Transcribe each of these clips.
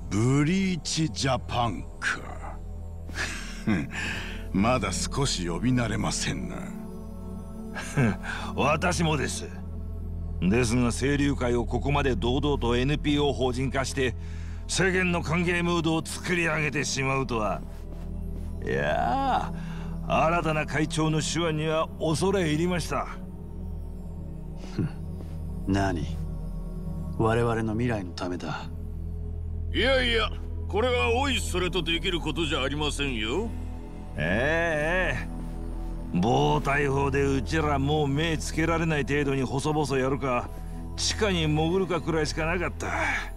ブリーチジャパンか。まだ少し呼び慣れませんな。 私もです。ですが清流会をここまで堂々と NPO 法人化して世間の歓迎ムードを作り上げてしまうとは。いやー、新たな会長の手腕には恐れ入りました。 何？我々の未来のためだ。 いやいや、これはおいそれとできることじゃありませんよ。 暴対法でうちらもう目つけられない程度に細々やるか地下に潜るかくらいしかなかった。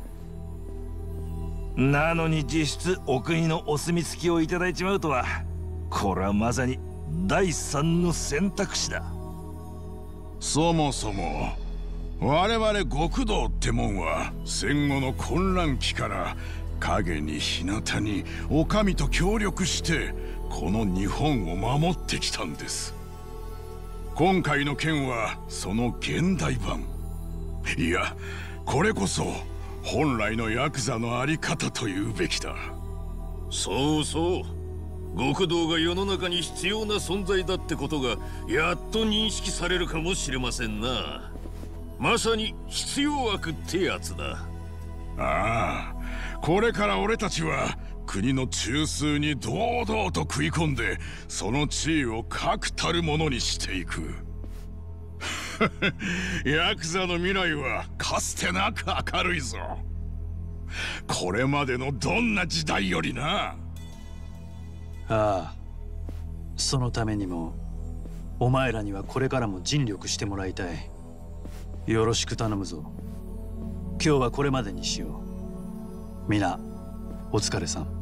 なのに実質お国のお墨付きをいただいちまうとは、これはまさに第三の選択肢だ。 そもそも我々極道ってもんは戦後の混乱期から影に日向にお上と協力してこの日本を守ってきたんです。今回の件はその現代版。いや、これこそ本来のヤクザのあり方というべきだ。 そうそう、極道が世の中に必要な存在だってことがやっと認識されるかもしれませんな。まさに必要悪ってやつだ。 ああ、これから俺たちは国の中枢に堂々と食い込んでその地位を確たるものにしていく。ヤクザの未来はかつてなく明るいぞ。これまでのどんな時代よりな。 ああ、そのためにもお前らにはこれからも尽力してもらいたい。よろしく頼むぞ。今日はこれまでにしよう。みなお疲れさん。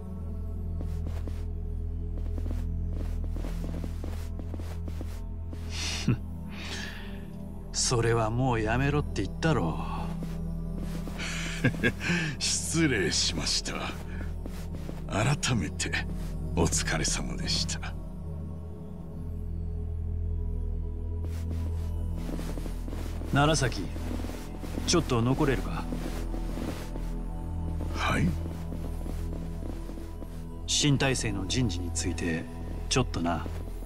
それはもうやめろって言ったろ。 失礼しました。改めてお疲れ様でした。 楢崎、ちょっと残れるか？ はい。 新体制の人事についてちょっとな。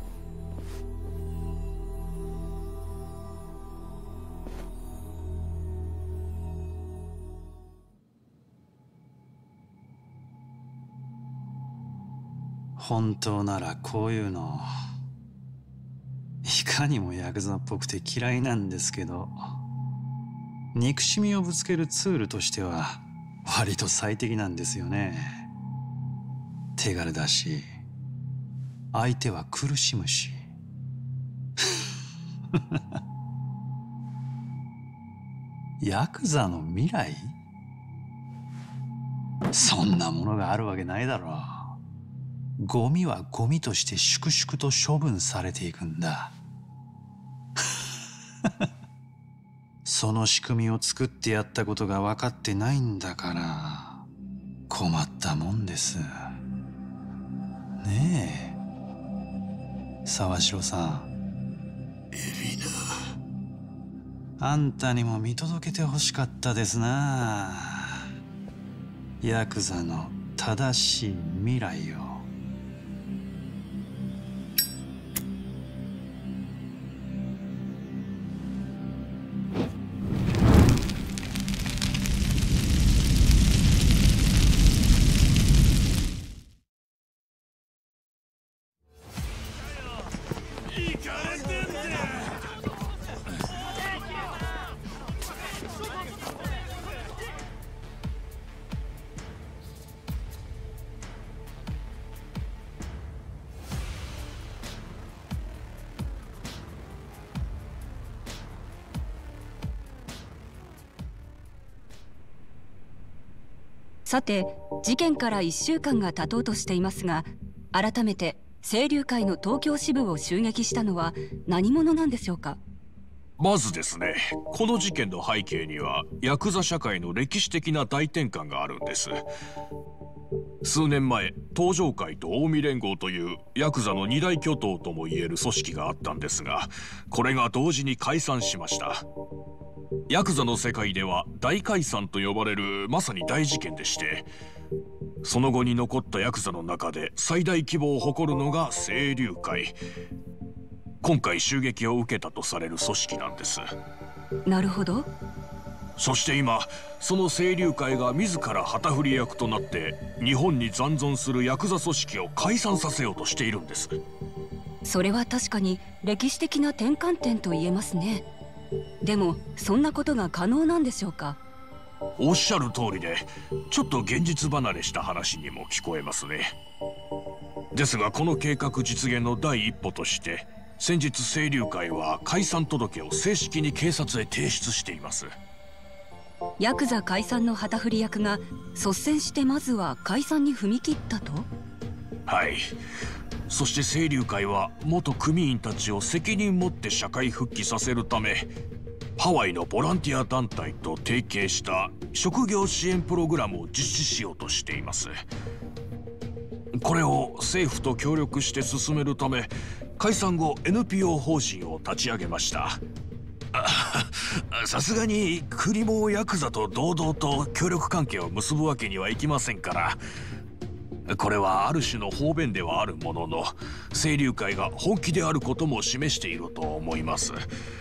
本当ならこういうのいかにもヤクザっぽくて嫌いなんですけど、憎しみをぶつけるツールとしては割と最適なんですよね。手軽だし相手は苦しむし。ヤクザの未来？そんなものがあるわけないだろう。ゴミはゴミとして粛々と処分されていくんだ。その仕組みを作ってやったことが分かってないんだから困ったもんです。ねえ沢城さん。 エリナ、 あんたにも見届けてほしかったですな。ヤクザの正しい未来を。 さて、事件から1週間が経とうとしていますが、改めて清流会の東京支部を襲撃したのは何者なんでしょうか？ まずですね、この事件の背景にはヤクザ社会の歴史的な大転換があるんです。数年前、東上会と近江連合というヤクザの二大巨頭ともいえる組織があったんですが、これが同時に解散しました。 ヤクザの世界では大解散と呼ばれるまさに大事件でして、その後に残ったヤクザの中で最大規模を誇るのが清流会。今回襲撃を受けたとされる組織なんです。 なるほど。 そして今その清流会が自ら旗振り役となって日本に残存するヤクザ組織を解散させようとしているんです。 それは確かに歴史的な転換点と言えますね。でもそんなことが可能なんでしょうか？ おっしゃる通りで、ちょっと現実離れした話にも聞こえますね。ですがこの計画実現の第一歩として先日清流会は解散届を正式に警察へ提出しています。 ヤクザ解散の旗振り役が率先してまずは解散に踏み切ったと？ はい。そして清流会は元組員たちを責任持って社会復帰させるため、ハワイのボランティア団体と提携した職業支援プログラムを実施しようとしています。これを政府と協力して進めるため、解散後 NPO 法人を立ち上げました。さすがに国もヤクザと堂々と協力関係を結ぶわけにはいきませんから、これはある種の方便ではあるものの、清流会が本気であることも示していると思います。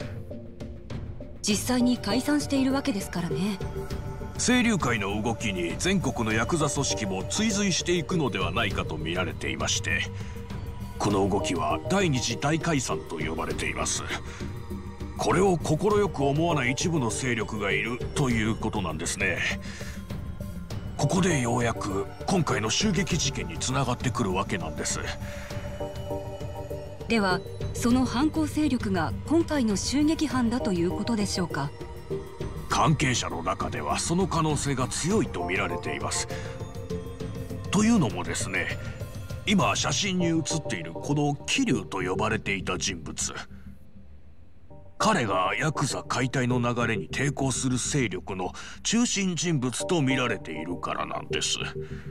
実際に解散しているわけですからね。 清流会の動きに全国のヤクザ組織も追随していくのではないかと見られていまして、この動きは第二次大解散と呼ばれています。これを快く思わない一部の勢力がいるということなんですね。ここでようやく今回の襲撃事件につながってくるわけなんです。 ではその犯行勢力が今回の襲撃犯だということでしょうか？ 関係者の中ではその可能性が強いと見られています。というのもですね、今写真に写っているこの桐生と呼ばれていた人物、彼がヤクザ解体の流れに抵抗する勢力の中心人物と見られているからなんです。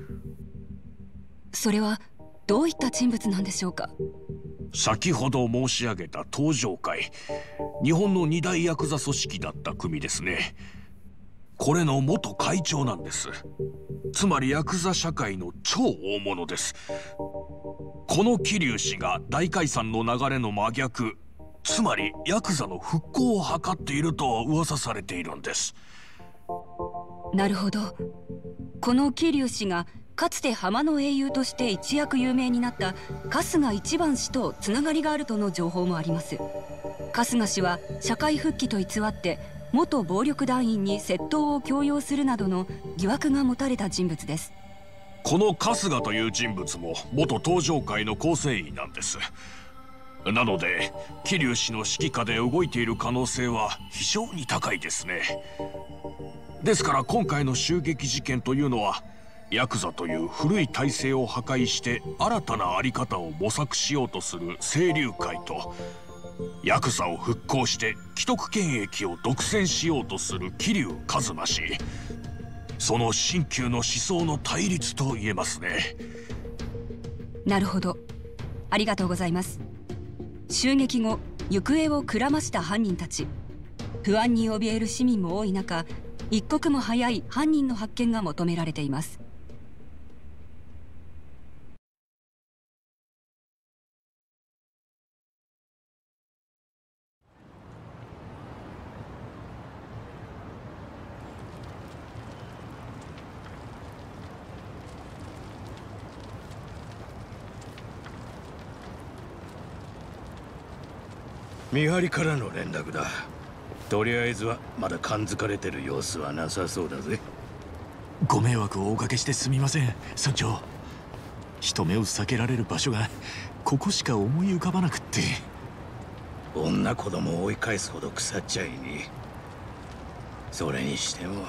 それはどういった人物なんでしょうか？ 先ほど申し上げた東上会、日本の二大ヤクザ組織だった組ですね。これの元会長なんです。つまりヤクザ社会の超大物です。この桐生氏が大解散の流れの真逆、つまりヤクザの復興を図っていると噂されているんです。 なるほど。この桐生氏がかつて浜の英雄として一躍有名になった春日一番氏とつながりがあるとの情報もあります。春日氏は社会復帰と偽って元暴力団員に窃盗を強要するなどの疑惑が持たれた人物です。 この春日という人物も元東上会の構成員なんです。なので桐生氏の指揮下で動いている可能性は非常に高いですね。ですから今回の襲撃事件というのはヤクザという古い体制を破壊して新たな在り方を模索しようとする清流会と、ヤクザを復興して既得権益を独占しようとする桐生一馬氏、その新旧の思想の対立と言えますね。 なるほど、ありがとうございます。襲撃後行方をくらました犯人たち、不安に怯える市民も多い中、一刻も早い犯人の発見が求められています。 見張りからの連絡だ。とりあえずはまだ感づかれてる様子はなさそうだぜ。 ご迷惑をおかけしてすみません村長。人目を避けられる場所がここしか思い浮かばなくって。 女子供を追い返すほど腐っちゃいに。それにしても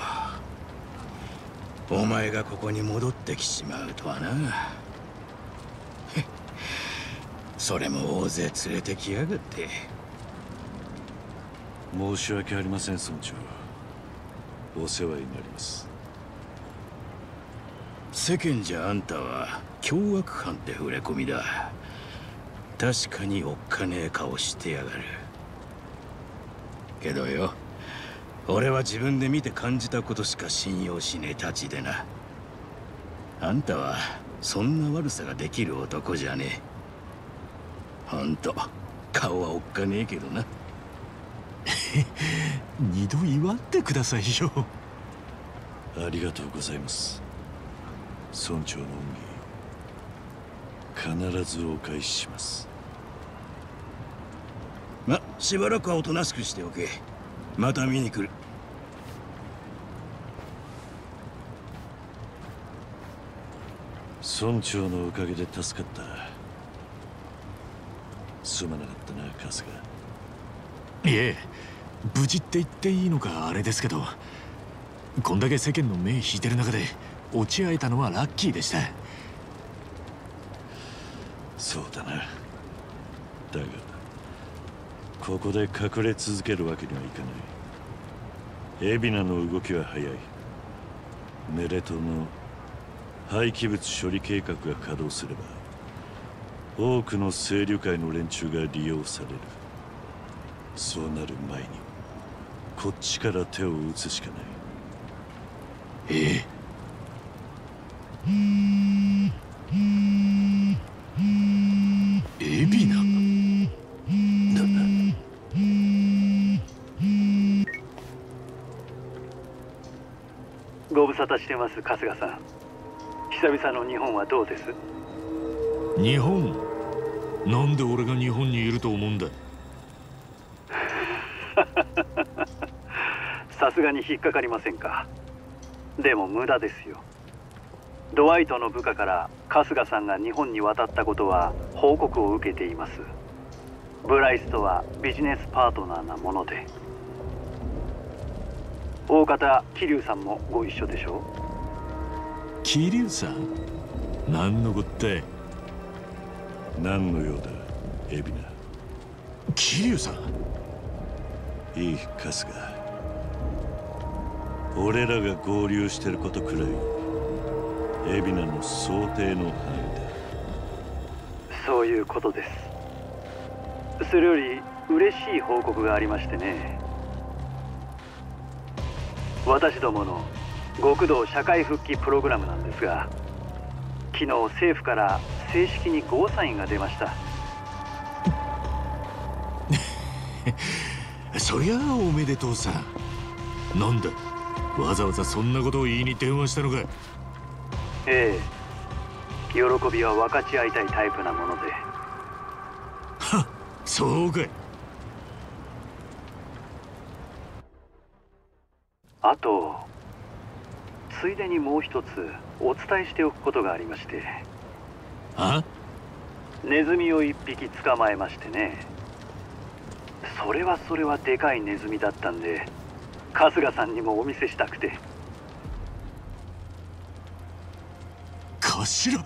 お前がここに戻ってきちまうとはな。それも大勢連れてきやがって。 申し訳ありません村長、お世話になります。 世間じゃあんたは凶悪犯って触れ込みだ。確かにおっかねえ顔してやがるけどよ、 俺は自分で見て感じたことしか信用しねえたちでな。あんたはそんな悪さができる男じゃねえ。ほんと顔はおっかねえけどな。 二度祝ってくださいよ。 ありがとうございます。村長の恩義必ずお返しします。 しばらくはおとなしくしておけ。また見に来る。 村長のおかげで助かった。すまなかったな、春日。 いえ、無事って言っていいのかあれですけど、こんだけ世間の目引いてる中で落ち合えたのはラッキーでした。 そうだな。だがここで隠れ続けるわけにはいかない。海老名の動きは早い。メレトの廃棄物処理計画が稼働すれば多くの清流会の連中が利用される。そうなる前にこっちから手を打つしかない。 ええ。海老名ご無沙汰してます、春日さん。久々の日本はどうです？ 日本？なんで俺が日本にいると思うんだ？ さすがに引っかかりませんか。でも無駄ですよ。ドワイトの部下から春日さんが日本に渡ったことは報告を受けています。ブライスとはビジネスパートナーなもので。大方桐生さんもご一緒でしょう。 桐生さん？何のこったい？ 何の用だ、海老名。 桐生さん？ いい、春日。俺らが合流してることくらい海老名の想定の範囲だ。 そういうことです。それより嬉しい報告がありましてね。私どもの極道社会復帰プログラムなんですが、昨日政府から正式にゴーサインが出ました。 そりゃあおめでとうさ。なんだ、わざわざそんなことを言いに電話したのか？ ええ、喜びは分かち合いたいタイプなもので。 はっ、そうかい。 あとついでにもう一つお伝えしておくことがありまして。 あ？ ネズミを一匹捕まえましてね。それはでかいネズミだったんで、春日さんにもお見せしたくて。 頭？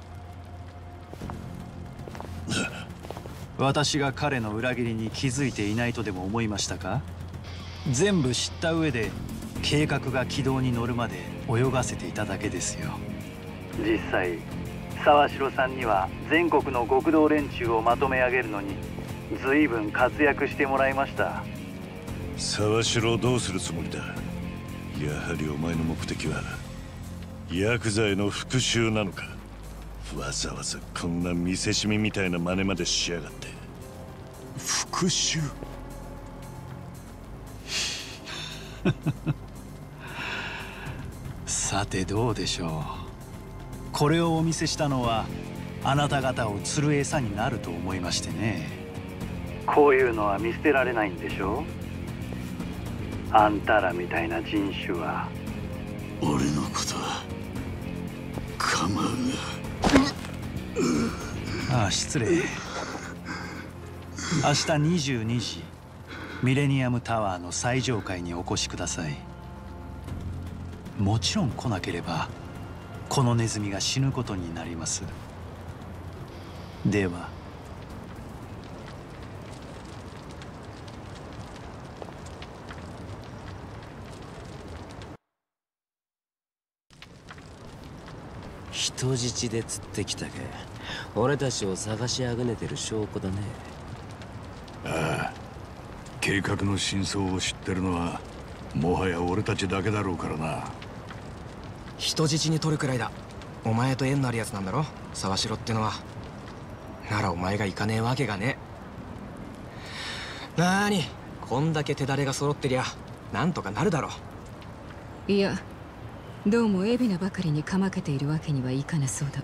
私が彼の裏切りに気づいていないとでも思いましたか？全部知った上で計画が軌道に乗るまで泳がせていただけですよ。実際沢城さんには全国の極道連中をまとめ上げるのに随分活躍してもらいました。 沢城をどうするつもりだ？やはりお前の目的はヤクザへの復讐なのか？わざわざこんな見せしみみたいな真似までしやがって。 復讐？ さてどうでしょう。これをお見せしたのはあなた方を釣る餌になると思いましてね。こういうのは見捨てられないんでしょう。あんたらみたいな人種は。 俺のことは構うが。ああ、失礼。明日22時ミレニアムタワーの最上階にお越しください。もちろん来なければこのネズミが死ぬことになります。では。 人質で釣ってきたか。俺たちを探しあぐねてる証拠だね。 ああ、計画の真相を知ってるのはもはや俺たちだけだろうからな。 人質に取るくらいだ。お前と縁のあるやつなんだろ、沢城ってのは。ならお前が行かねえわけがねえ。なーに、こんだけ手だれが揃ってりゃなんとかなるだろ。 いや、どうも海老名ばかりにかまけているわけにはいかなそうだ。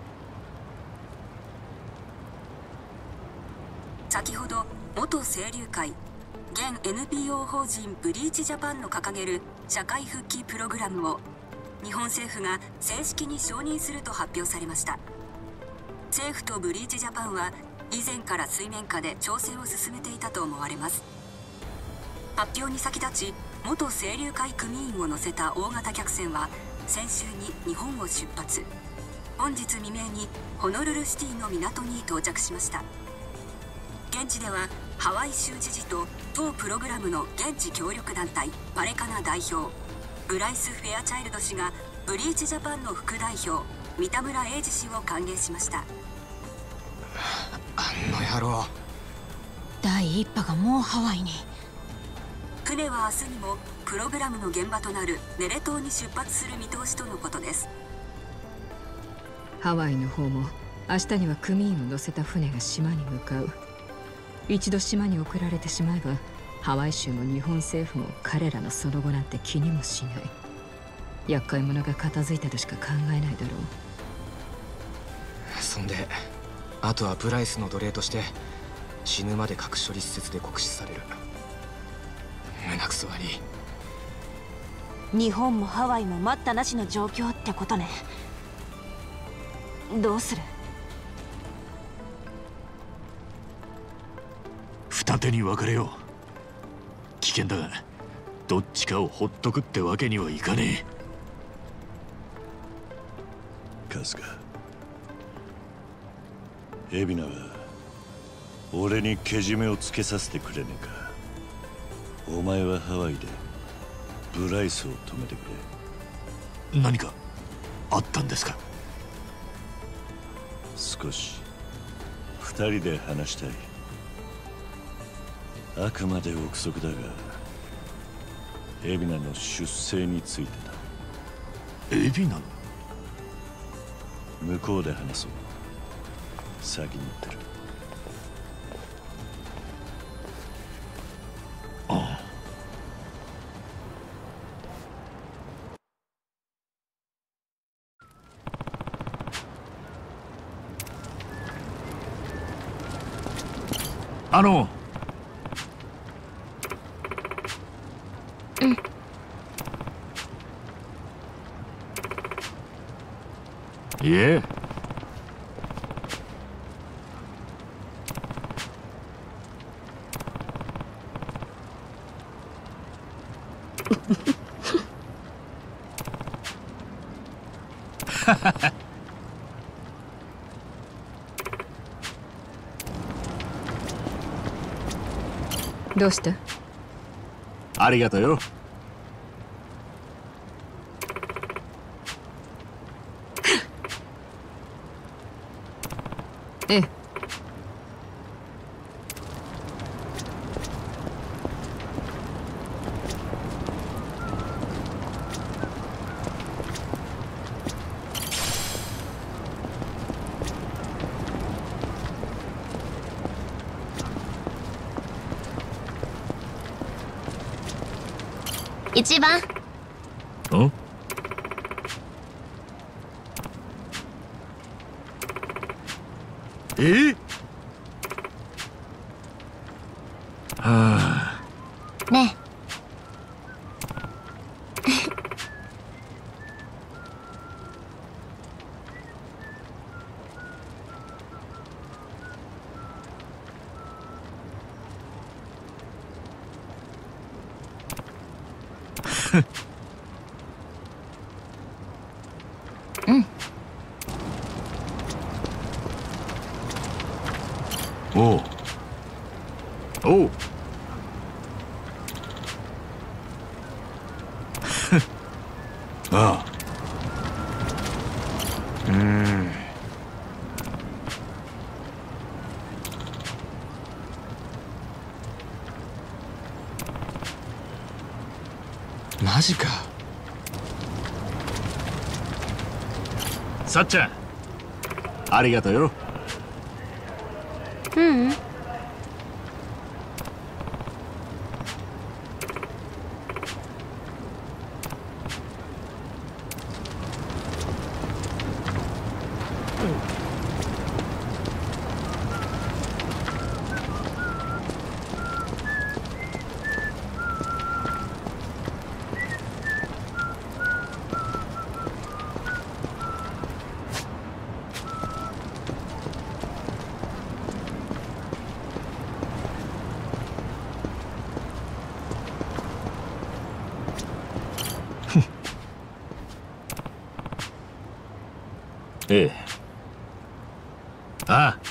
先ほど元清流会現 NPO 法人ブリーチジャパンの掲げる社会復帰プログラムを日本政府が正式に承認すると発表されました。政府とブリーチジャパンは以前から水面下で調整を進めていたと思われます。発表に先立ち元清流会組員を乗せた大型客船は先週に日本を出発。本日未明にホノルルシティの港に到着しました。現地ではハワイ州知事と当プログラムの現地協力団体パレカナ代表ブライス・フェアチャイルド氏がブリーチジャパンの副代表三田村英二氏を歓迎しました。 あの野郎。 第一波がもうハワイに。 船は明日にもプログラムの現場となるネレ島に出発する見通しとのことです。 ハワイの方も明日には組員を乗せた船が島に向かう。一度島に送られてしまえばハワイ州も日本政府も彼らのその後なんて気にもしない。厄介者が片付いたとしか考えないだろう。そんであとはブライスの奴隷として死ぬまで核処理施設で酷使される。胸くそ悪い。日本もハワイも待ったなしの状況ってことね。どうする？ 二手に分かれよう。危険だがどっちかをほっとくってわけにはいかねえ。カスカ、海老名は俺にけじめをつけさせてくれねえか。お前はハワイでブライスを止めてくれ。何かあったんですか？ 少し二人で話したい。あくまで憶測だが海老名の出生についてだ。 海老名の？ 向こうで話そう。先に言ってる。 ああ。いえ。 どうした？ ありがとうよ。 ええ。 一番。 ん？はあ。 ねえ。 うん。 おう。おう。ああ。 マジか。 さっちゃん、ありがとうよ。 ううん。 ええ。ああ。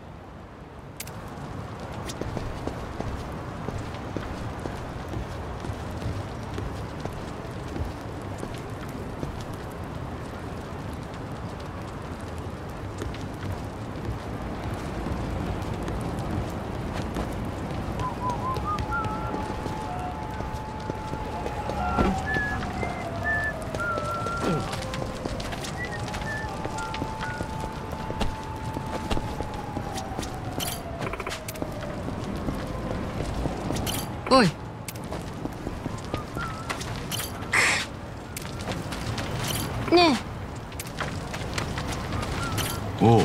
おい。 ねえ。おう。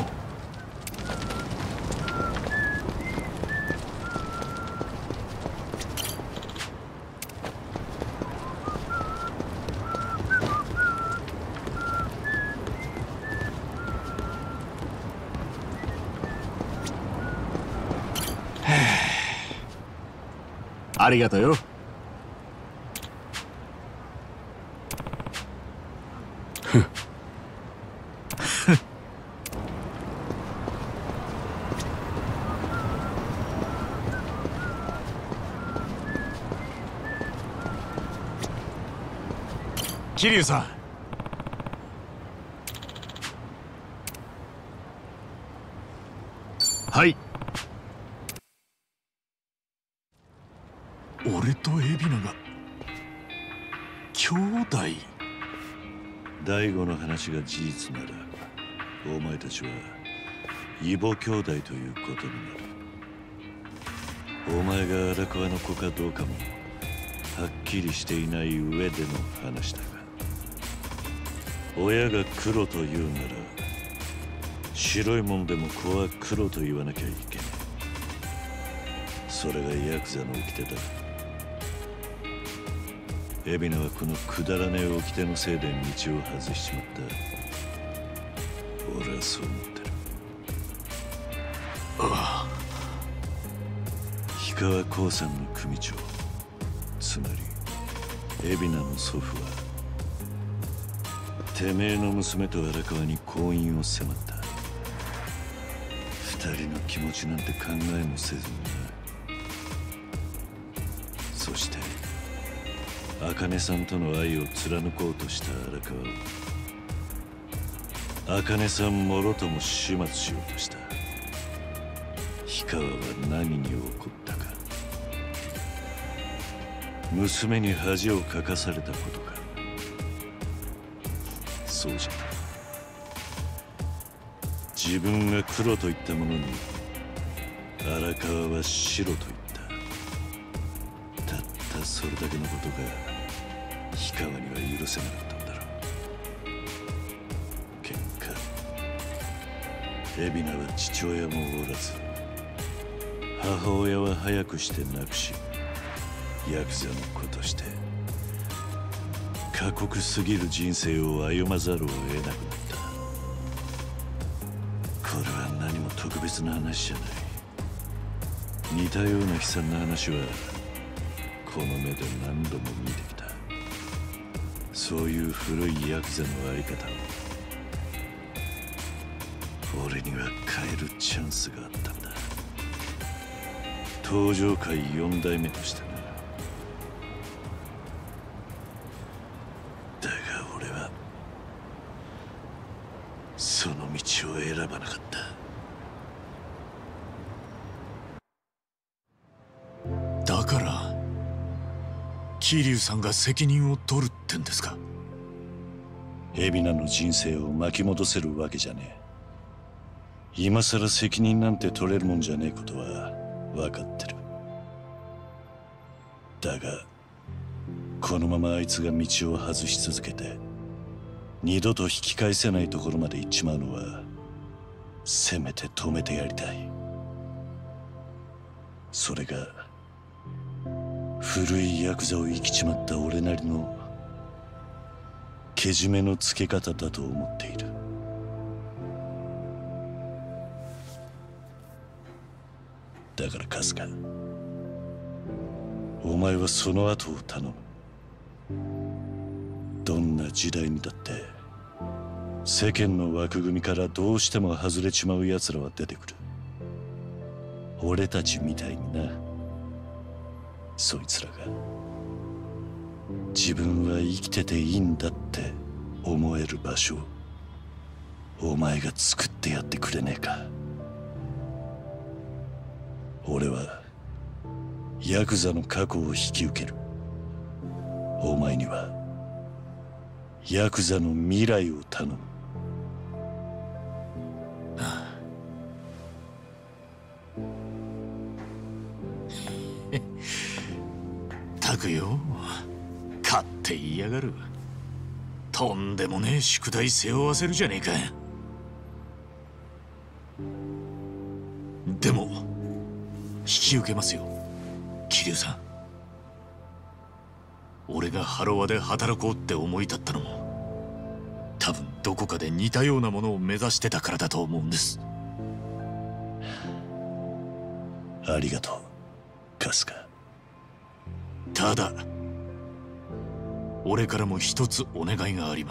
ありがとうよ。桐生さん。はい。俺と海老名が兄弟。 大悟の話が事実ならお前たちは異母兄弟ということになる。お前が荒川の子かどうかもはっきりしていない上での話だが、親が黒と言うなら白いもんでも子は黒と言わなきゃいけない。それがヤクザの掟だ。海老名はこのくだらねえ掟のせいで道を外しちまった。俺はそう思ってる。 ああ。 氷川興産の組長、つまり海老名の祖父はてめえの娘と荒川に婚姻を迫った。二人の気持ちなんて考えもせずにな。そして茜さんとの愛を貫こうとした荒川を茜さんもろとも始末しようとした。氷川は何に怒ったか。娘に恥をかかされたことか。そうじゃない。自分が黒と言ったものに荒川は白と言った。たったそれだけのことが氷川には許せなかったんだろう。結果海老名は父親もおらず、母親は早くして亡くし、ヤクザの子として過酷すぎる人生を歩まざるを得なくなった。これは何も特別な話じゃない。似たような悲惨な話はこの目で何度も見てきた。そういう古いヤクザのあり方を俺には変えるチャンスがあったんだ。東上界4代目としてな。だが俺はその道を選ばなかった。 だから桐生さんが責任を取るってんですか？ 海老名の人生を巻き戻せるわけじゃねえ。今さら責任なんて取れるもんじゃねえことは分かってる。だがこのままあいつが道を外し続けて二度と引き返せないところまで行っちまうのはせめて止めてやりたい。それが古いヤクザを生きちまった俺なりのけじめのつけ方だと思っている。だから春日、お前はその後を頼む。どんな時代にだって世間の枠組みからどうしても外れちまう奴らは出てくる。俺たちみたいにな。そいつらが自分は生きてていいんだって思える場所をお前が作ってやってくれねえか。俺はヤクザの過去を引き受ける。お前にはヤクザの未来を頼む。 たくよ、勝って言いやがる。とんでもねえ宿題背負わせるじゃねえか。でも引き受けますよ、桐生さん。俺がハロワで働こうって思い立ったのも多分どこかで似たようなものを目指してたからだと思うんです。 ありがとう春日。 ただ俺からも一つお願いがあります。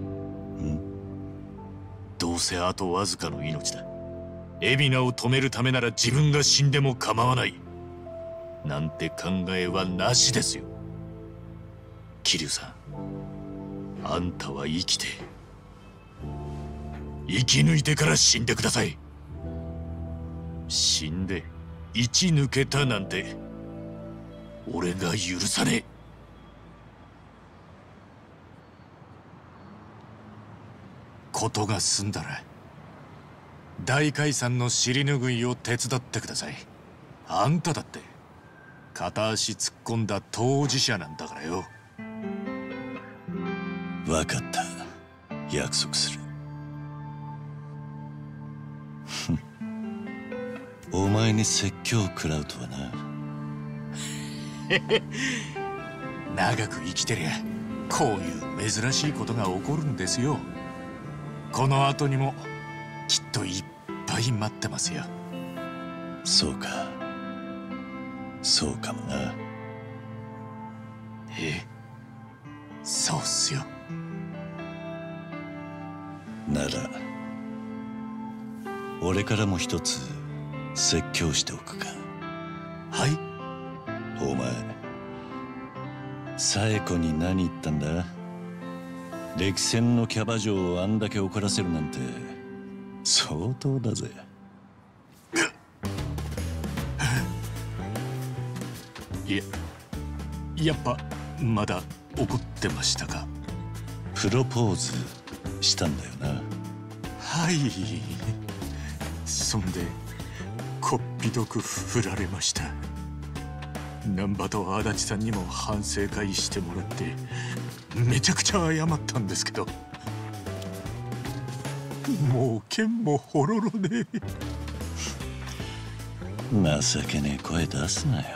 どうせあとわずかの命だ。海老名を止めるためなら自分が死んでも構わないなんて考えはなしですよ。桐生さん、あんたは生きて生き抜いてから死んでください。死んで生き抜けたなんて俺が許さねえ。ことが済んだら大解散の尻拭いを手伝ってください。あんただって片足突っ込んだ当事者なんだからよ。 分かった、約束する。お前に説教を食らうとはな。 長く生きてりゃこういう珍しいことが起こるんですよ。この後にもきっといっぱい待ってますよ。 そうか、そうかもな。 ええ、そうっすよ。 なら俺からも一つ説教しておくか。 はい。 お前紗栄子に何言ったんだ？歴戦のキャバ嬢をあんだけ怒らせるなんて相当だぜ。 やっぱまだ怒ってましたか？ プロポーズしたんだよな。 はい。そんでこっぴどく振られました。難波と足立さんにも反省会してもらってめちゃくちゃ謝ったんですけど、もう剣もほろろで。 情けねえ声出すなよ。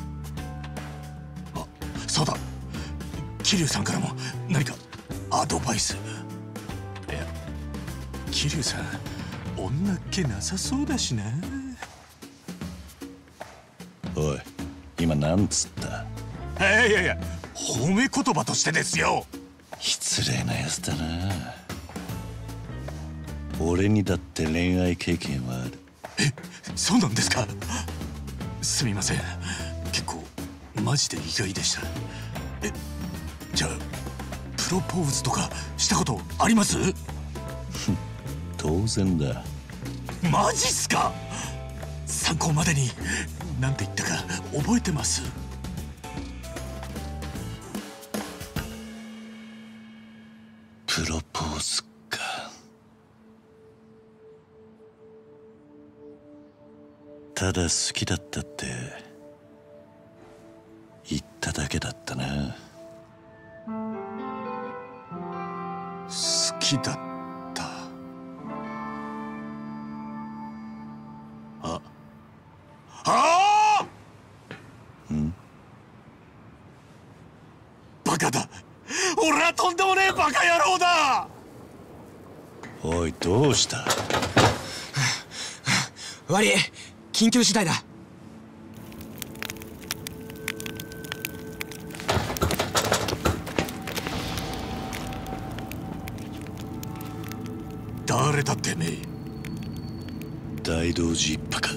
あ、そうだ、桐生さんからも何かアドバイス。いや、桐生さん女っ気なさそうだしな。 おい、今なんつった？ いや褒め言葉としてですよ。 失礼なやつだな。俺にだって恋愛経験はある。 え、そうなんですか？すみません、結構マジで意外でした。じゃあプロポーズとかしたことあります？ 当然だ。 マジっすか？参考までに何て言ったか覚えてます？ ただ好きだったって言っただけだったな。 好きだった。ああん？ バカだ。俺はとんでもねえバカ野郎だ。 おい、どうした？ 悪い、緊急事態だ。 誰だってめえ。 大道寺一派か。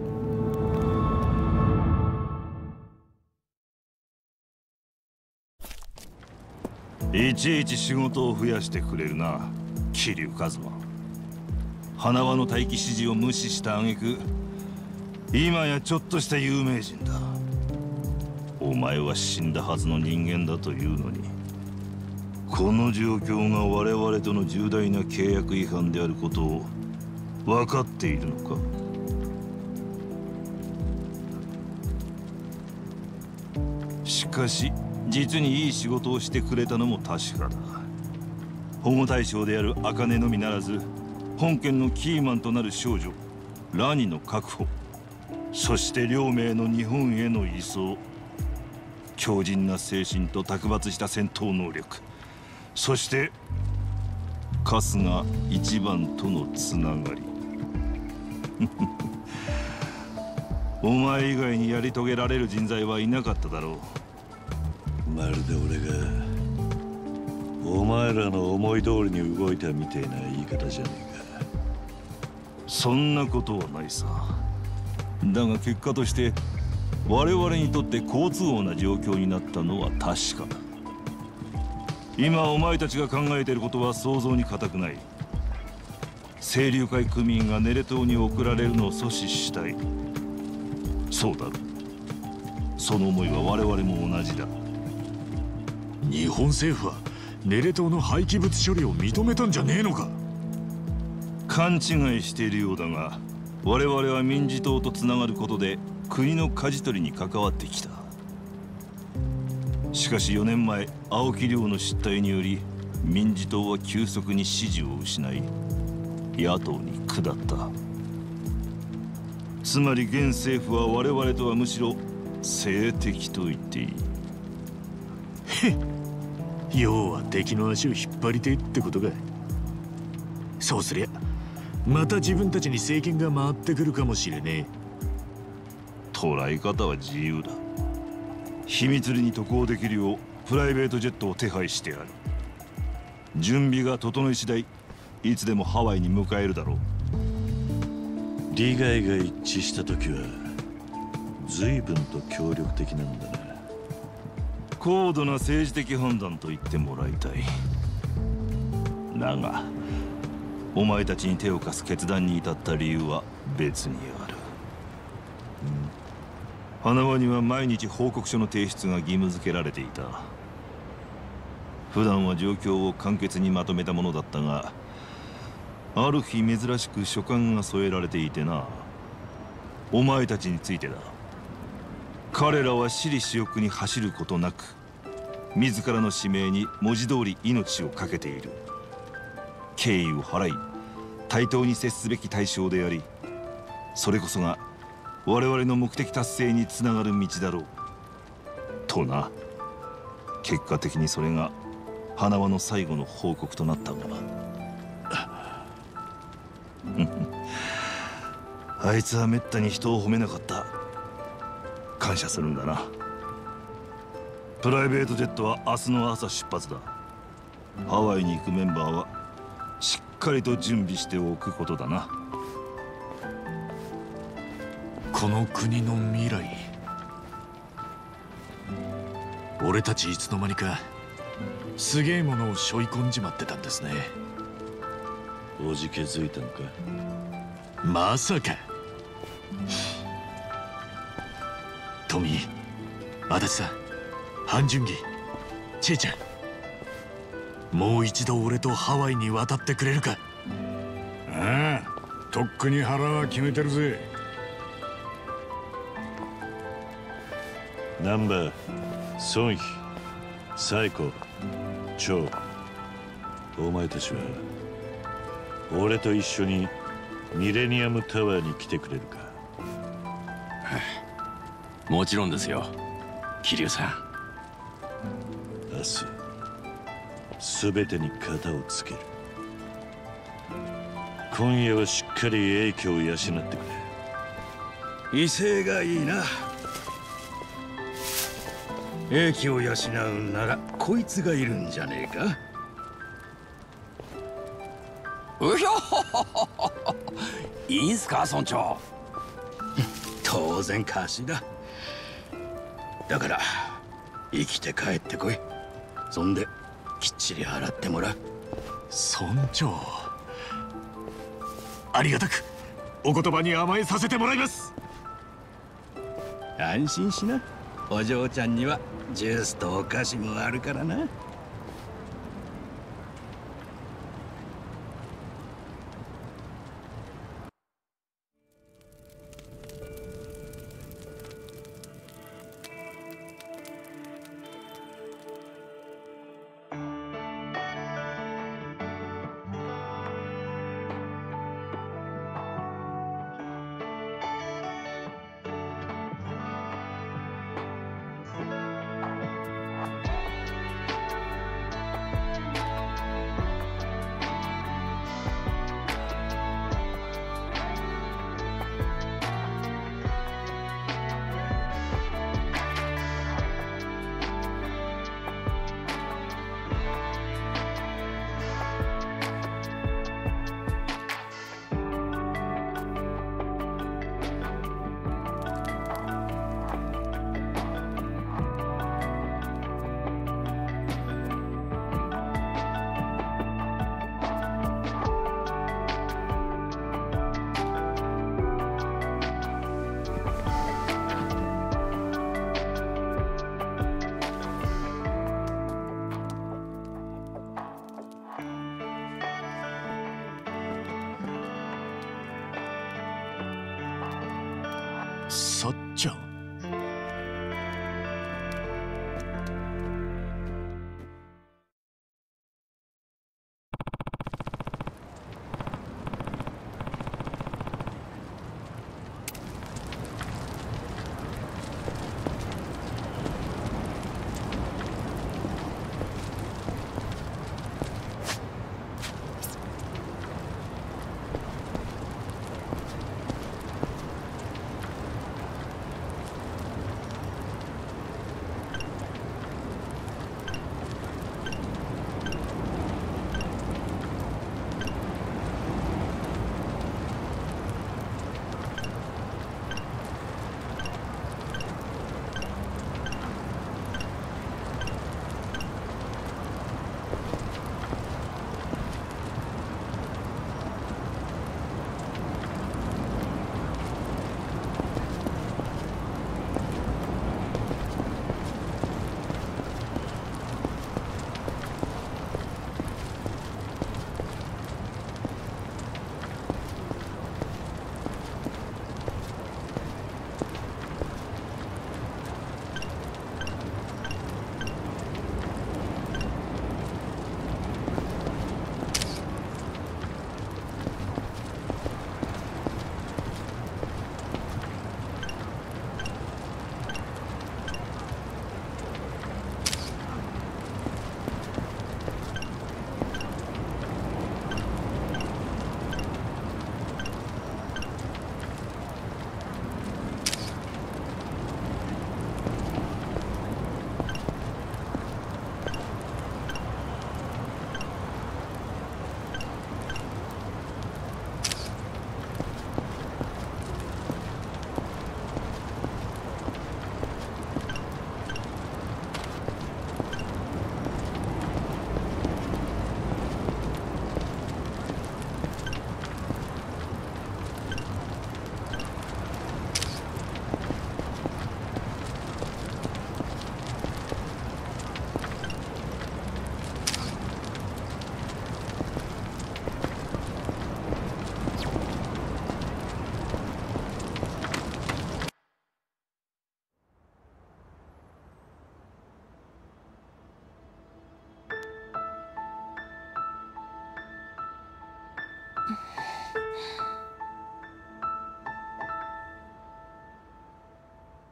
いちいち仕事を増やしてくれるな、桐生一馬。花輪の待機指示を無視した挙句、今やちょっとした有名人だ。お前は死んだはずの人間だというのに、この状況が我々との重大な契約違反であることを分かっているのか？しかし実にいい仕事をしてくれたのも確かだ。保護対象である茜のみならず、本件のキーマンとなる少女ラニの確保、そして両名の日本への移送、強靭な精神と卓抜した戦闘能力、そして春日一番とのつながりお前以外にやり遂げられる人材はいなかっただろう。 まるで俺がお前らの思い通りに動いたみてえな言い方じゃねえか。 そんなことはないさ。だが結果として我々にとって好都合な状況になったのは確かだ。今お前たちが考えていることは想像に難くない。清流会組員がネレ島に送られるのを阻止したい。そうだろう。その思いは我々も同じだ。 日本政府はネレ島の廃棄物処理を認めたんじゃねえのか？ 勘違いしているようだが、我々は民事党とつながることで国の舵取りに関わってきた。しかし4年前、青木亮の失態により民事党は急速に支持を失い、野党に下った。つまり現政府は我々とはむしろ政敵と言っていい。 要は敵の足を引っ張りてえってことか。そうすりゃまた自分たちに政権が回ってくるかもしれねえ。 捉え方は自由だ。秘密裏に渡航できるようプライベートジェットを手配してある。準備が整い次第、いつでもハワイに迎えるだろう。 利害が一致した時は随分と協力的なんだな。 高度な政治的判断と言ってもらいたい。だがお前たちに手を貸す決断に至った理由は別にある。花輪には毎日報告書の提出が義務付けられていた。普段は状況を簡潔にまとめたものだったが、ある日珍しく書簡が添えられていてな。お前たちについてだ。彼らは私利私欲に走ることなく、自らの使命に文字通り命を懸けている。敬意を払い対等に接すべき対象であり、それこそが我々の目的達成につながる道だろうとな。結果的にそれが花輪の最後の報告となったがあいつはめったに人を褒めなかった。感謝するんだな。プライベートジェットは明日の朝出発だ。ハワイに行くメンバーはしっかりと準備しておくことだな。 この国の未来、俺たちいつの間にかすげえものを背負い込んじまってたんですね。 おじけづいたのか？ まさか。トミー、足立さん、ハン・ジュンギ、チェイちゃん、もう一度俺とハワイに渡ってくれるか？ ああ、とっくに腹は決めてるぜ。 ナンバー、ソンヒ、サイコ、チョウ、お前たちは俺と一緒にミレニアムタワーに来てくれるか？ もちろんですよ、桐生さん。 明日全てに型をつける。今夜はしっかり英気を養ってくれ。 威勢がいいな。英気を養うならこいつがいるんじゃねえか。 うひょいいんすか村長？ 当然貸しだ。だから生きて帰ってこい。そんできっちり払ってもらう。 村長、ありがたくお言葉に甘えさせてもらいます。 安心しな。お嬢ちゃんにはジュースとお菓子もあるからな。 さっちゃん。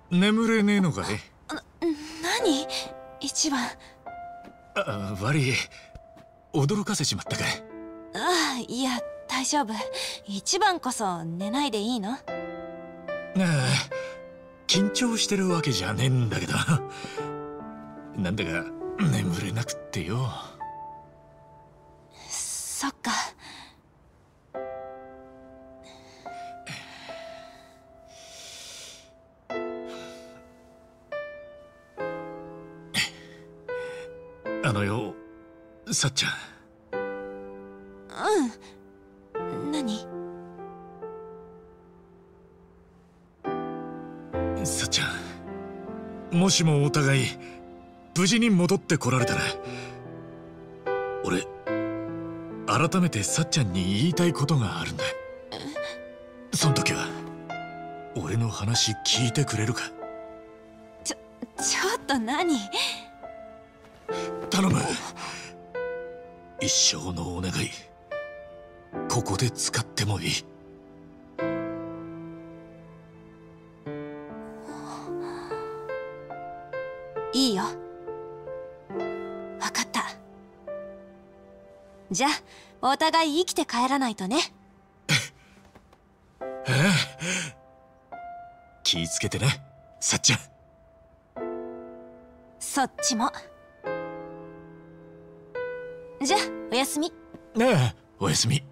眠れねえのかい？ 何？一番。 悪い。驚かせちまったかい？ ああ、いや、大丈夫。一番こそ寝ないでいいの？ 緊張してるわけじゃねえんだけど。なんだか眠れなくってよ。 そっか。 よ、さっちゃん。 何？ さっちゃん、もしもお互い無事に戻ってこられたら、俺改めてさっちゃんに言いたいことがあるんだ。その時は俺の話聞いてくれるか？ ちょっと何？ 頼む。一生のお願い、ここで使ってもいい。 いいよ。わかった。じゃあお互い生きて帰らないとね。 気ぃつけてな、さっちゃん。 そっちも。じゃあおやすみ。 おやすみ。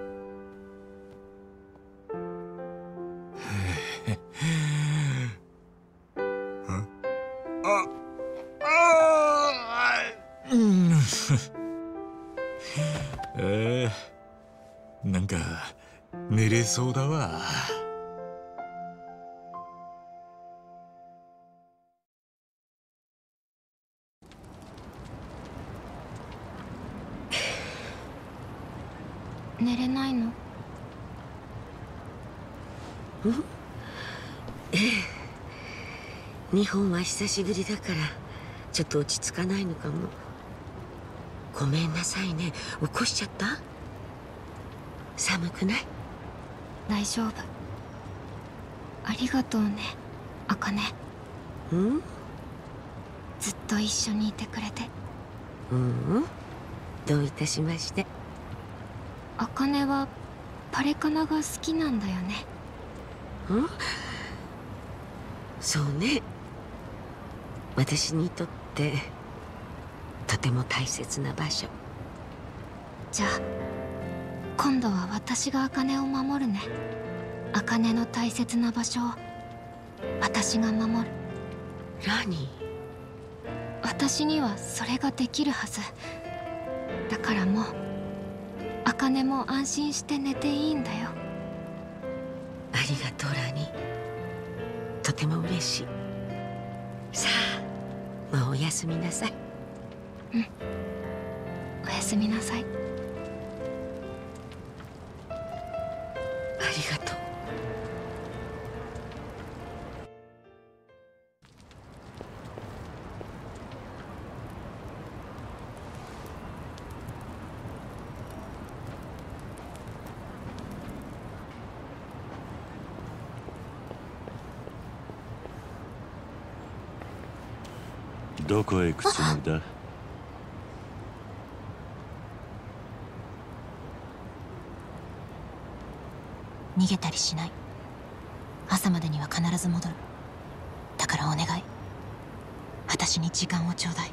なんか寝れそうだわ。 寝れないの？ 日本は久しぶりだからちょっと落ち着かないのかも。ごめんなさいね、起こしちゃった？寒くない？ 大丈夫。ありがとうね、茜。ずっと一緒にいてくれて。 どういたしまして。 茜はパレカナが好きなんだよね。 そうね。私にとってとても大切な場所。 じゃあ今度は私が茜を守るね。茜の大切な場所を私が守る。 何？ 私にはそれができるはず。だからもう茜も安心して寝ていいんだよ。 ありがとうラニー、とても嬉しい。さあもうおやすみなさい。 おやすみなさい。 ありがとう。 どこへ行くつもりだ？ 逃げたりしない。朝までには必ず戻る。だからお願い、私に時間をちょうだい。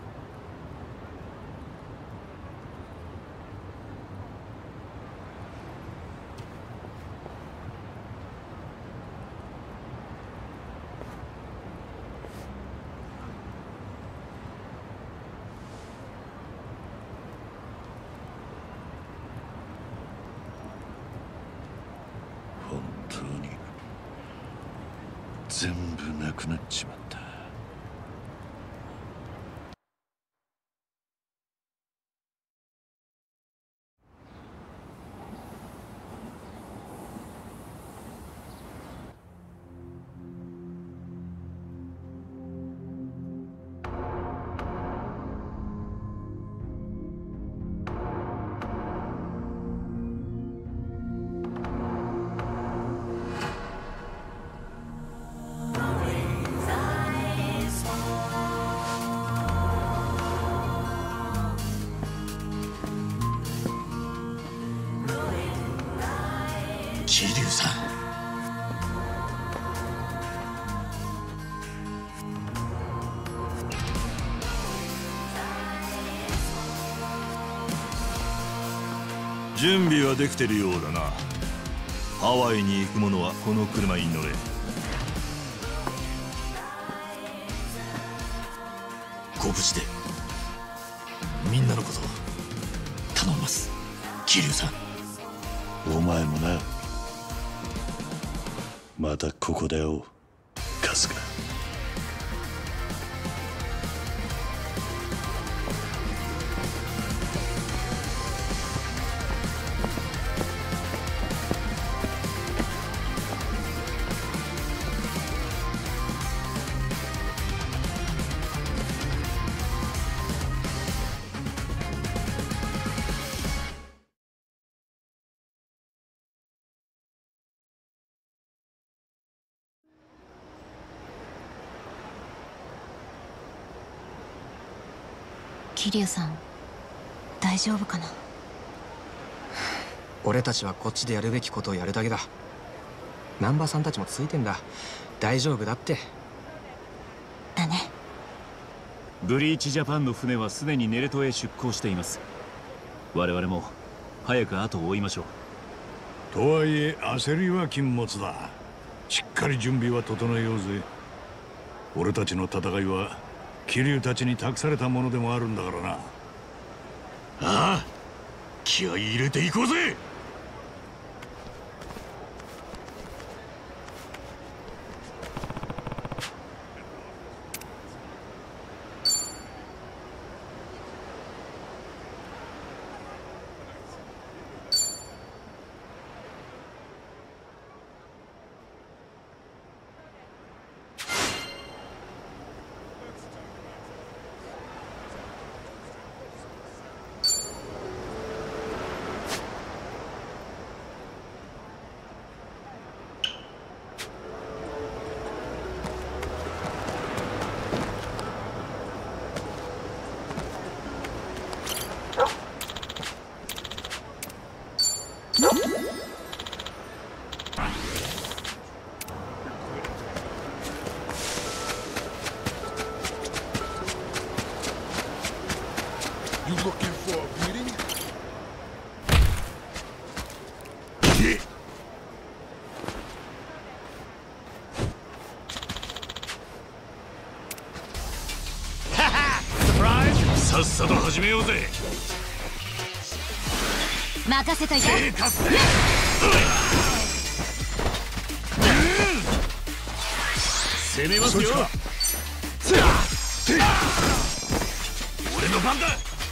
本当に全部なくなっちまった。 生さん。 準備はできてるようだな。ハワイに行く者はこの車に乗れ。 ご無事でみんなのこと頼みます、桐生さん。 お前もな。またここで会おう、春日。 桐生さん、大丈夫かな。 俺たちはこっちでやるべきことをやるだけだ。難波さんたちもついてんだ。大丈夫だって。 だね。 ブリーチジャパンの船はすでにネレトへ出港しています。我々も早く後を追いましょう。 とはいえ焦りは禁物だ。しっかり準備は整えようぜ。俺たちの戦いは桐生たちに託されたものでもあるんだからな。 ああ、気合い入れていこうぜ。さっさと始めようぜ。 任せといて。 攻めますよ。俺の番だ。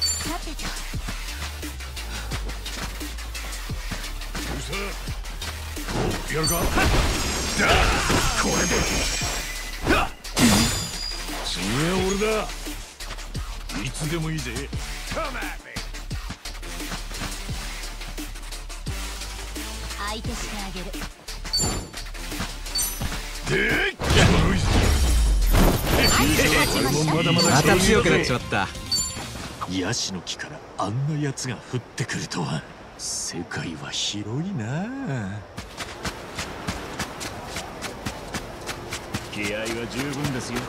やるか。 これで次は俺だ。 いつでもいいぜ。 相手してあげる。 また強くなっちまった。 ヤシの木からあんな奴が降ってくるとは。世界は広いな。 気合は十分ですよ。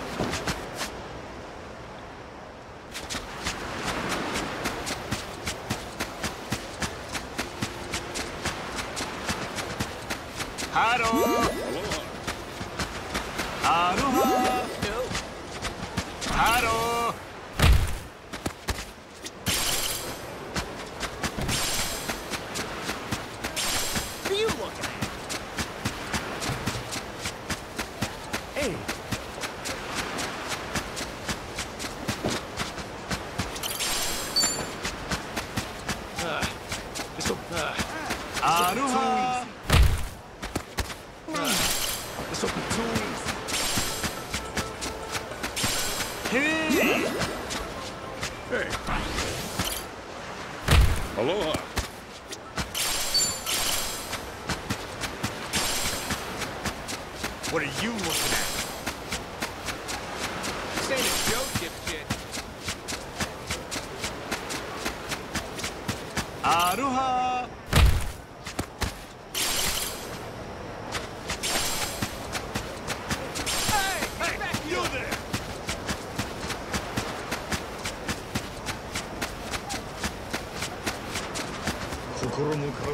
ハロー。アロハ。ハロー。アロハ。 Hey! Aloha! What are you looking at? This ain't a joke, dipshit. Aloha!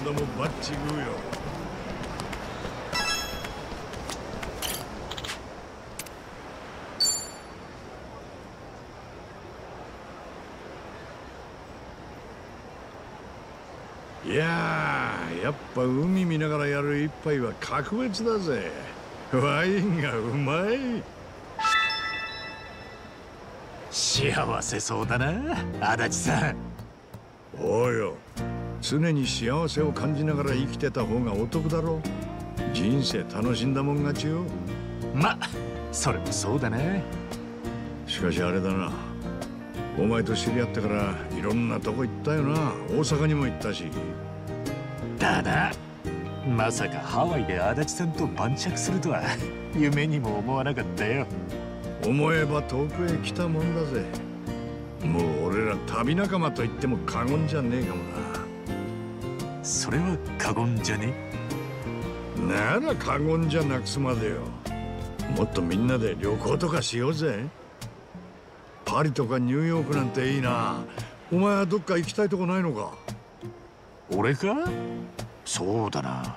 どもバッチグーよ。いやー、やっぱ海見ながらやる一杯は格別だぜ。ワインがうまい。 幸せそうだな、足立さん。 おうよ、常に幸せを感じながら生きてた方がお得だろ。人生楽しんだもん勝ちよ。 ま、それもそうだね。 しかしあれだな、お前と知り合ってからいろんなとこ行ったよな。大阪にも行ったし。 だな、まさかハワイで足立さんと晩酌するとは夢にも思わなかったよ。 思えば遠くへ来たもんだぜ。もう俺ら旅仲間と言っても過言じゃねえかもな。それは過言じゃねえ。なら過言じゃなくすまでよ。もっとみんなで旅行とかしようぜ。パリとかニューヨークなんていいな。お前はどっか行きたいとこないのか？ 俺か？そうだな。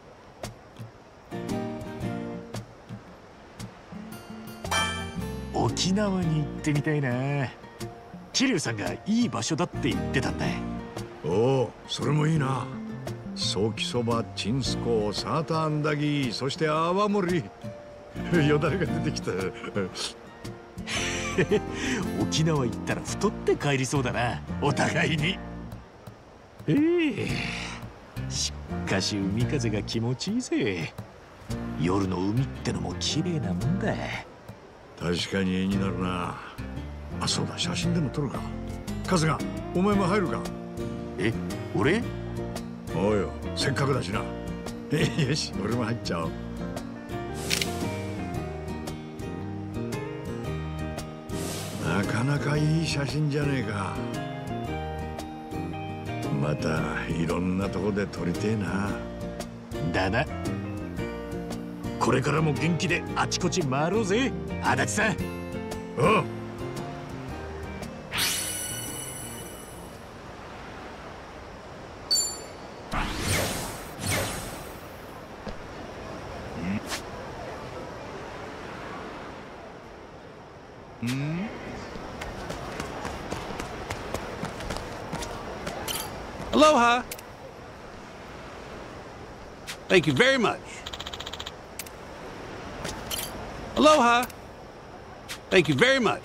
沖縄に行ってみたいな。桐生さんがいい場所だって言ってたんだ。 おお、それもいいな。ソーキそば、チンスコー、サーターアンダギー、そして泡盛。よだれが出てきた。 沖縄行ったら太って帰りそうだな、お互いに。しかし海風が気持ちいいぜ。夜の海ってのも綺麗なもんだ。 確かに絵になるな。あ、そうだ、写真でも撮るか。春日、お前も入るか？ え、俺？ おうよ、せっかくだしな。よし、俺も入っちゃおう。なかなかいい写真じゃねえか。またいろんなとこで撮りてえな。 だな。これからも元気であちこち回ろうぜ、足立さん。 おう。 Aloha. Thank you very much. Aloha. Thank you very much.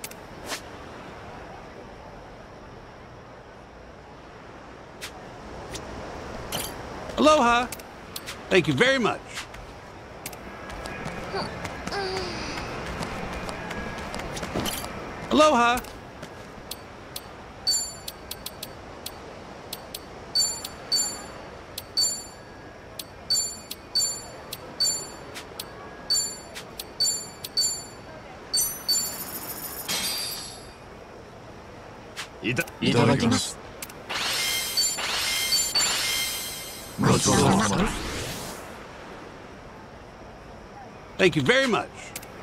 Aloha. Thank you very much. Aloha. いただきます。 ごちそうさまです。Thank you very much.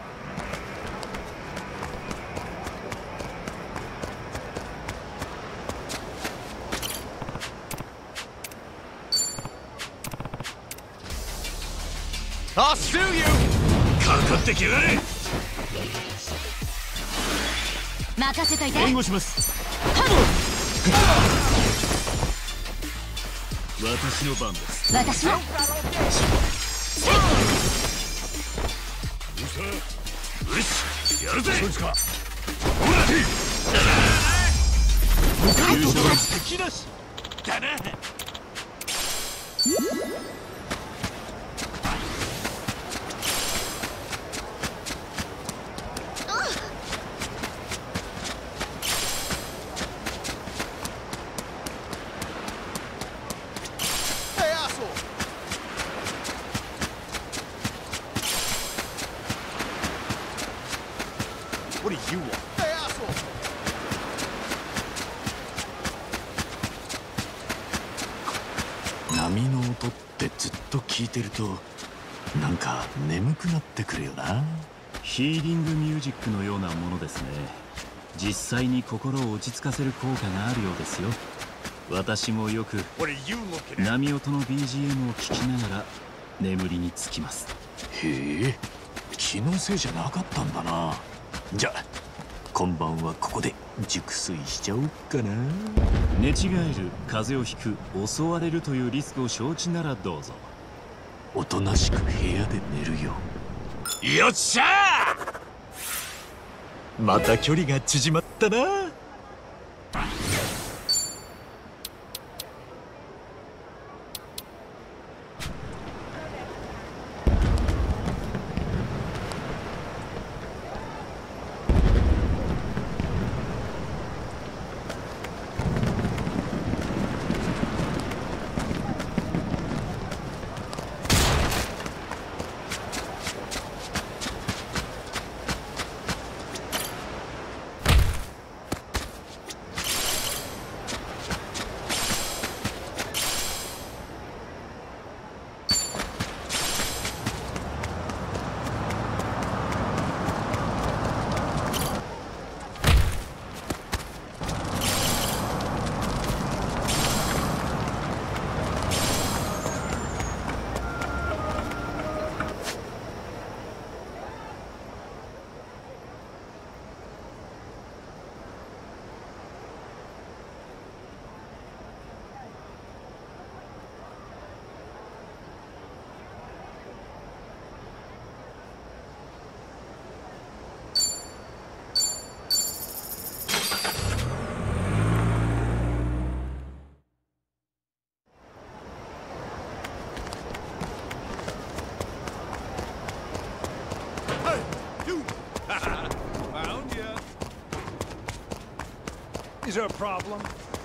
I'll sue you. かかってきやがれ。 任せといて。 援護します。私の番です。 私も。 よし、やるぜ。そいつか。ほら。優勝は敵なし。だな。 What do you want? Hey, asshole! 波の音ってずっと聞いてるとなんか眠くなってくるよな。 ヒーリングミュージックのようなものですね。実際に心を落ち着かせる効果があるようですよ。 私もよく波音の BGM を聞きながら眠りにつきます。 へえ、気のせいじゃなかったんだな。じゃあ今晩はここで熟睡しちゃおうかな。 寝違える、風邪をひく、襲われるというリスクを承知ならどうぞ。 おとなしく部屋で寝るよ。 よっしゃー。また距離が縮まったな。 Is there a problem?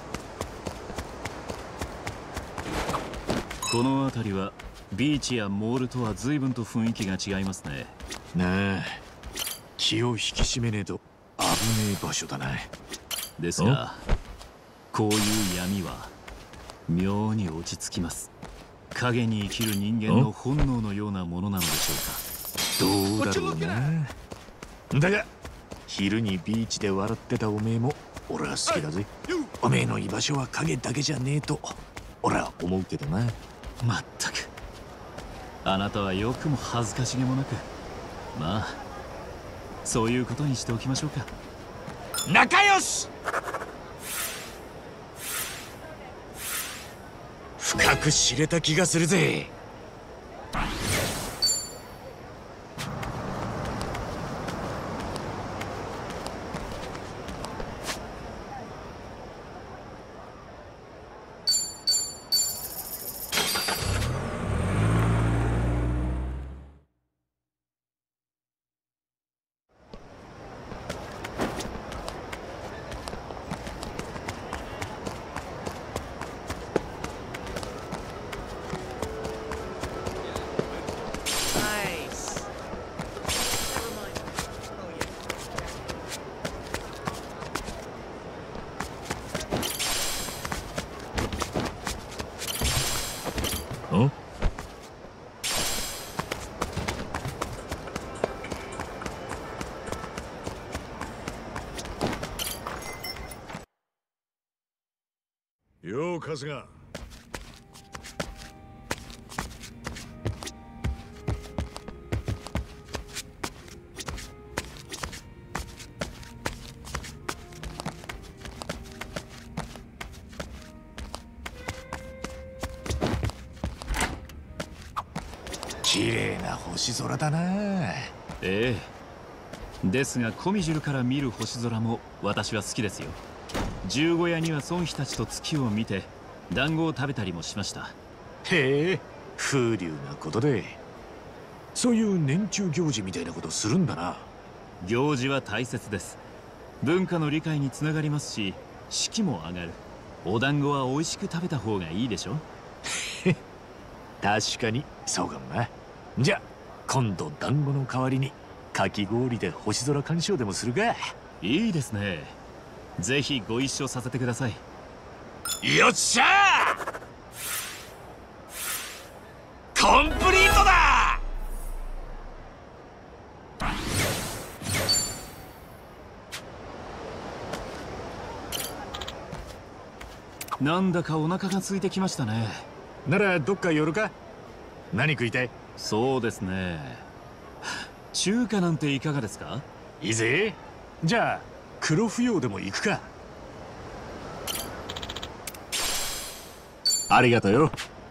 この辺りはビーチやモールとは随分と雰囲気が違いますね。 なあ、気を引き締めねえと危ねえ場所だな。 ですがこういう闇は妙に落ち着きます。影に生きる人間の本能のようなものなのでしょうか。 どうだろうな。だが昼にビーチで笑ってたおめえも俺は好きだぜ。おめえの居場所は影だけじゃねえと俺は思うけどな。 まったく、あなたはよくも恥ずかしげもなく、まあそういうことにしておきましょうか。 仲良し。 深く知れた気がするぜ。 よう春日。 綺麗な星空だな。 ええ、ですがコミジュルから見る星空も私は好きですよ。十五夜には孫妃たちと月を見て団子を食べたりもしました。 へえ、風流なことで。そういう年中行事みたいなことするんだな。 行事は大切です。文化の理解につながりますし、士気も上がる。お団子は美味しく食べた方がいいでしょ。 確かにそうかもな。じゃあ今度団子の代わりにかき氷で星空鑑賞でもするか。 いいですね。ぜひご一緒させてください。 よっしゃー、コンプリートだ。 なんだかお腹が空いてきましたね。 ならどっか寄るか。何食いたい？ そうですね、中華なんていかがですか？ いいぜ。じゃあ黒腐葉でも行くか。ありがとうよ。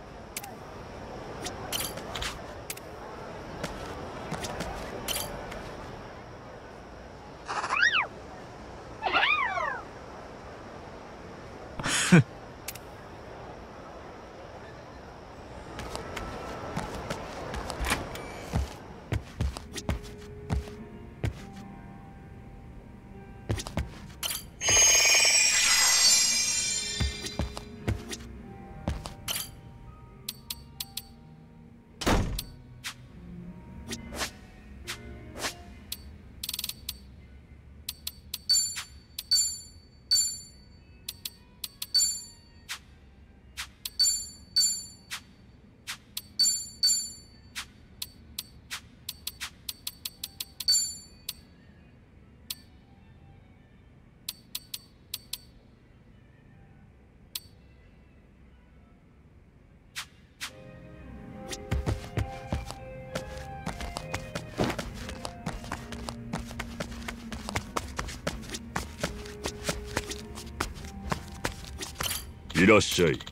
いらっしゃい。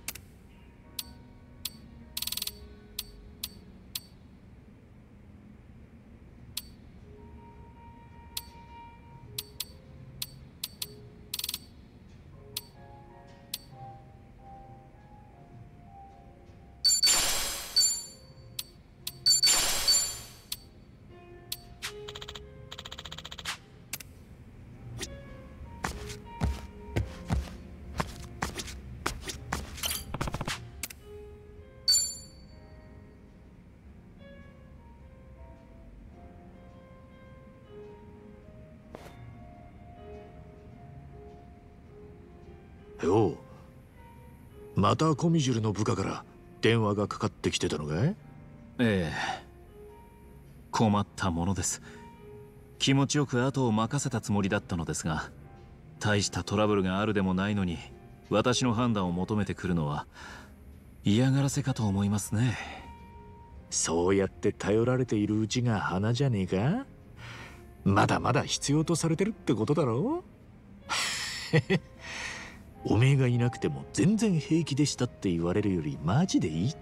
よう、またコミジュルの部下から電話がかかってきてたのかい？ ええ、困ったものです。気持ちよく後を任せたつもりだったのですが、大したトラブルがあるでもないのに私の判断を求めてくるのは嫌がらせかと思いますね。 そうやって頼られているうちが花じゃねえか？まだまだ必要とされてるってことだろう？おめえがいなくても全然平気でしたって言われるよりマジでいいって。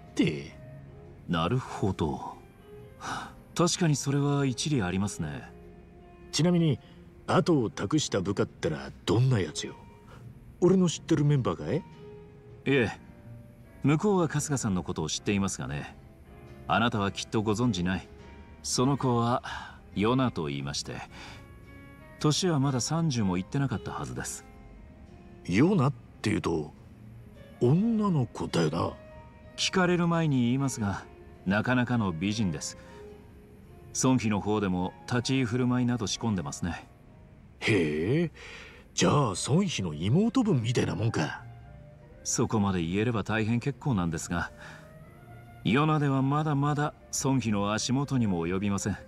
なるほど、確かにそれは一理ありますね。 ちなみに後を託した部下ってのはどんなやつよ？俺の知ってるメンバーかい？ いえ、向こうは春日さんのことを知っていますがね。あなたはきっとご存じない。その子はヨナと言いまして、年はまだ30もいってなかったはずです。 ヨナっていうと女の子だよな。 聞かれる前に言いますが、なかなかの美人です。孫妃の方でも立ち居振る舞いなど仕込んでますね。 へえ、じゃあ孫妃の妹分みたいなもんか。 そこまで言えれば大変結構なんですが、ヨナではまだまだ孫妃の足元にも及びません。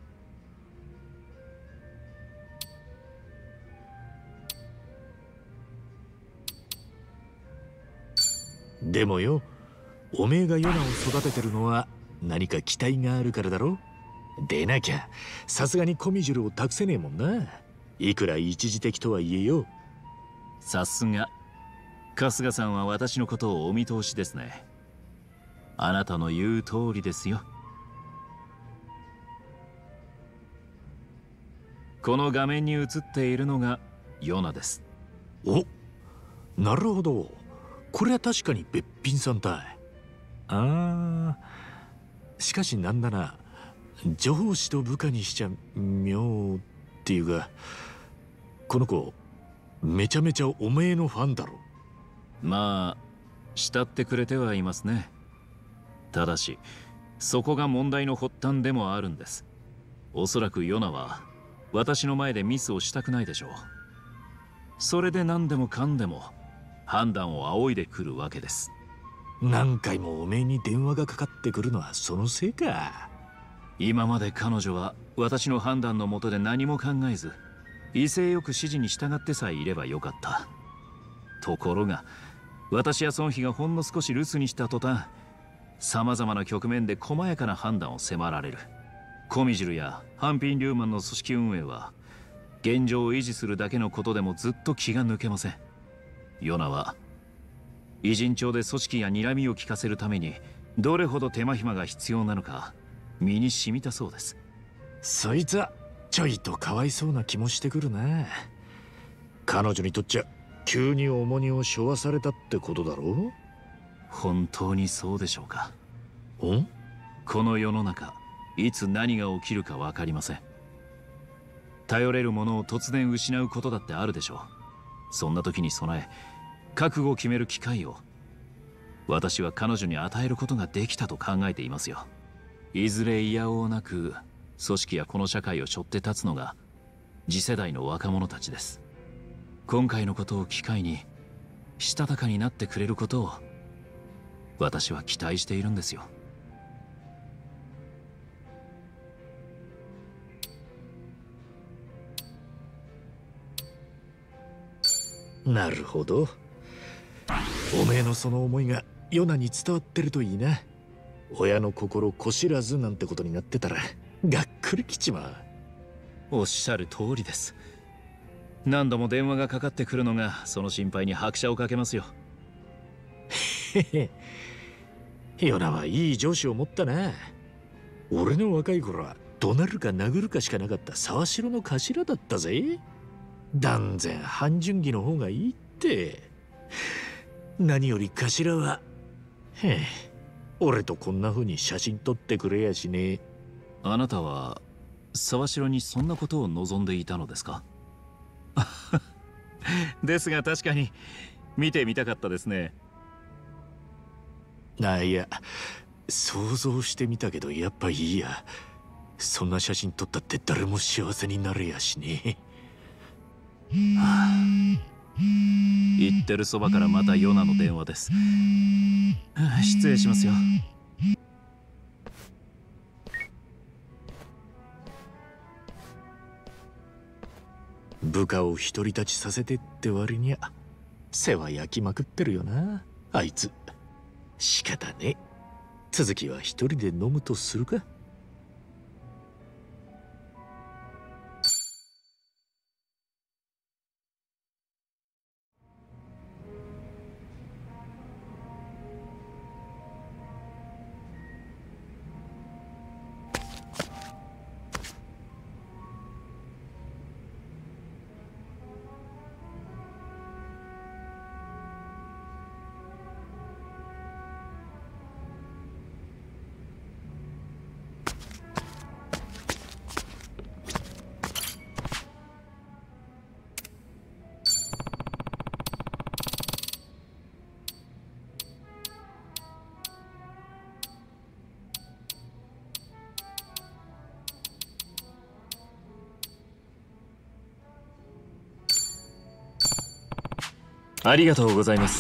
でもよ、おめえがヨナを育ててるのは何か期待があるからだろ。でなきゃさすがにコミジュルを託せねえもんな。いくら一時的とはいえよ。 さすが春日さんは私のことをお見通しですね。あなたの言う通りですよ。この画面に映っているのがヨナです。 お、なるほど。これは確かにべっぴんさんだ。しかしなんだな、上司と部下にしちゃ妙っていうか、この子めちゃめちゃおめえのファンだろ。 まあ慕ってくれてはいますね。ただしそこが問題の発端でもあるんです。おそらくヨナは私の前でミスをしたくないでしょう。それで何でもかんでも判断を仰いでくるわけです。 何回もおめえに電話がかかってくるのはそのせいか。 今まで彼女は私の判断のもとで何も考えず、威勢よく指示に従ってさえいればよかった。ところが私や孫妃がほんの少し留守にした途端、さまざまな局面で細やかな判断を迫られる。コミジルやハンピン・リューマンの組織運営は現状を維持するだけのことでもずっと気が抜けません。ヨナは偉人帳で組織や睨みを利かせるためにどれほど手間暇が必要なのか身に染みたそうです。 そいつはちょいとかわいそうな気もしてくるな。彼女にとっちゃ急に重荷を背負わされたってことだろう。 本当にそうでしょうか。 ん？ この世の中、いつ何が起きるか分かりません。頼れるものを突然失うことだってあるでしょう。そんな時に備え、覚悟を決める機会を私は彼女に与えることができたと考えていますよ。いずれいやおうなく組織やこの社会を背負って立つのが次世代の若者たちです。今回のことを機会にしたたかになってくれることを私は期待しているんですよ。 なるほど。おめえのその思いがヨナに伝わってるといいな。親の心こしらずなんてことになってたらがっくりきちまう。おっしゃる通りです。何度も電話がかかってくるのがその心配に拍車をかけますよ。 へへ、ヨナはいい上司を持ったな。俺の若い頃は怒鳴るか殴るかしかなかった沢城の頭だったぜ。断然半純義の方がいいって。何より頭は俺とこんな風に写真撮ってくれやしねえ。 あなたは沢城にそんなことを望んでいたのですか？ですが確かに見てみたかったですね。 いや、想像してみたけどやっぱいいや。そんな写真撮ったって誰も幸せになれやしね。 言ってるそばからまたヨナの電話です。失礼しますよ。 部下を独り立ちさせてって割にゃ世話焼きまくってるよなあいつ。仕方ねえ。続きは一人で飲むとするか。 ありがとうございます。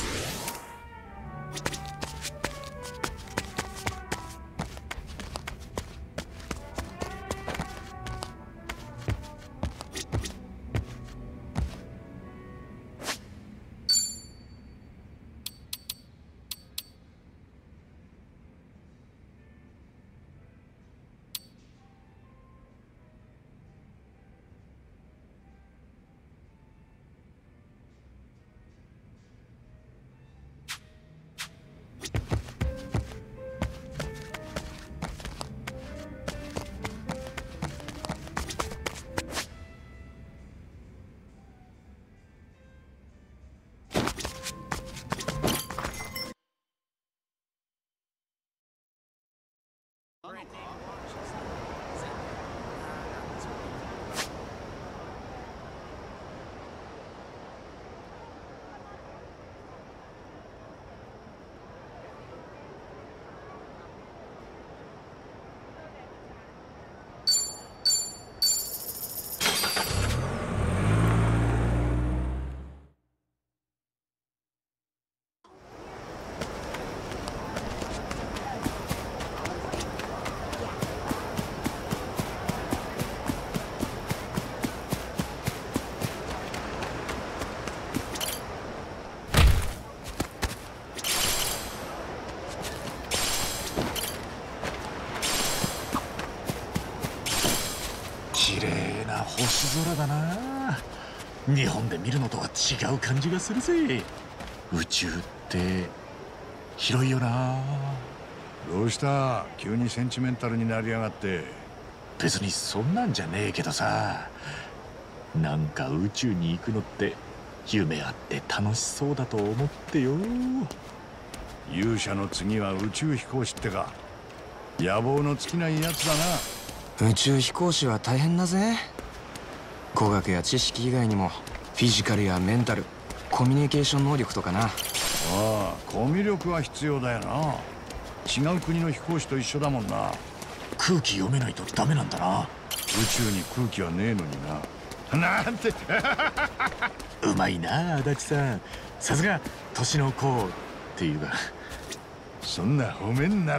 綺麗な星空だな。日本で見るのとは違う感じがするぜ。宇宙って広いよな。 どうした急にセンチメンタルになりやがって。 別にそんなんじゃねえけどさ、なんか宇宙に行くのって夢あって楽しそうだと思ってよ。 勇者の次は宇宙飛行士ってか。野望の尽きないやつだな。宇宙飛行士は大変だぜ。語学や知識以外にもフィジカルやメンタル、コミュニケーション能力とかな。 ああ、コミュ力は必要だよな。違う国の飛行士と一緒だもんな。 空気読めないとダメなんだな。 宇宙に空気はねえのにな。なんてうまいな足立さん。さすが年の子っていうか。 そんな褒めんなって。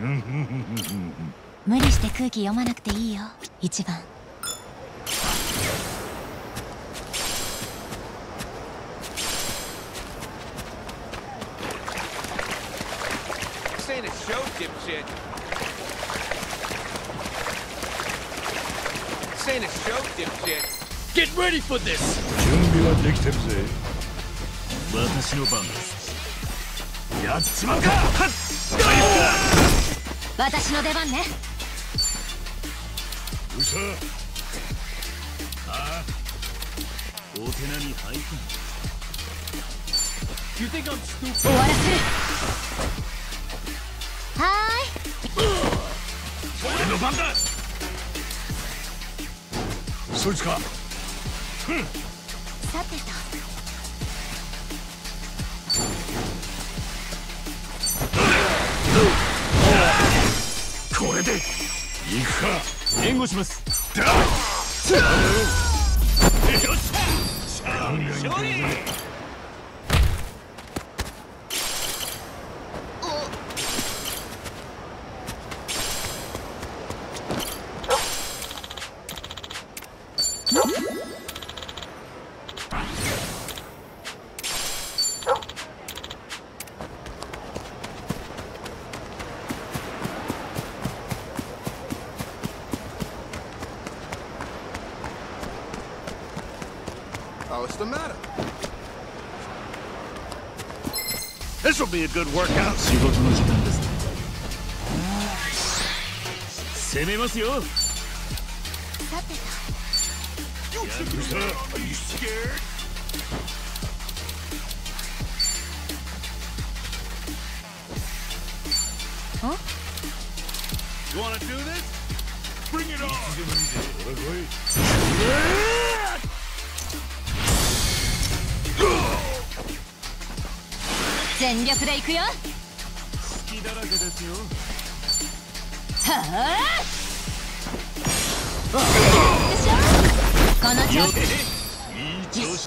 無理して空気読まなくていいよ、一番。 Get ready for this! 準備はできてるぜ。 私の番です。 やっちまうか。 私の出番ね。 うさああ、お手並み拝見。 終わらせる。はーい。 俺の番だ。 そいつか。 さてと。 これで行くか。 援護します。 What's the matter? This will be a good workout. 仕事の時間ですね。攻めますよ。 さてと。 Are you scared? Huh? You want to do this? Bring it on! 全力で行くよ。 隙だらけですよ。 はあ。でしょ。この調子。 いい調子。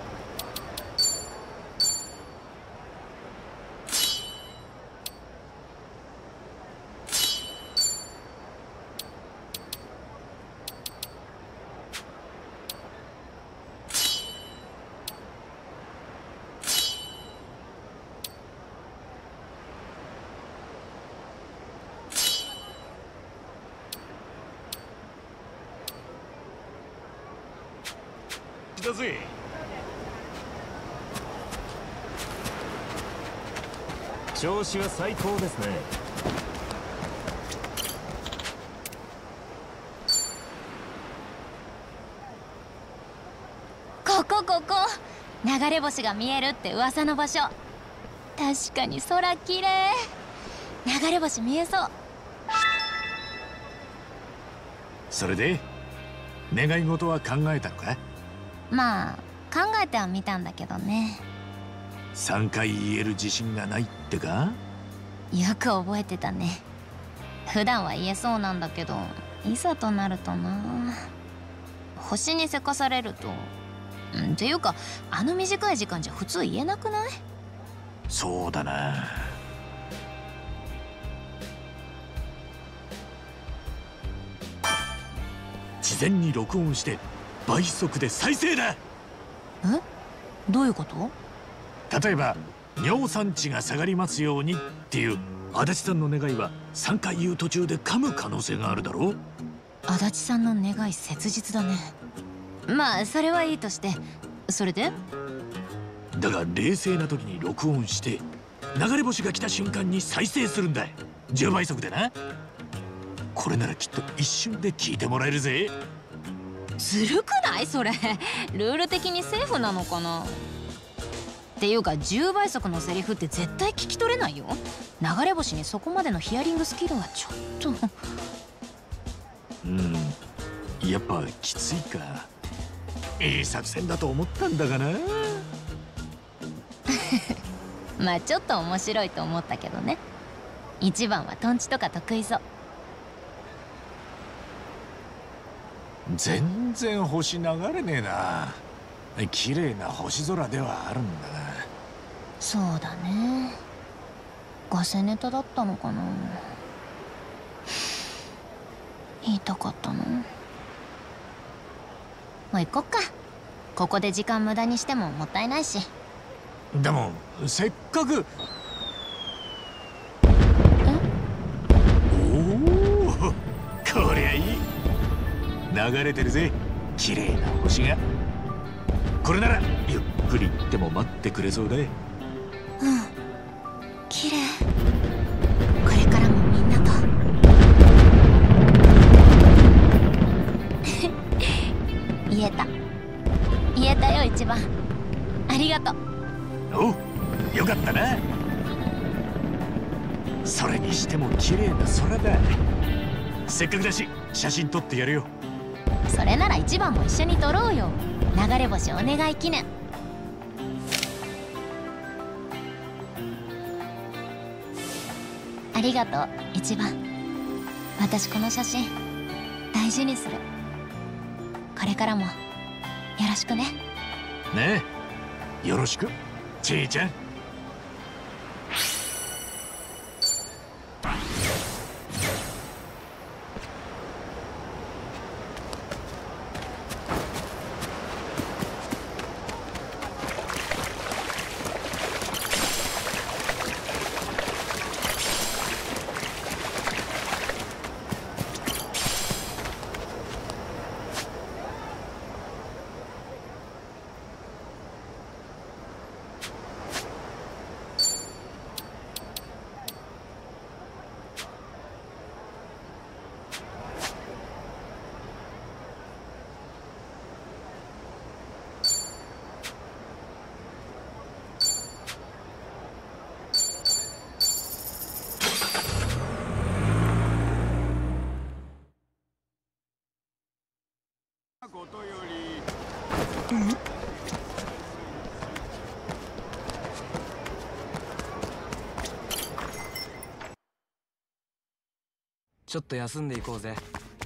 だぜ。 調子は最高ですね。 ここ流れ星が見えるって噂の場所。確かに空きれい。流れ星見えそう。 それで願い事は考えたのか。 まあ考えてはみたんだけどね。 3回言える自信がないってか。 よく覚えてたね。普段は言えそうなんだけど、いざとなるとな。星にせかされると。っていうかあの短い時間じゃ普通言えなくない？ そうだな。事前に録音して倍速で再生だ。 え？どういうこと？ 例えば尿酸値が下がりますようにっていう足立さんの願いは3回言う途中で噛む可能性があるだろう。 足立さんの願い切実だね。まあそれはいいとして、それで？ だが冷静な時に録音して流れ星が来た瞬間に再生するんだ。10倍速でな。これならきっと一瞬で聞いてもらえるぜ。 ずるくないそれ？ルール的にセーフなのかな？っていうか10倍速のセリフって絶対聞き取れないよ。流れ星にそこまでのヒアリングスキルはちょっとやっぱきついか。いい作戦だと思ったんだがな。 まあちょっと面白いと思ったけどね。一番はトンチとか得意そう。 全然星流れねえな。綺麗な星空ではあるんだな。 そうだね。ガセネタだったのかな。言いたかったな。もう行こっか。ここで時間無駄にしてももったいないし。 でもせっかく。おお、こりゃいい。流れてるぜ、綺麗な星が。これならゆっくり行っても待ってくれそうだ。 綺麗。これからもみんなと言えたよ一番。ありがとう。 おう、よかったな。それにしても綺麗な空だ。せっかくだし写真撮ってやるよ。 それなら一番も一緒に撮ろうよ。流れ星お願い記念。ありがとう一番。私この写真大事にする。これからもよろしくね。 ねえ、よろしくちいちゃん。 ことより、 ちょっと休んでいこうぜ。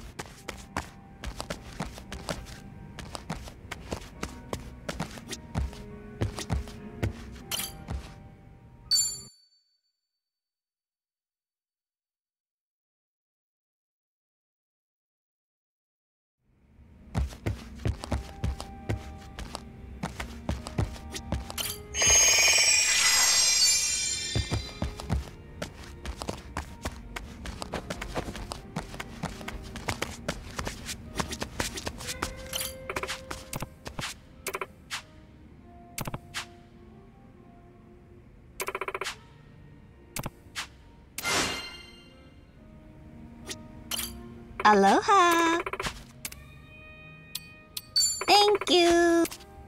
Aloha. Thank you.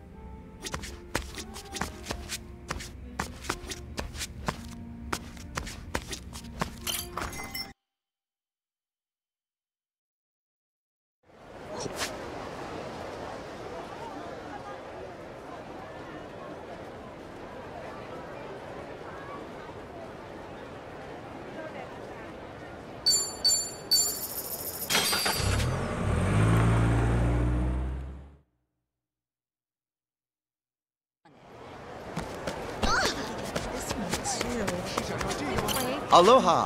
Aloha.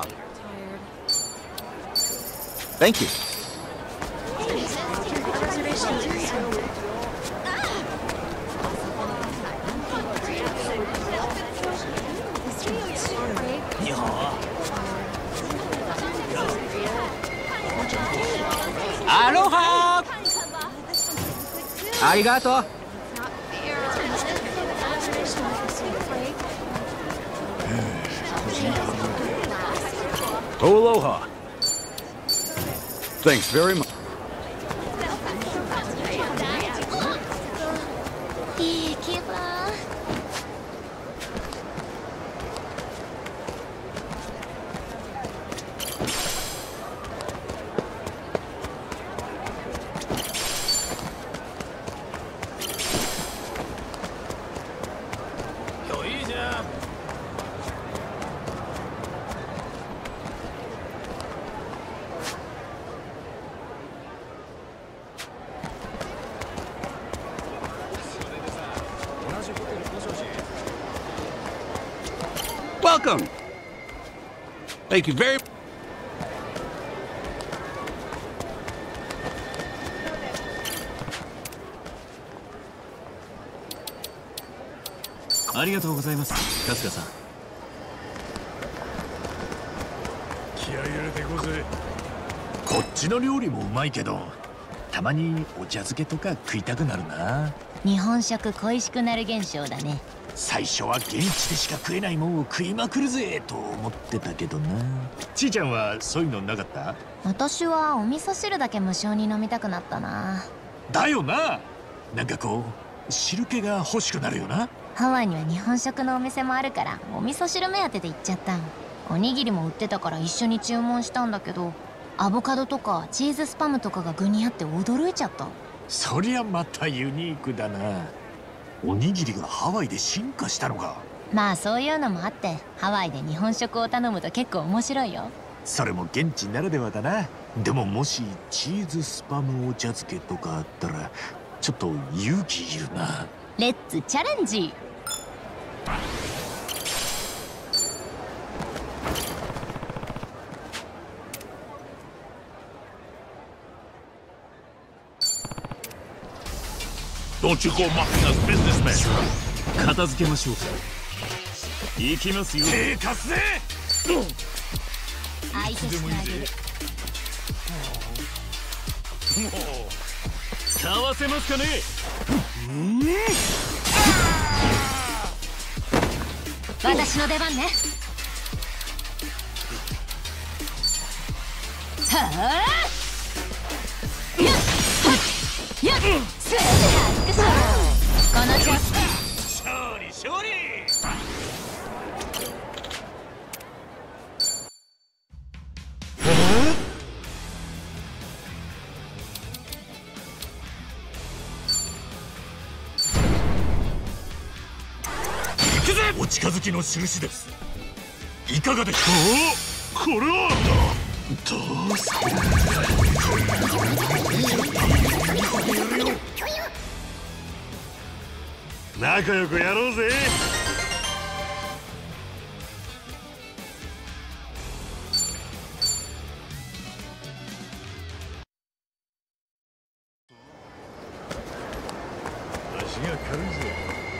Thank you. アロハー。ありがとう。 Aloha. Thanks very much. いい気分。 いいじゃん。 Welcome. Thank you very much. ありがとうございます、春日さん。 気合い入れていこうぜ。こっちの料理もうまいけど、たまにお茶漬けとか食いたくなるな。 日本食恋しくなる現象だね。 最初は現地でしか食えないもんを食いまくるぜと思ってたけどな。ちーちゃんはそういうのなかった？ 私はお味噌汁だけ無性に飲みたくなったな。 だよな。なんかこう汁気が欲しくなるよな。 ハワイには日本食のお店もあるからお味噌汁目当てで行っちゃった。おにぎりも売ってたから一緒に注文したんだけど、アボカドとかチーズスパムとかが具にあって驚いちゃった。 そりゃまたユニークだな。おにぎりがハワイで進化したのか。 まあそういうのもあってハワイで日本食を頼むと結構面白いよ。 それも現地ならではだな。でももしチーズスパムお茶漬けとかあったらちょっと勇気いるな。 レッツチャレンジ。 Don't you go mocking us, businessman. 片付けましょうか。行きますよ。 手貸すぜ。 相手してあげる。 かわせますかね。 私の出番ね。はあ。やっやっスーッとこの調子。 勝利勝利。お近づきの印です。いかがでしょう。これはどうする。仲良くやろうぜ。足が軽いぜ。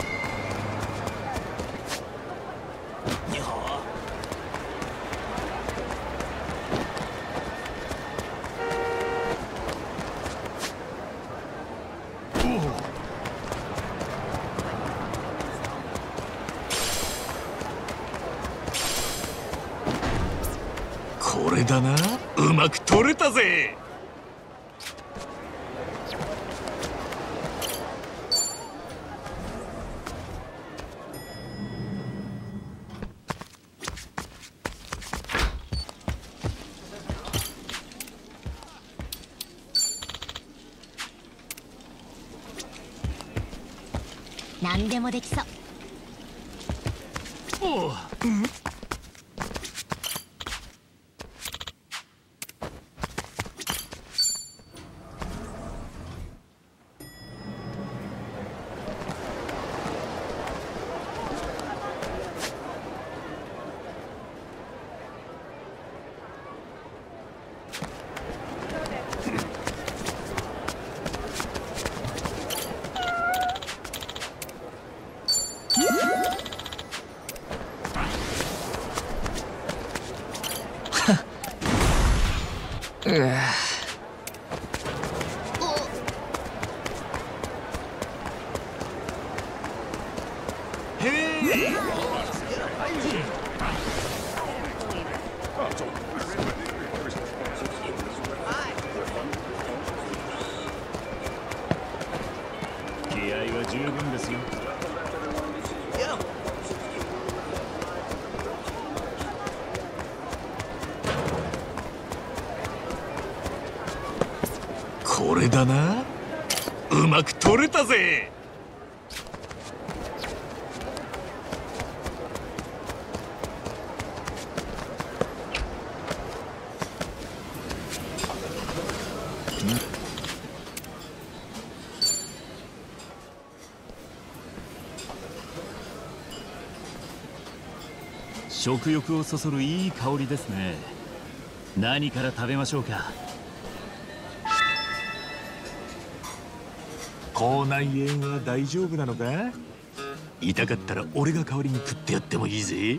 これだな。うまく取れたぜ。 何でもできそう。 おう、 気合は十分ですよ。 これだな。うまく取れたぜ。 食欲をそそるいい香りですね。何から食べましょうか。 口内炎は大丈夫なのか？痛かったら俺が代わりに食ってやってもいいぜ。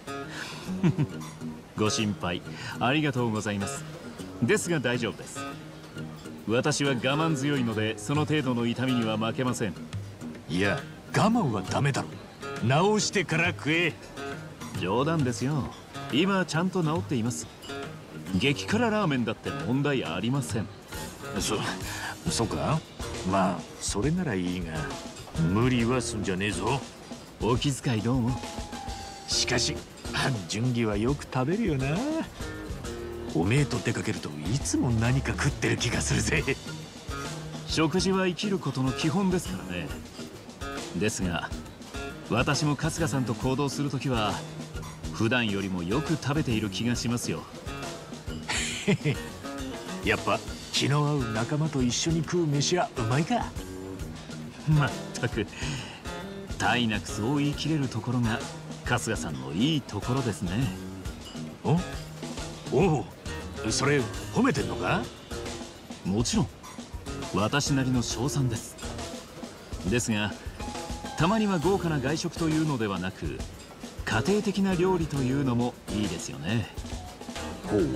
ご心配ありがとうございます。ですが大丈夫です。私は我慢強いのでその程度の痛みには負けません。 いや、我慢はダメだろ。直してから食え。 冗談ですよ。今はちゃんと治っています。激辛ラーメンだって問題ありません。 そうか。まあそれならいいが、無理はすんじゃねえぞ。 お気遣いどうも。 しかし純義はよく食べるよな。おめえと出かけるといつも何か食ってる気がするぜ。 食事は生きることの基本ですからね。ですが私も春日さんと行動するときは普段よりもよく食べている気がしますよ。 やっぱ気の合う仲間と一緒に食う飯はうまいか。 まったく体なくそう言い切れるところが春日さんのいいところですね。 おう、それ褒めてんのか？ もちろん私なりの称賛です。ですがたまには豪華な外食というのではなく家庭的な料理というのもいいですよね。 ほう。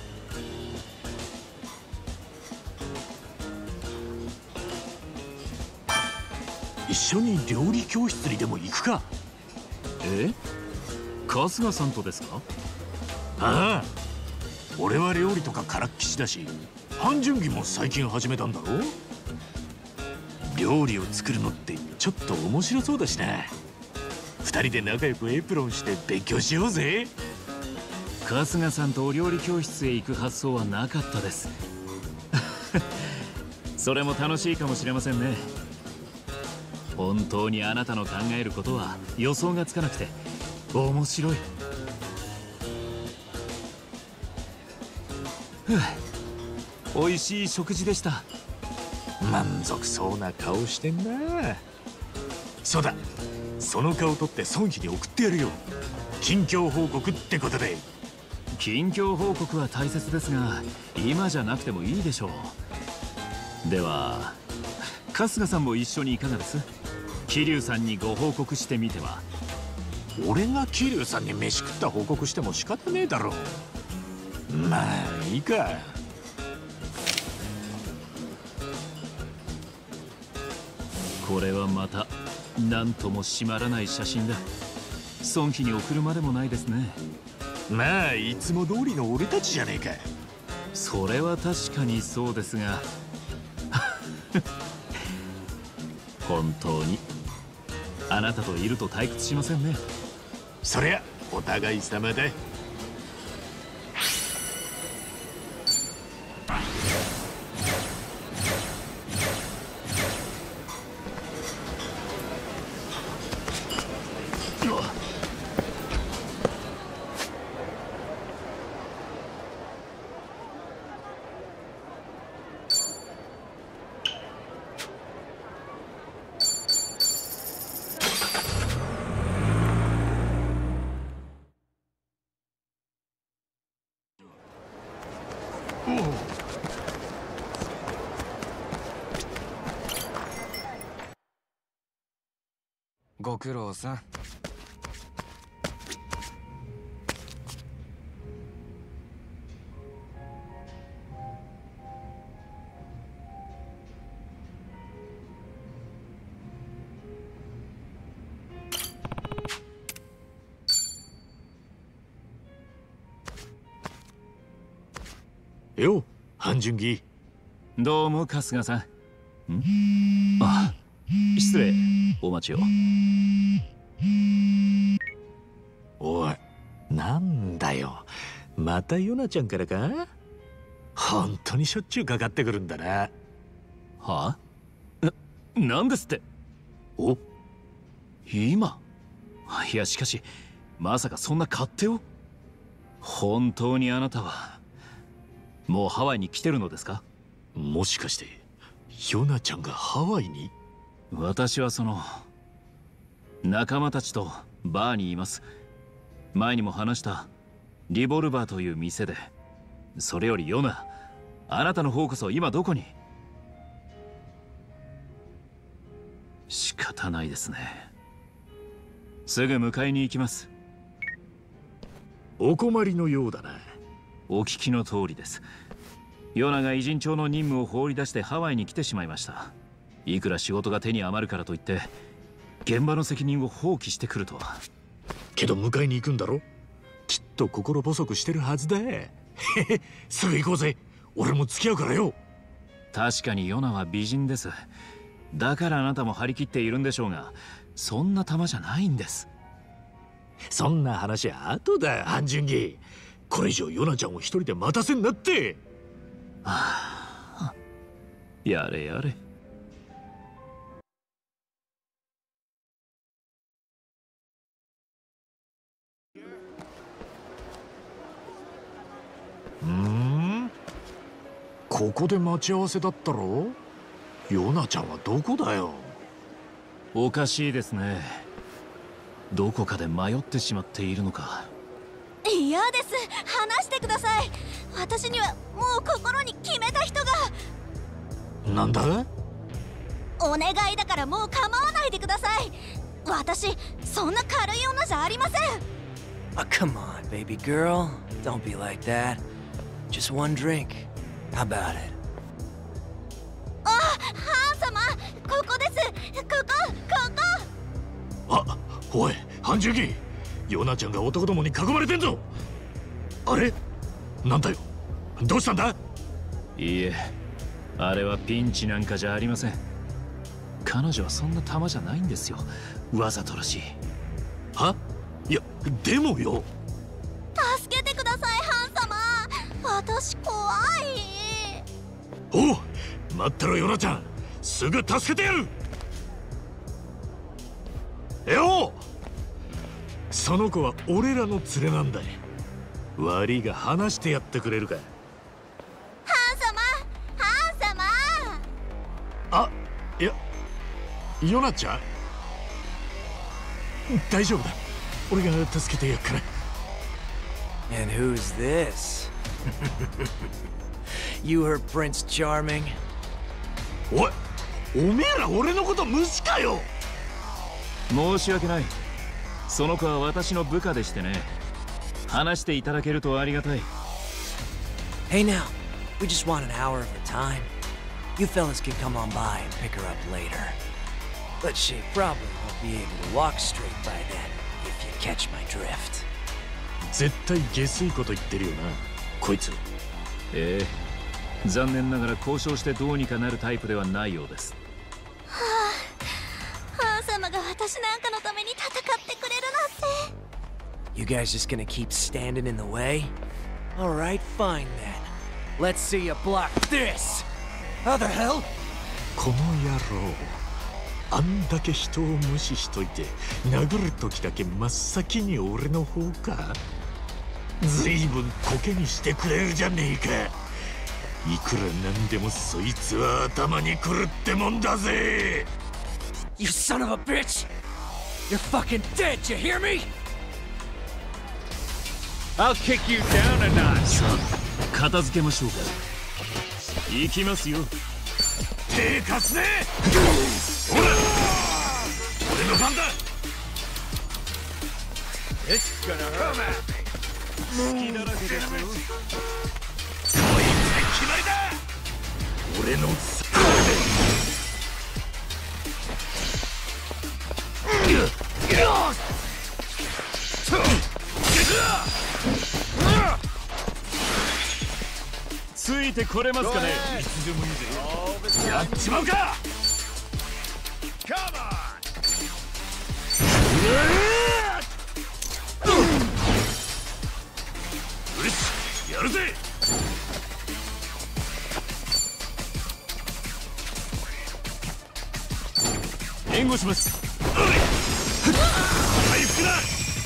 一緒に料理教室にでも行くか。 春日さんとですか？ ああ、俺は料理とかからっきしだし、半純義も最近始めたんだろ。料理を作るのってちょっと面白そうだしな。二人で仲良くエプロンして勉強しようぜ。 春日さんとお料理教室へ行く発想はなかったです。それも楽しいかもしれませんね。本当にあなたの考えることは予想がつかなくて面白い。美味しい食事でした。 満足そうな顔してんな。そうだ、その顔取って孫妃に送ってやるよ。近況報告ってことで。 近況報告は大切ですが今じゃなくてもいいでしょう。では春日さんも一緒にいかがです？桐生さんにご報告してみては。 俺が桐生さんに飯食った報告しても仕方ねえだろう。まあいいか。 これはまた何とも締まらない写真だ。孫妃に送るまでもないですね。 まあいつも通りの俺たちじゃねえか。 それは確かにそうですが本当にあなたといると退屈しませんね。 そりゃお互い様だ。 ご苦労さん。 よ、半純義。 どうも春日さん。あ、失礼。お待ちを。 おい、なんだよ。またヨナちゃんからか？本当にしょっちゅうかかってくるんだな。 はあ？なんですって？お？今？いやしかし、まさかそんな勝手を？本当にあなたはもうハワイに来てるのですか？ もしかしてヨナちゃんがハワイに？ 私はその仲間たちとバーにいます。前にも話したリボルバーという店で。それよりヨナ、あなたの方こそ今どこに？仕方ないですね。すぐ迎えに行きます。 お困りのようだな。 お聞きの通りです。ヨナが偉人帳の任務を放り出してハワイに来てしまいました。いくら仕事が手に余るからといって現場の責任を放棄してくるとは。 けど迎えに行くんだろ？きっと心細くしてるはずだ。すぐ行こうぜ。俺も付き合うからよ。 確かにヨナは美人です。だからあなたも張り切っているんでしょうが、そんな玉じゃないんです。 そんな話は後だ、半純義。これ以上ヨナちゃんを一人で待たせんなって。 はあ、やれやれ。 ここで待ち合わせだったろ？ヨナちゃんはどこだよ？ おかしいですね。どこかで迷ってしまっているのか。 嫌です。話してください。私にはもう心に決めた人が。 なんだ？ お願いだからもう構わないでください。私そんな軽い女じゃありません。 Come on, baby girl. Don't be like that. Just one drink. How about it? あ、ハン様、ここです。ここ。 あ、おい、半純義。ヨナちゃんが男どもに囲まれてんぞ。あれ？なんだよ。どうしたんだ？ いいえ、あれはピンチなんかじゃありません。彼女はそんな玉じゃないんですよ。わざとらしい。 は？いや、でもよ。 助けてください、ハン様。私怖い。 おう、待ってろヨナちゃん。すぐ助けてやる。よう、その子は俺らの連れなんだ。悪いが話してやってくれるか？ ハン様。 あ、いや、ヨナちゃん大丈夫だ。俺が助けてやっから。 And who's this? You heard Prince Charming? おい、おめえら俺のこと無視かよ。 申し訳ない。その子は私の部下でしてね。話していただけるとありがたい。 Hey now, we just want an hour of her time. You fellas can come on by and pick her up later. But she probably won't be able to walk straight by then, if you catch my drift. 絶対下水こと言ってるよな、こいつ。 ええ、残念ながら交渉してどうにかなるタイプではないようです。 はあ、ハン様が私なんかのために戦ってくれるなんて。 You guys just gonna keep standing in the way? Alright, fine then. Let's see you block this! How the hell? この野郎、あんだけ人を無視しといて殴る時だけ真っ先に俺の方か？ずいぶんコケにしてくれるじゃねえか。いくらなんでもそいつは頭にくるってもんだぜ。 You son of a bitch! You're fucking dead, you hear me? I'll kick you down a notch. さあ、片付けましょうか。行きますよ。 手貸すぜ。ほら、俺の番だ。 It's gonna hurt me. 好きだらけですよ。 決まりだ。俺のついてこれますかね。いつでもいいぜ。やっちまうか。よし、やるぜ。援護します。回復だ。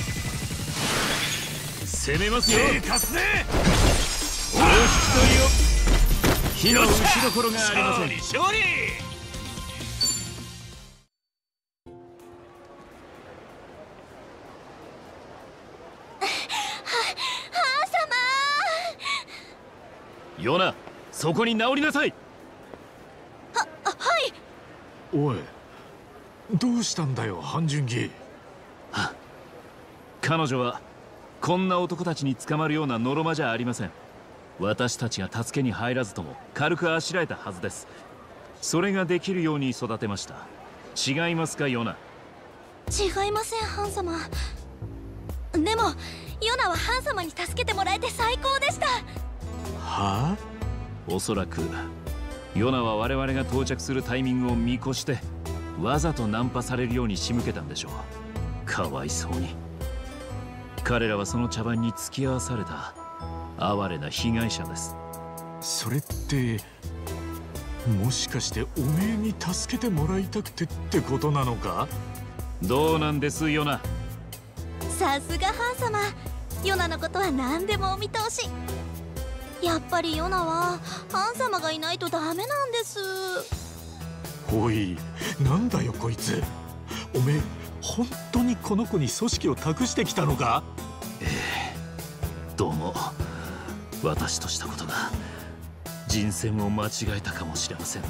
攻めますよ。貸すぜ。お引き取りを。火の打ちどころがありません。勝利。ヨナ、そこに直りなさい。 はい。 おい、どうしたんだよ、半純義。 彼女はこんな男たちに捕まるようなのろまじゃありません。私たちが助けに入らずとも軽くあしらえたはずです。それができるように育てました。違いますか、ヨナ。 違いません、ハン様。でもヨナはハン様に助けてもらえて最高でした。 はあ？おそらくヨナは我々が到着するタイミングを見越してわざとナンパされるように仕向けたんでしょう。かわいそうに。彼らはその茶番に付き合わされた哀れな被害者です。 それってもしかしておめえに助けてもらいたくてってことなのか？ どうなんですヨナ。 さすがハン様。ヨナのことは何でもお見通し。やっぱりヨナはハン様がいないとダメなんです。 おい、なんだよこいつ。おめえ本当にこの子に組織を託してきたのか？ どうも私としたことが人選を間違えたかもしれませんね。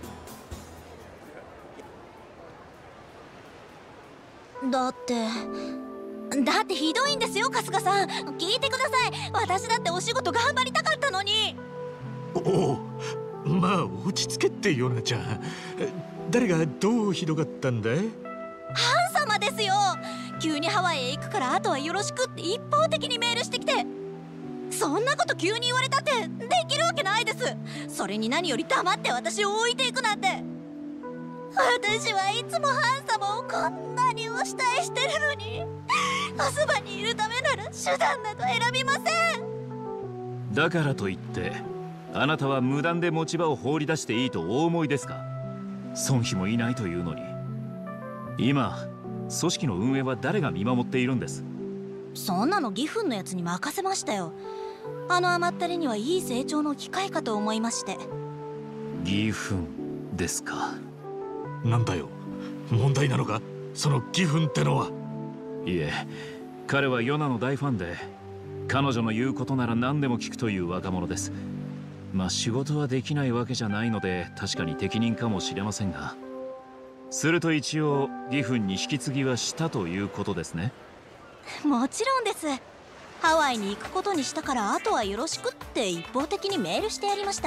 だってひどいんですよ、春日さん。聞いてください。私だってお仕事頑張りたかったのに。 おお、まあ落ち着けってヨナちゃん。誰がどうひどかったんだい？ ハン様ですよ。急にハワイへ行くからあとはよろしくって一方的にメールしてきて、そんなこと急に言われたってできるわけないです。それに何より黙って私を置いていくなんて。私はいつもハン様をこんなにお慕いしてるのに、おそばにいるためなら手段など選びません。 だからといってあなたは無断で持ち場を放り出していいとお思いですか？孫妃もいないというのに。今組織の運営は誰が見守っているんです？ そんなの義憤のやつに任せましたよ。あの甘ったれにはいい成長の機会かと思いまして。 義憤ですか。 なんだよ、問題なのかその義憤ってのは。 いえ、彼はヨナの大ファンで彼女の言うことなら何でも聞くという若者です。まあ仕事はできないわけじゃないので確かに適任かもしれませんが、すると一応義憤に引き継ぎはしたということですね。 もちろんです。ハワイに行くことにしたからあとはよろしくって一方的にメールしてやりました。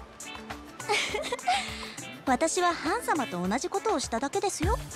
私はハン様と同じことをしただけですよ。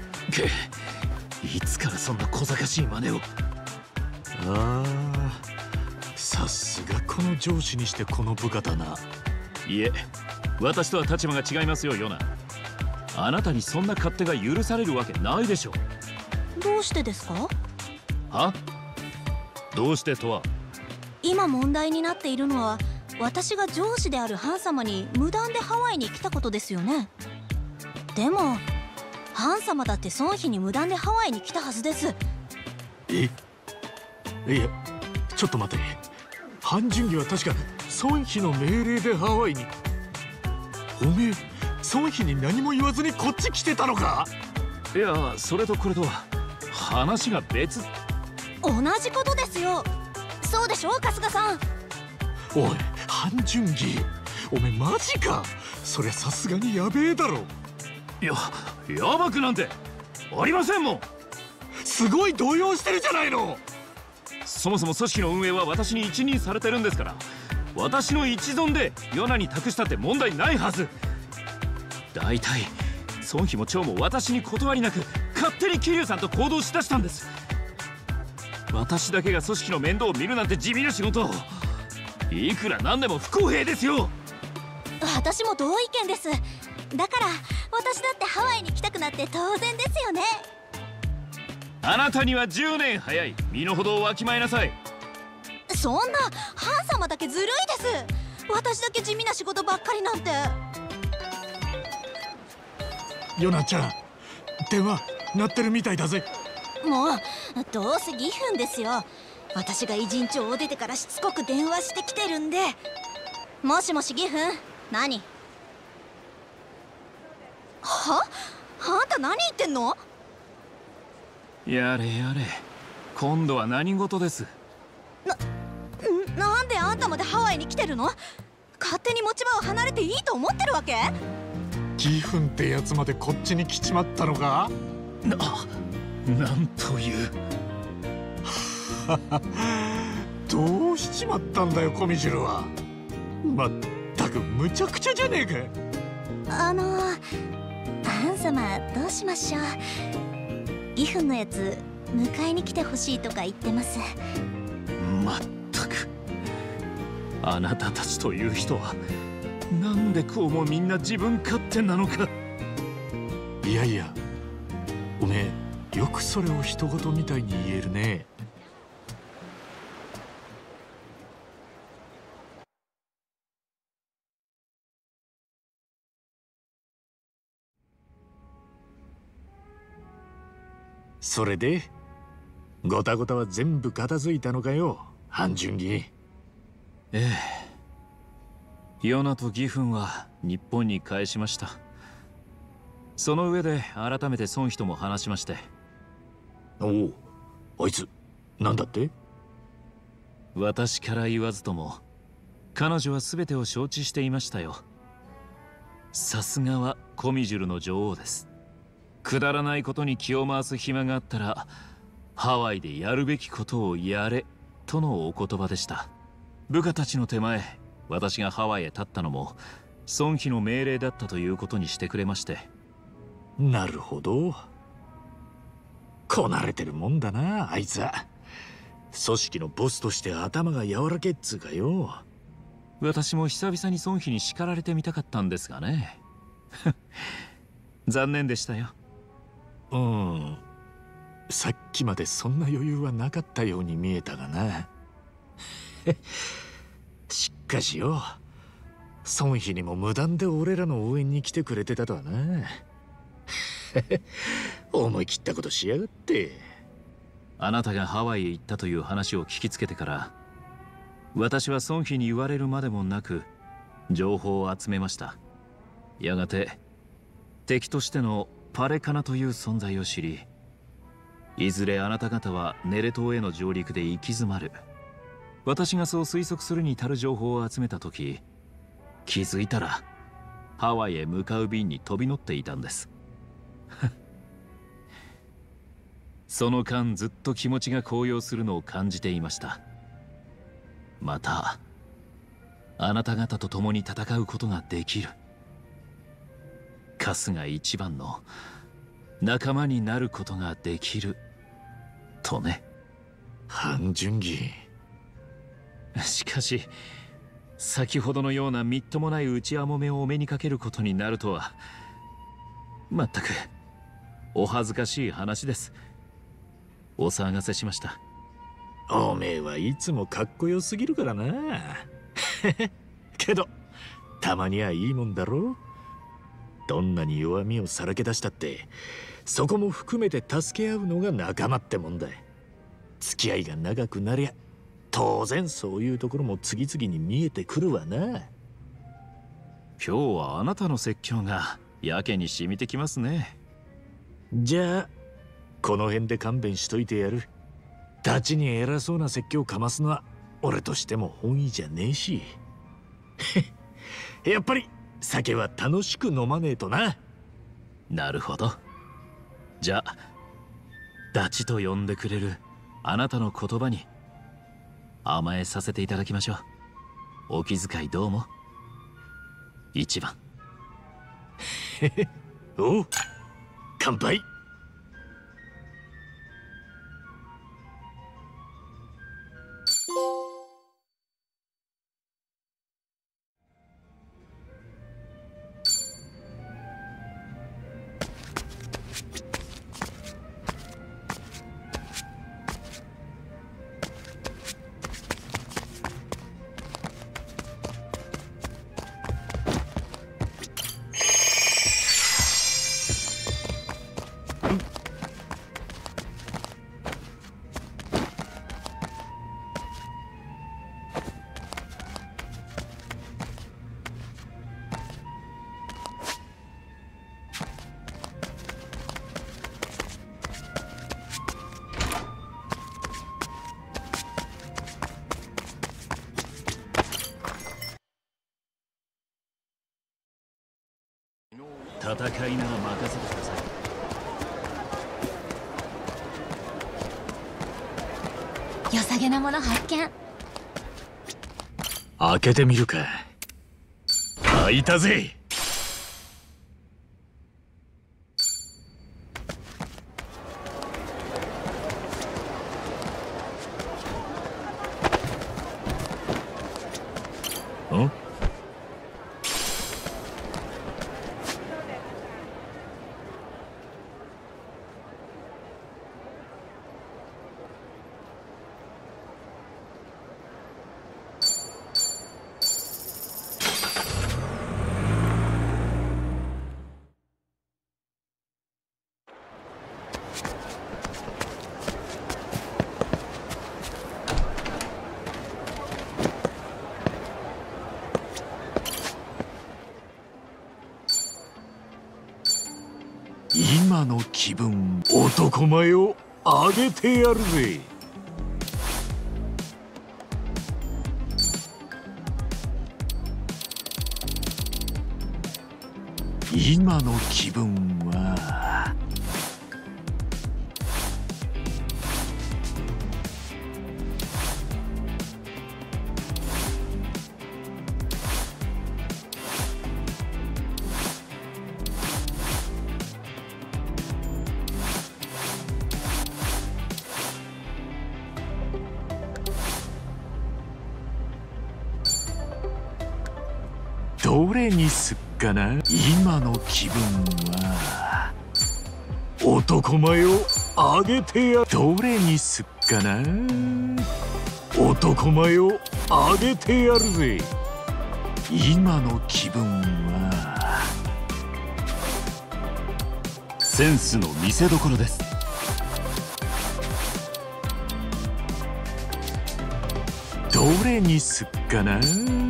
いつからそんな小賢しい真似を。 ああ、さすがこの上司にしてこの部下だな。 いえ、私とは立場が違いますよヨナ。あなたにそんな勝手が許されるわけないでしょう。 どうしてですか？ は？どうしてとは。 今問題になっているのは私が上司であるハン様に無断でハワイに来たことですよね。でもハン様だって孫妃に無断でハワイに来たはずです。 いや、ちょっと待て。半純義は確か孫妃の命令でハワイに。おめえ孫妃に何も言わずにこっち来てたのか？ いや、それとこれとは話が別。 同じことですよ。そうでしょ春日さん。 おい半純義、おめえマジか？そりゃさすがにやべえだろ。 やばくなんてありませんもん。 すごい動揺してるじゃないの。 そもそも組織の運営は私に一任されてるんですから、私の一存でヨナに託したって問題ないはず。だいたい孫妃も長も私に断りなく勝手に桐生さんと行動しだしたんです。私だけが組織の面倒を見るなんて地味な仕事を。 いくらなんでも不公平ですよ。 私も同意見です。だから私だってハワイに来たくなって当然ですよね。 あなたには10年早い。身の程をわきまえなさい。 そんな、ハン様だけずるいです。私だけ地味な仕事ばっかりなんて。 ヨナちゃん、電話鳴ってるみたいだぜ。 もうどうせ義憤ですよ。私が偉人帳を出てからしつこく電話してきてるんで。もしもし義憤、何？は？あんた何言ってんの？ やれやれ、今度は何事です？ なんであんたまでハワイに来てるの？勝手に持ち場を離れていいと思ってるわけ？ 義憤ってやつまでこっちに来ちまったのか？ なんという。 どうしちまったんだよ、コミジュルは。まったくむちゃくちゃじゃねえか。 ハン様どうしましょう。義憤のやつ迎えに来てほしいとか言ってます。 まったく、あなたたちという人はなんでこうもみんな自分勝手なのか。 いやいや、おめえよくそれを人事みたいに言えるね。それでごたごたは全部片付いたのかよ、半純義。 ええ、ヨナと義憤は日本に返しました。その上で改めて孫妃とも話しまして。 おお、あいつなんだって？ 私から言わずとも彼女は全てを承知していましたよ。さすがはコミジュルの女王です。くだらないことに気を回す暇があったらハワイでやるべきことをやれとのお言葉でした。部下たちの手前、私がハワイへ立ったのも孫妃の命令だったということにしてくれまして。 なるほど。こなれてるもんだな、あいつは。組織のボスとして頭が柔らけっつうかよ。 私も久々に孫妃に叱られてみたかったんですがね。残念でしたよ。 さっきまでそんな余裕はなかったように見えたがな。しかしよ、孫妃にも無断で俺らの応援に来てくれてたとはな。思い切ったことしやがって。 あなたがハワイへ行ったという話を聞きつけてから、私は孫妃に言われるまでもなく情報を集めました。やがて敵としてのパレカナという存在を知り、いずれあなた方はネレ島への上陸で行き詰まる。私がそう推測するに足る情報を集めた時、気づいたらハワイへ向かう便に飛び乗っていたんです。その間ずっと気持ちが高揚するのを感じていました。またあなた方と共に戦うことができる。春日一番の仲間になることができるとね。 半純義。 しかし先ほどのようなみっともない内輪もめをお目にかけることになるとは、まったくお恥ずかしい話です。お騒がせしました。 おめえはいつもかっこよすぎるからな。けどたまにはいいもんだろ。どんなに弱みをさらけ出したってそこも含めて助け合うのが仲間ってもんだ。付き合いが長くなりゃ当然そういうところも次々に見えてくるわな。 今日はあなたの説教がやけに染みてきますね。 じゃあこの辺で勘弁しといてやる。ダチに偉そうな説教をかますのは俺としても本意じゃねえし。やっぱり酒は楽しく飲まねえとな。 なるほど。じゃあダチと呼んでくれるあなたの言葉に甘えさせていただきましょう。お気遣いどうも。一番。 おう、乾杯。 戦いなら任せてください。 良さげなもの発見。 開けてみるか。開いたぜ。ん？今の気分、男前をあげてやるぜ。今の気分はどれにすっかな。今の気分は男前をあげてや。どれにすっかな。男前をあげてやるぜ。今の気分はセンスの見せ所です。 どれにすっかな。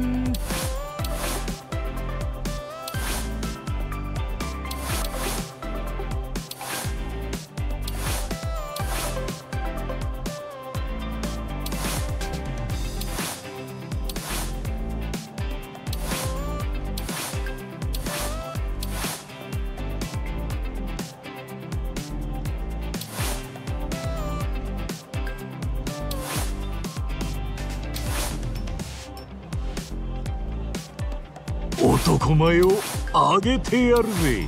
男前をあげてやるぜ。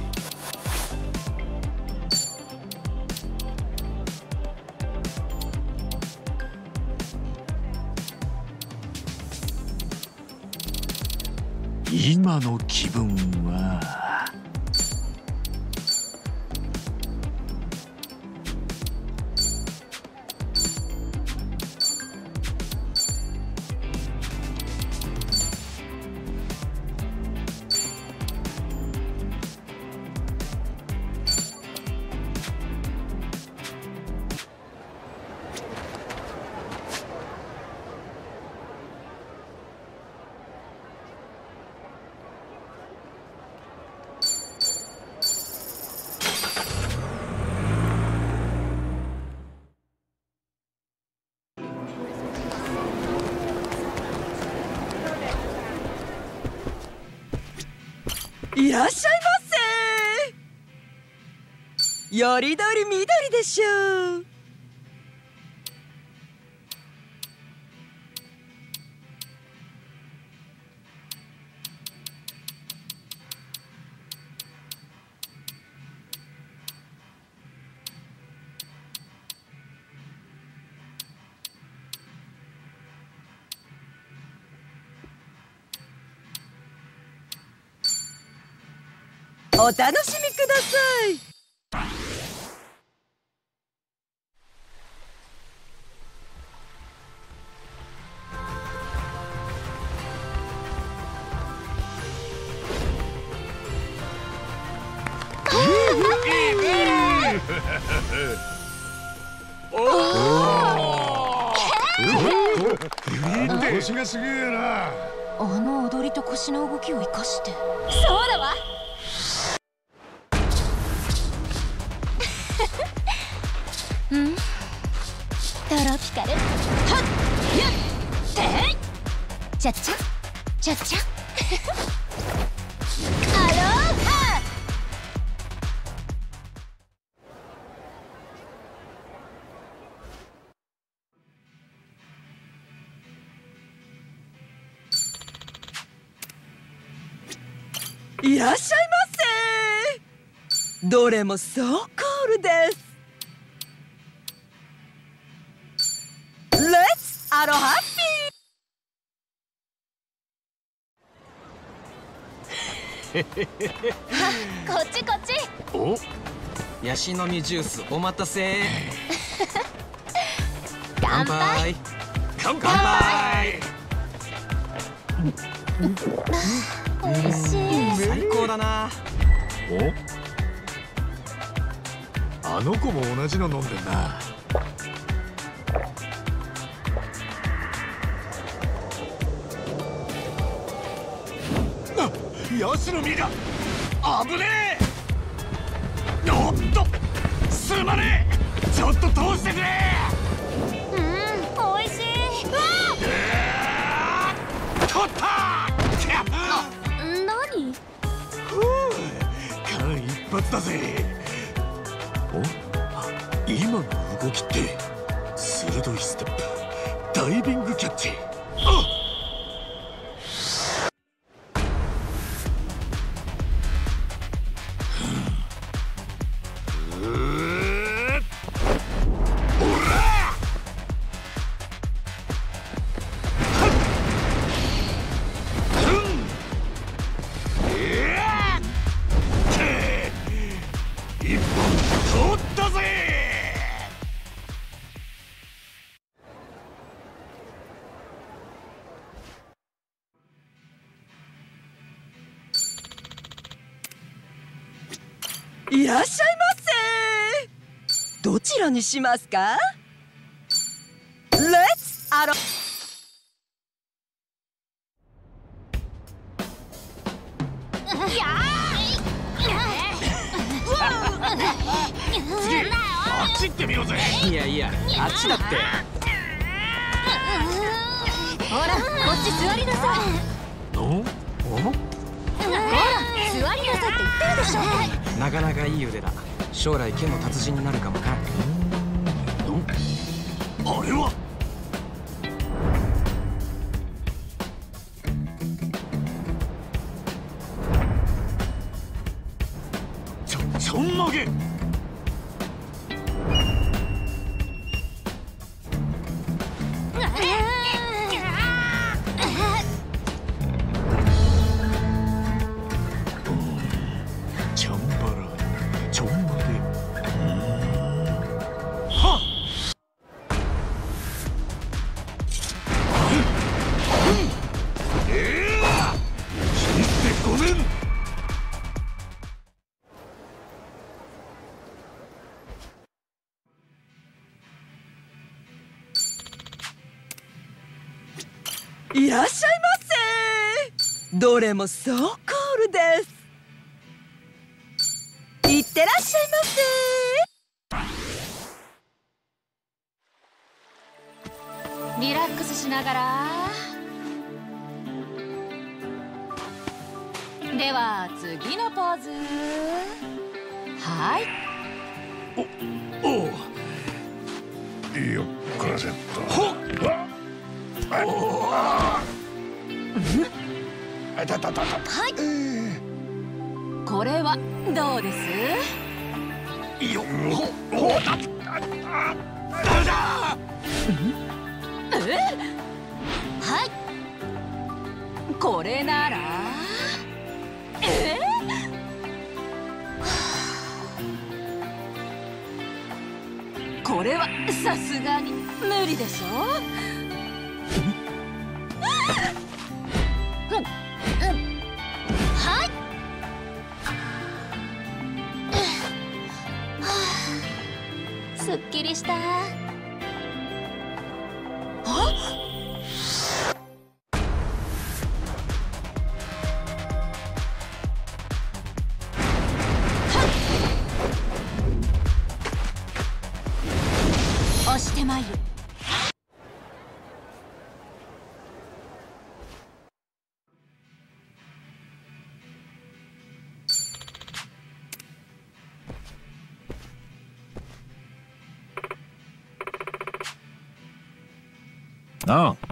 今の気分はいらっしゃいませ。よりどりみどりでしょう。お楽しみください。 腰がすげえな。 あの踊りと腰の動きを生かして。 そうだわ。うんトロピカルはっゆっていちゃっちゃちゃっちゃアローハいらっしゃいませ。どれもソーコールです。レッツアロハッピー。 こっちこっち。 お、ヤシの実ジュースお待たせ。乾杯。 乾杯。美味しい。 最高だな。 お、あの子も同じの飲んでんな。 ヤシの実が危ねえ。おっと、すまねえ。ちょっと通してくれ。 美味しい。 取った。 何？ 間一髪だぜ。お、今の動きって鋭いステップ、ダイビングキャッチ。 いらっしゃいませ。どちらにしますか？レッツアロ。 次、あっち行ってみようぜ。 いやいや、あっちだって。 ほら、こっち座りなさい。 お？ ほら、座りなさいって言ってるでしょ。 なかなかいい腕だ。将来剣の達人になるかもな。 あれはちょんまげ。チャンバラ、ちょんまげ。はっ。気にしてごめん。 いらっしゃいませ。どれもソーコールです。いってらっしゃいませ。リラックスしながら。では次のポーズ。はい。 おう。よっこらせっと。ほっ。あたたたた。 はい。これはどうです？ よっ。おだ。だだ。 はい。これなら。これはさすがに無理でしょ。はい。すっきりした。押してまいる。 ああ。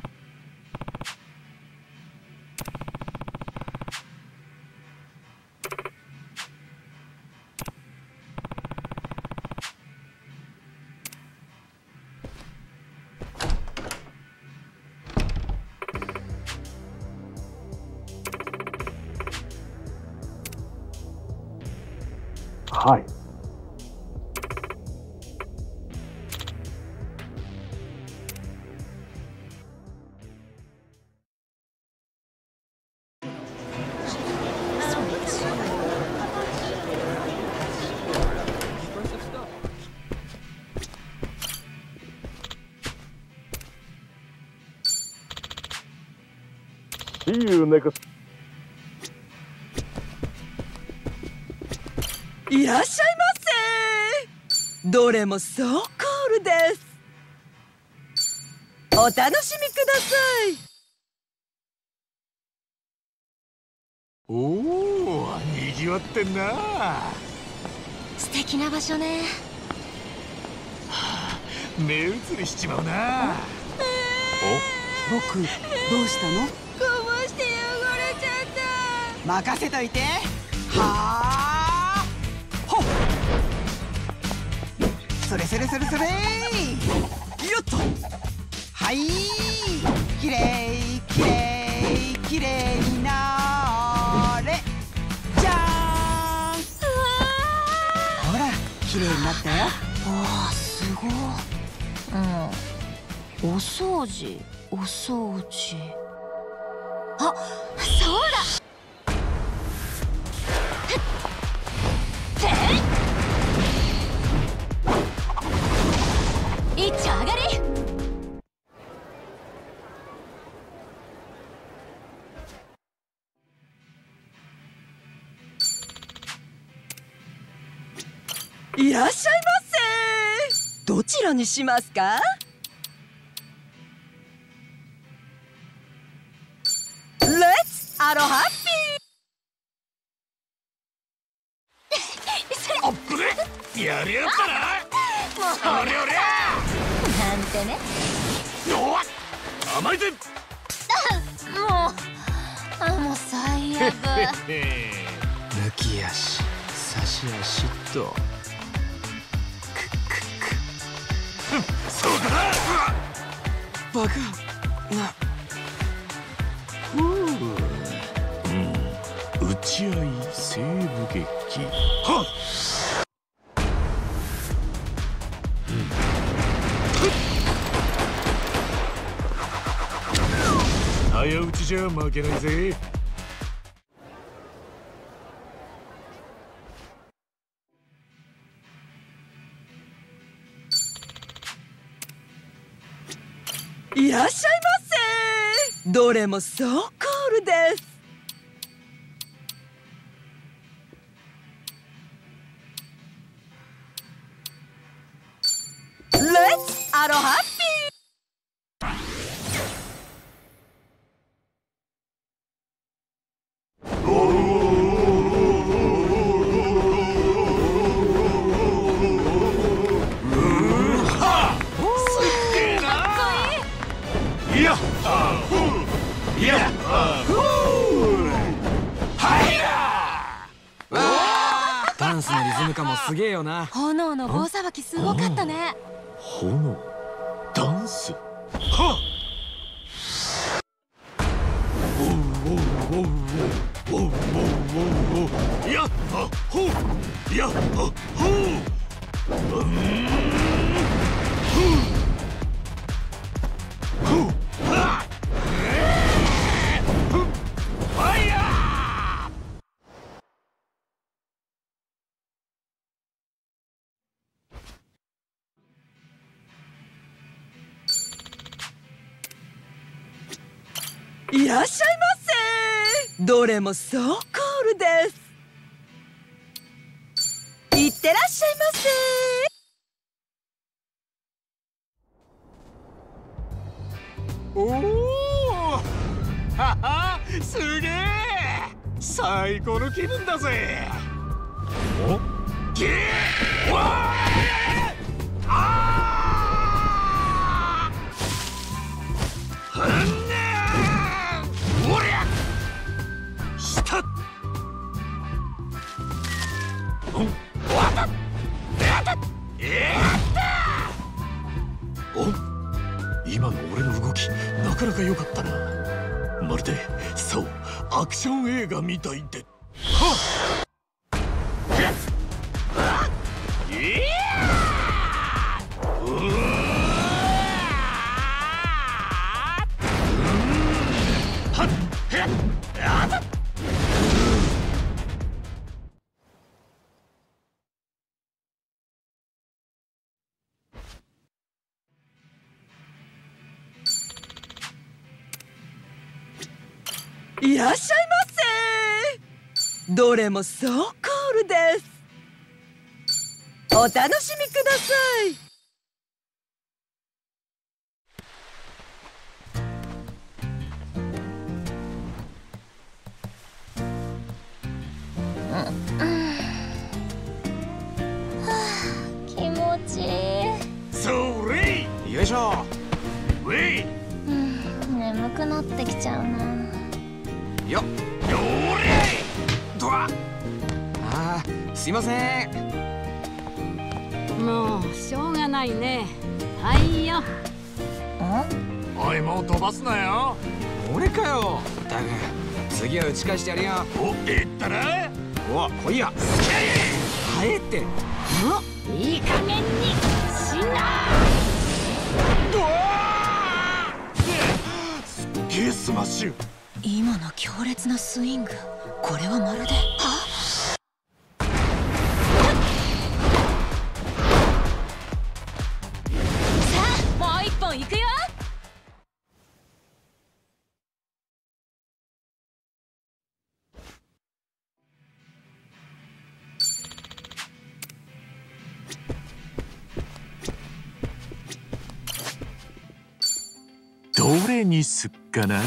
はい。 See you next. いらっしゃいませ。どれもソーコールです。お楽しみください。 おお、にぎわってんな。 素敵な場所ね。 目移りしちまうな。 僕、どうしたの？ こぼして汚れちゃった。 任せといて。はあ。ほっ。それそれそれそれ。よっと。はい。きれいきれいきれいになれ。じゃーん。ほら、きれいになったよ。 わあ、すごい。お掃除、お掃除。あ、そうだ。いっちょ上がり。 いらっしゃいませ。どちらにしますか？レッツアロハッあっぶね。やりやったな。おりゃおりゃ。 なんてね。 甘いぜ。 もう最悪。 抜き足、差し足と。 そうだ。 バカな。 打ち合い西部劇。はっ。早打ちじゃ負けないぜ。 いらっしゃいませ。どれもソーコールです。レッツアロハッピダンスのリズム感もすげえよな。 炎の棒さばきすごかったね。 炎ダンス。はっ。やっはほうやっはほう。ファイヤー。 いらっしゃいませ。どれもソーコールです。いってらっしゃいませ。 おお、はは、すげえ。最高の気分だぜ。お、ゲーわーあーはんねーおりゃしたおわたやったやったお、今の俺の動きなかなか良かったな。まるでそうアクション映画みたいで。はっいらっしゃいませ。どれもソーコールです。お楽しみください。 気持ちいい。 それよいしょ。ウェイ。 眠くなってきちゃうな。 よっ。 よれ。ドア。 あー、すいません。 もうしょうがないね。はいよ。 おい、もう飛ばすなよ。 俺かよ。たく次は打ち返してやるよ。 お、いったな。 お、来いや。早えって。 いい加減にしな。 すっげえスマッシュ。 今の強烈なスイング、これはまるで。もう一本いくよ。 どれにすっかな。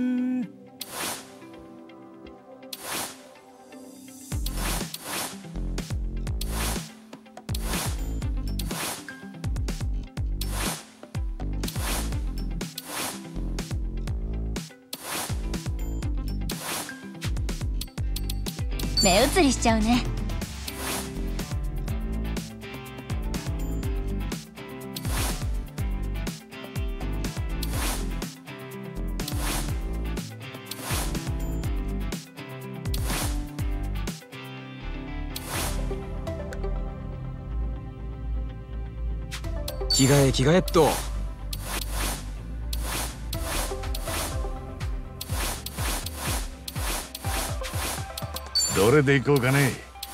目移りしちゃうね。 着替え着替えっと。 どれでいこうかね。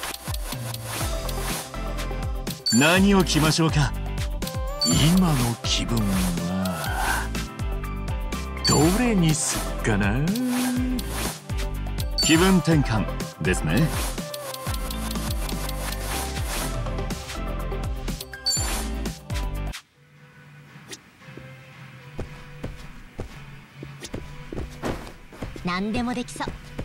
何を着ましょうか。 今の気分はどれにすっかな。 気分転換ですね。 何でもできそう。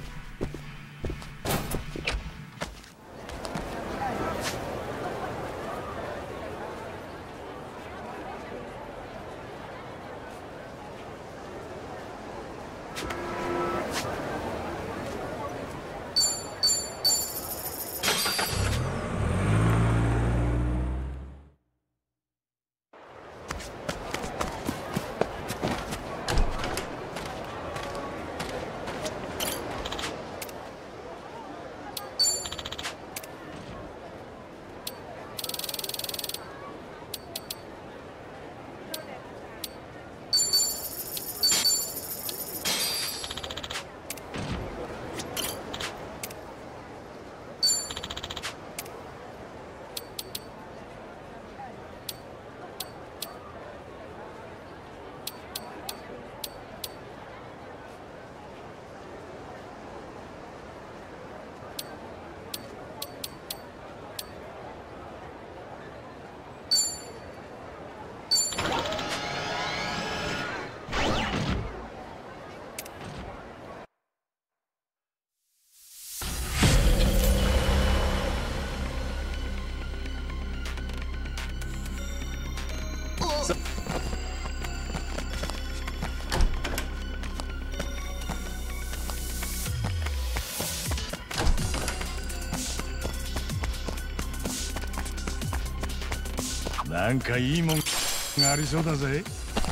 なんかいいもんがありそうだぜ。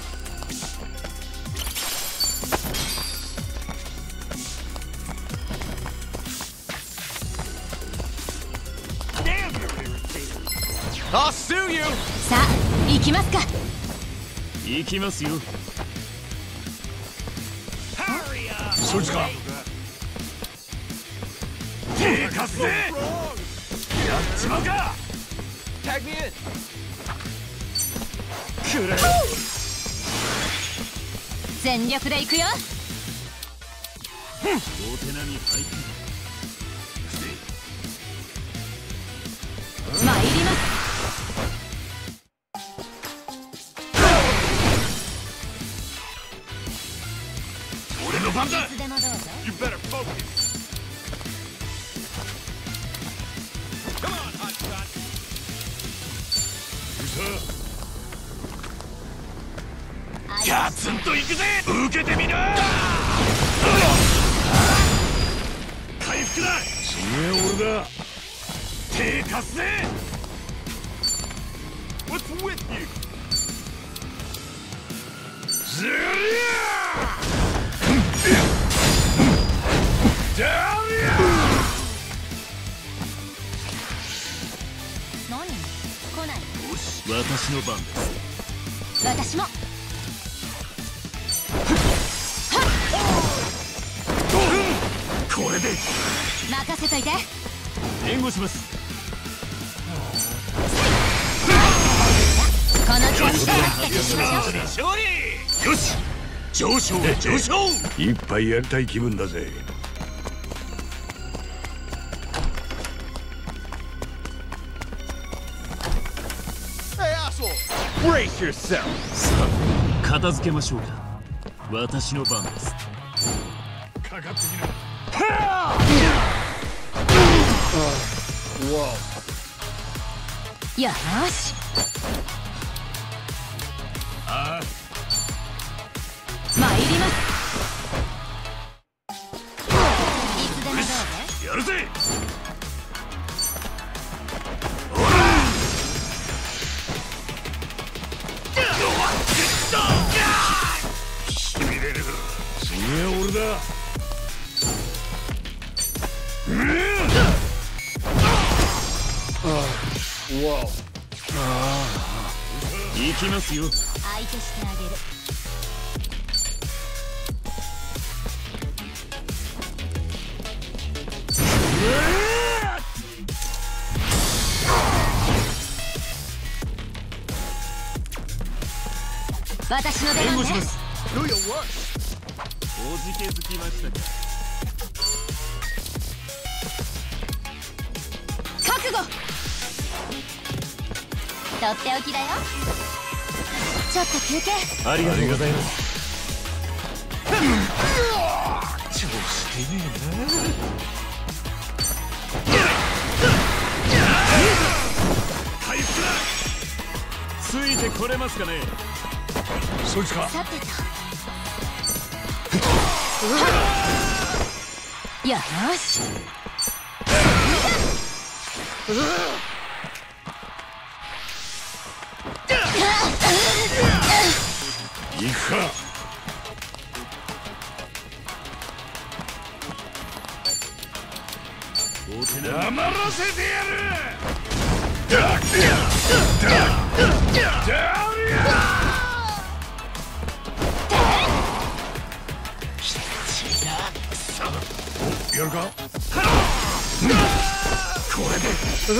さあ行きますか。 行きますよ。 そいつか。 手貸すぜ。やっちまうか。 Tag me in. くれ。 全力で行くよ。 手並み拝見。 参ります。 俺の番だ。 いつでもどうぞ。 You better focus. Come on, hotshot. ガツンといくぜ。受けてみな。回復だ。次は俺だ。手貸すぜ。What's with you? ずりゃ何？来ない。 よし、私の番です。 私も。 これで任せといて。 援護します。 この調子でやっていきましょう。 勝利。よし、上昇上昇。 一杯やりたい気分だぜ。 さあ、片付けましょうか。私の番です。 かかってみな。 よし。参ります。いつでもどうぞ。 やるぜ。しびれる。次は俺だ。 行きますよ。 相手してあげる。私の出番ね。 おじけづきましたか。 覚悟。とっておきだよ。ちょっと休憩。 ありがとうございます。 調子出ねえな。回復だ。 ついてこれますかね。 そいつか。 さてと。よし。 行くか。黙らせてやる。やるか。これで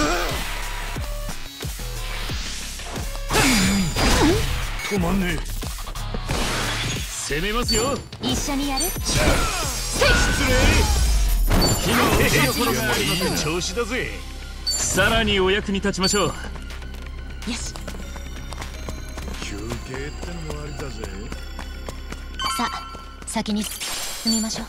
止まんねえ。 攻めますよ。 一緒にやる。 失礼。火のいい調子だぜ。さらにお役に立ちましょう。 よし。 休憩ってのもありだぜ。 さあ、先に進みましょう。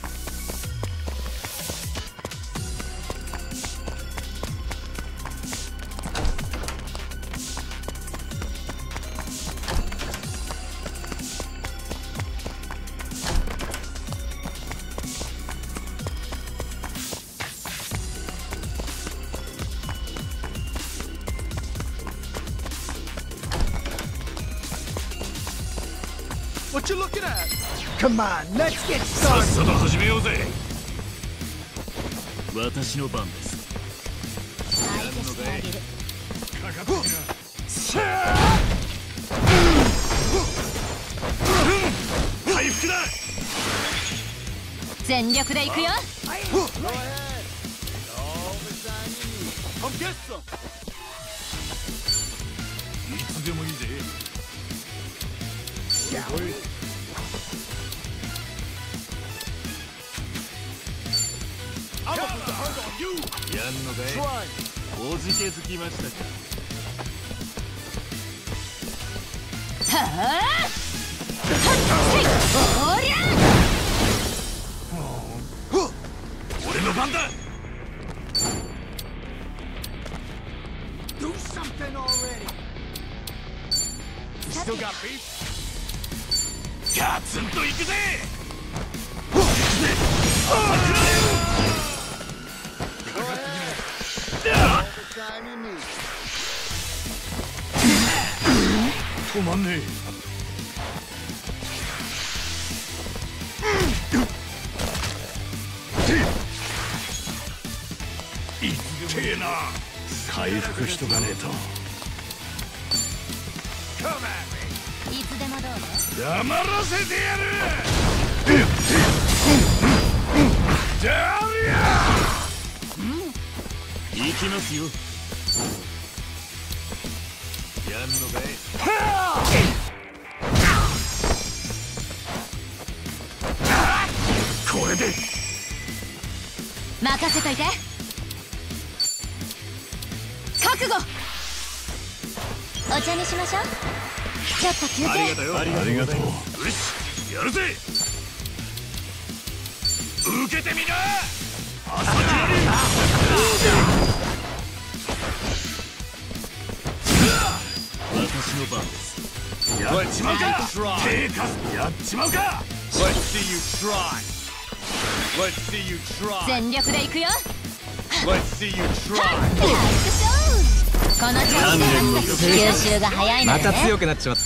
What you looking at? Come on, let's get さっ started. さと始めようぜ。 私の番です。 相手してあげる。 かかってみな。さあ。回復だ。 全力でいくよ。 いつでもいいぜ。すごい。 やんのかい。おじけづきましたか。 はあ。おりゃ。 俺の番だ。 Do something already. You still got beef? ガツンと行くぜ。止まんねえ。いってえな。 回復しとかねえと。 いつでもどうぞ。 黙らせてやる。じゃありゃ。 行きますよ。やんのかい。 これで任せといて。覚悟。お茶にしましょう。ちょっと休憩。 ありがとう。ありがとう。よし、やるぜ。受けてみな。朝霧。 私の番です。 やっちまうか。手貸やっちまうか。 Let's see you try. Let's see you try. 全力で行くよ。 Let's see you try. この調子で吸収が早いのよね。 また強くなっちまった。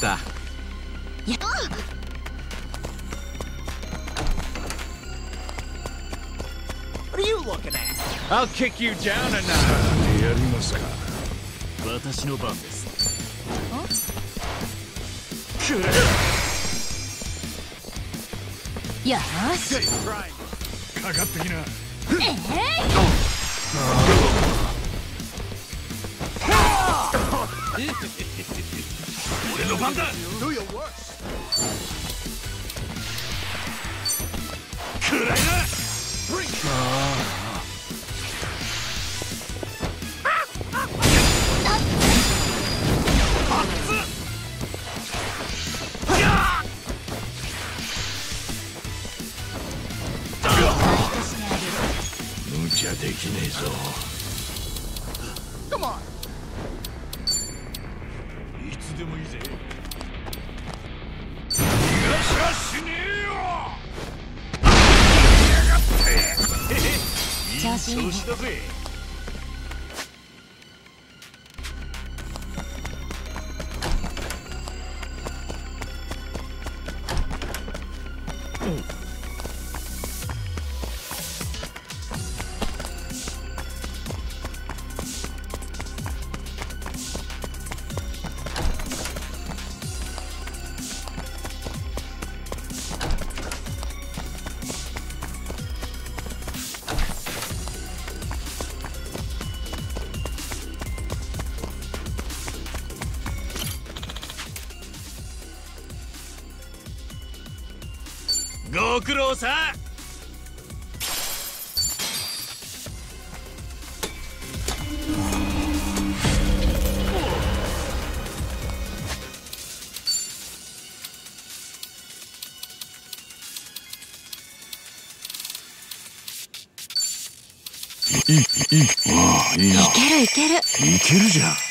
What are you looking at? I'll kick you down a notch. やりますか。 私の番です。 よーし。 かかってきな。俺の番だ。 Do your worst. くらいな。無茶できねえぞ。 Come on. いつでもいいぜ。逃がしはしねえよ。やがって。いい調子だぜ。ご苦労さん。 ああ、いいな。 いけるいける。 いけるじゃん。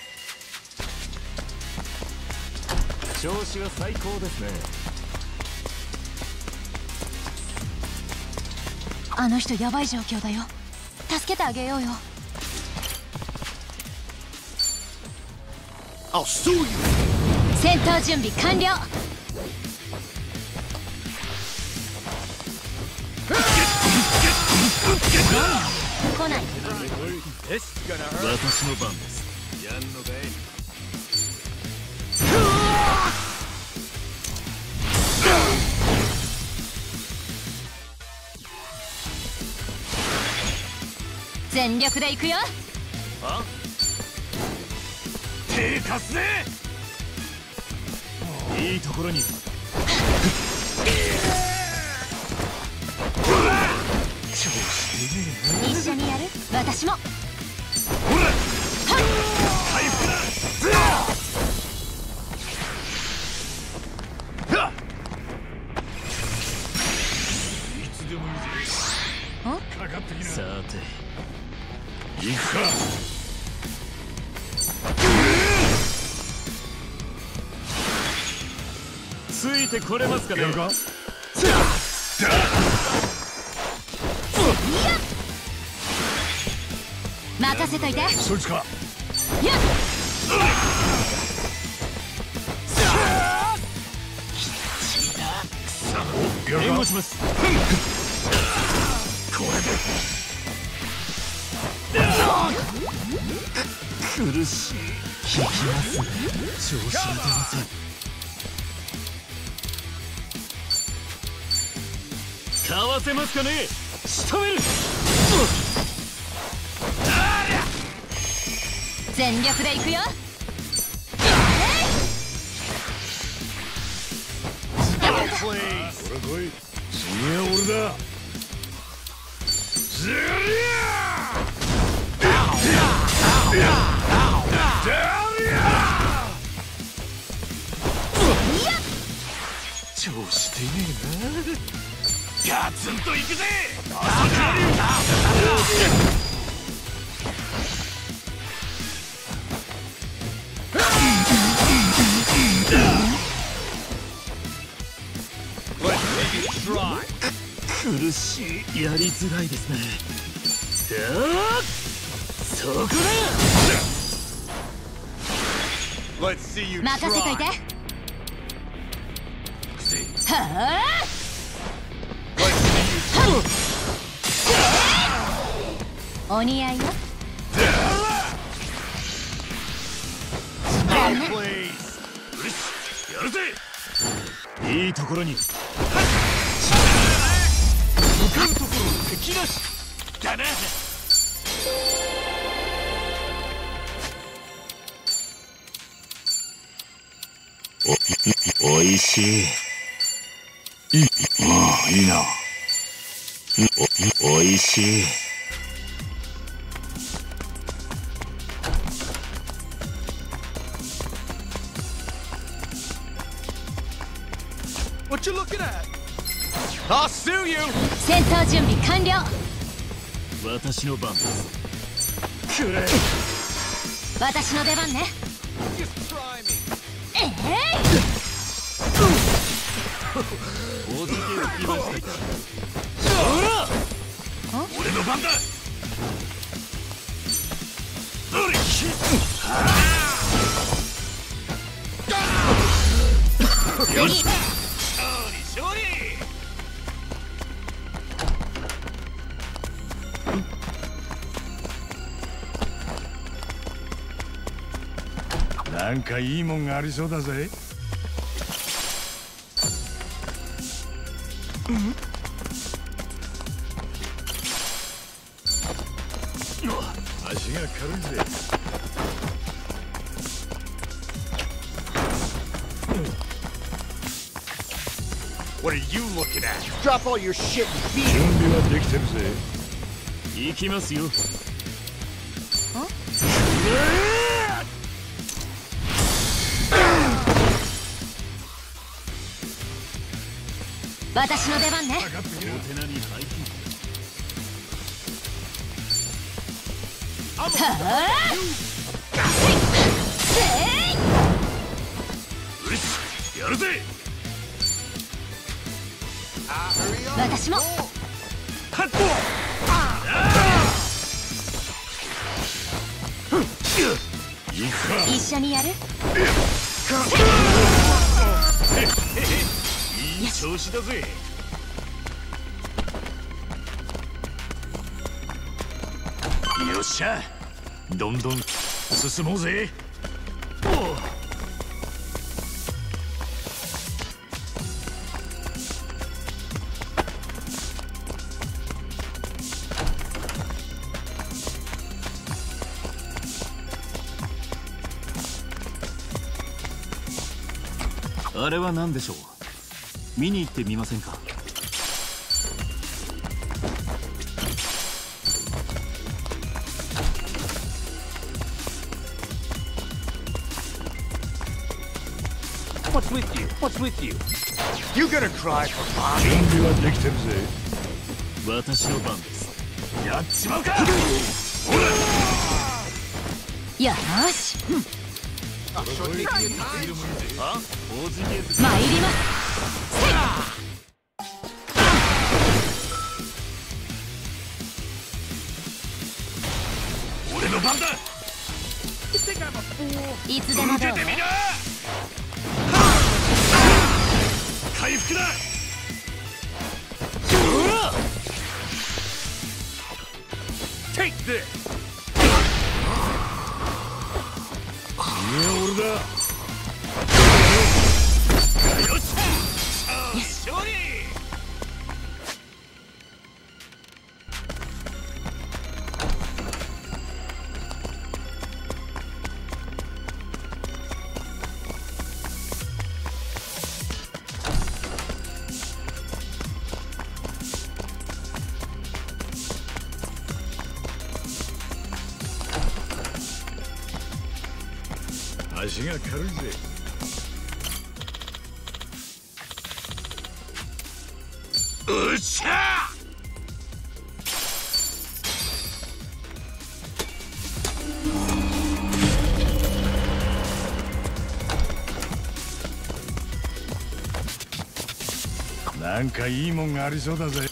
調子は最高ですね。 あの人やばい状況だよ。助けてあげようよ。 I'll sue you. 戦闘準備完了。来ない。 私の番です。やんのかい。 全力で行くよ。 手貸すぜ。 いいところに。 ち一緒にやる？私も。 ほら回復だ。いつでもいいぜ。かかってきな。さて行くか。 ついてこれますかね。 任せといて。 そいつか。 やっ援護します。 これで苦しい。引きますね。調子が出ません。かわせますかね。仕留める。 全力でいくよ。 これ来い。次は俺だ。ずりゃ調子出ねえな。ガツンといくぜ。 苦しい。やりづらいですね。そこだ。 任せといて。はあ。お似合いよ。 やるぜ。 いいところに。向かうところ敵なしだな。 おいしい。 ああ、いいな。 おいしい。 What you looking at? I'll sue you. 戦闘準備完了。 私の番です。くれ。 私の出番ね。 おじけをきましたか。 ほら俺の番だ。よし勝利。なんかいいもんがありそうだぜ。足が軽いぜ。 What are you looking at? Drop all your shit and beat. 準備はできてるぜ。 行きますよ。 私の出番ね。 お手並み拝見。 はあ。 よしやるぜ。 私も。一緒にやる？ いい調子だぜ。よっしゃ、どんどん進もうぜ。 あれは何でしょう。見に行ってみませんか。 What's with you? What's with you? You gonna cry for mommy? 準備はできてるぜ。 私の番です。 やっちまうか。 よーし、参ります。 俺の番だ。 いつでもどうぞ。 回復だ。 Take this. 俺だ。よっしゃ。勝利。 足が軽いぜ。 うっしゃー。なんかいいもんがありそうだぜ。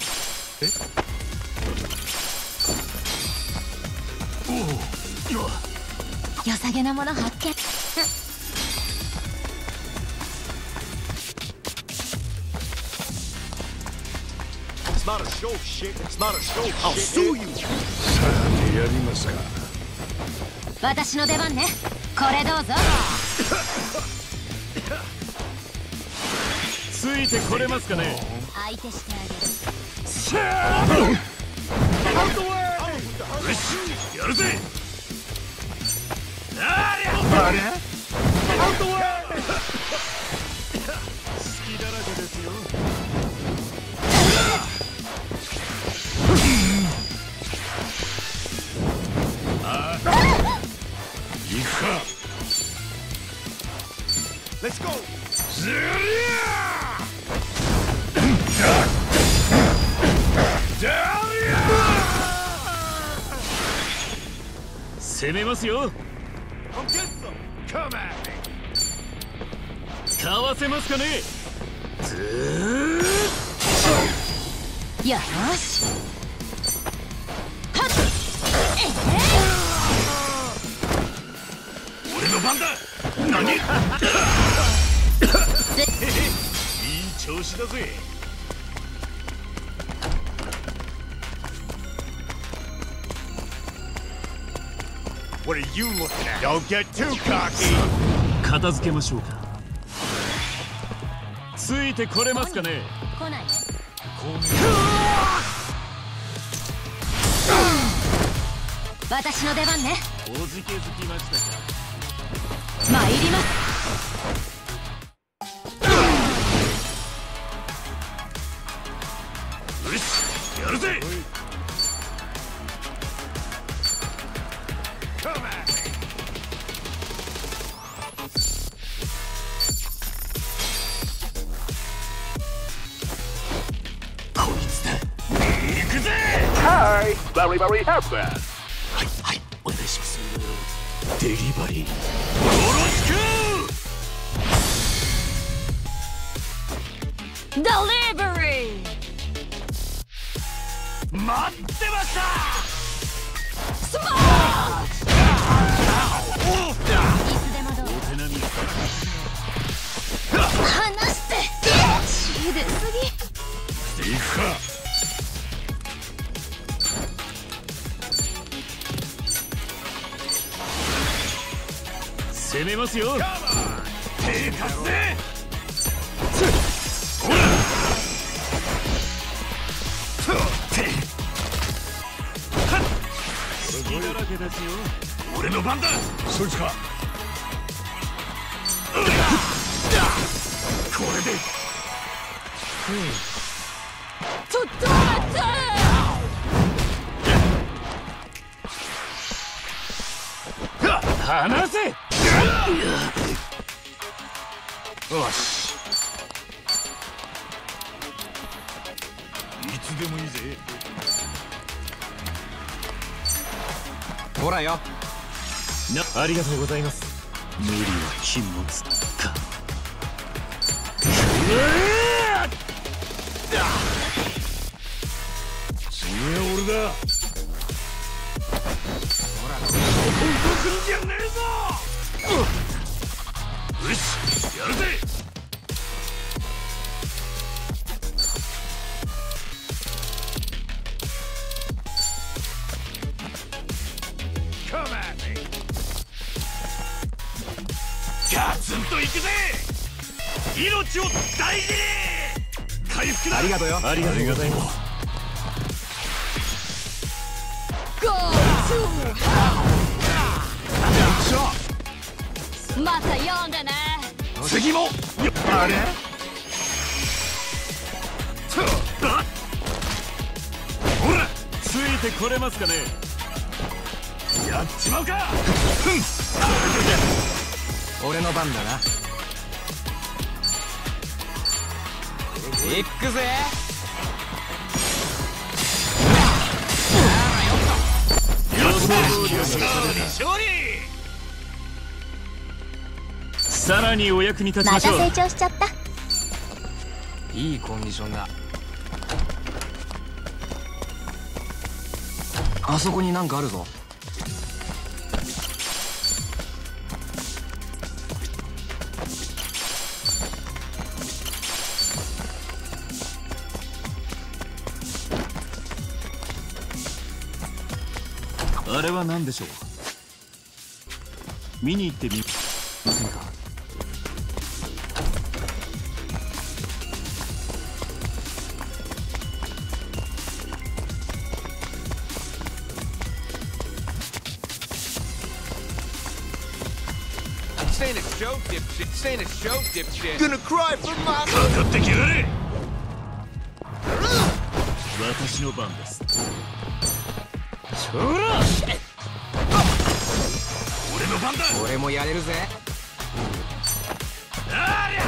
良さげなもの発見。 さあ、やりますか。 私の出番ね。これどうぞ。 ついてこれますかね。 相手してあげる。 よし、やるぜ。ありゃ。 隙だらけですよ。 行くか。 Let's go. ずりゃ。 攻めますよ。かわせますかね。 よーし。 俺の番だ。何？いい調子だぜ。 What are you looking at? Don't get too cocky. 片付けましょうか。ついてこれますかね。 来ない。私の出番ね。 おじけづきましたか。 参ります。 よし、やるぜ。 Hi, very, very happy. はい、お願いします。デリバリー。よろしく。デリバリー。 待ってました。 スマッシュ。いつでもどう。離して。血出すぎ。 行くか。 攻めますよ。 手貸すぜ。ほら。 隙だらけですよ。 俺の番だ。 そいつか。 これで。 ちょっと待って。 離せ。 よし、いつでもいいぜ。 ほらよ。 ありがとうございます。 無理は禁物か。 次は俺だ。 ほら、 動くんじゃねえぞ。よし、やるぜ。ガツンといくぜ。命を大事に。回復だ。 ありがとうよ。 ありがとうございます。 また読んでね。 次も。あれ。ほら、 ついてこれますかね。 やっちまうか。 俺の番だな。行くぜ。 勝利。 さらにお役に立ちましょう。 また成長しちゃった。 いいコンディションだ。あそこになんかあるぞ。 あれは何でしょう。見に行ってみませんか。 Gonna cry for mama. かかってきやがれ。 私の番です。 ほら、 俺の番だ。 俺もやれるぜ。 ありゃ。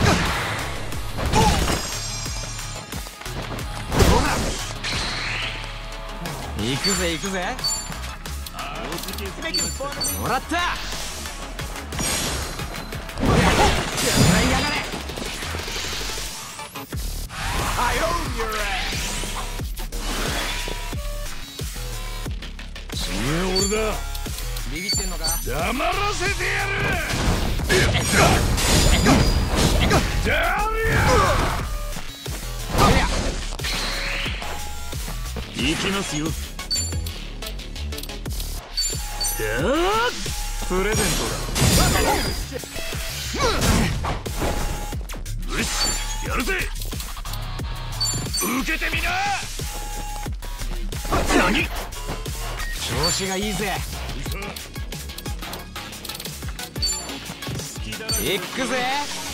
行くぜ行くぜ。もらった。やがれ。 I own your ass. 次は俺だ。 ビビってんのか。 黙らせてやる。 行きますよ。 プレゼントだ。 よし、やるぜ。受けてみな。何。 調子がいいぜ。行くぜ。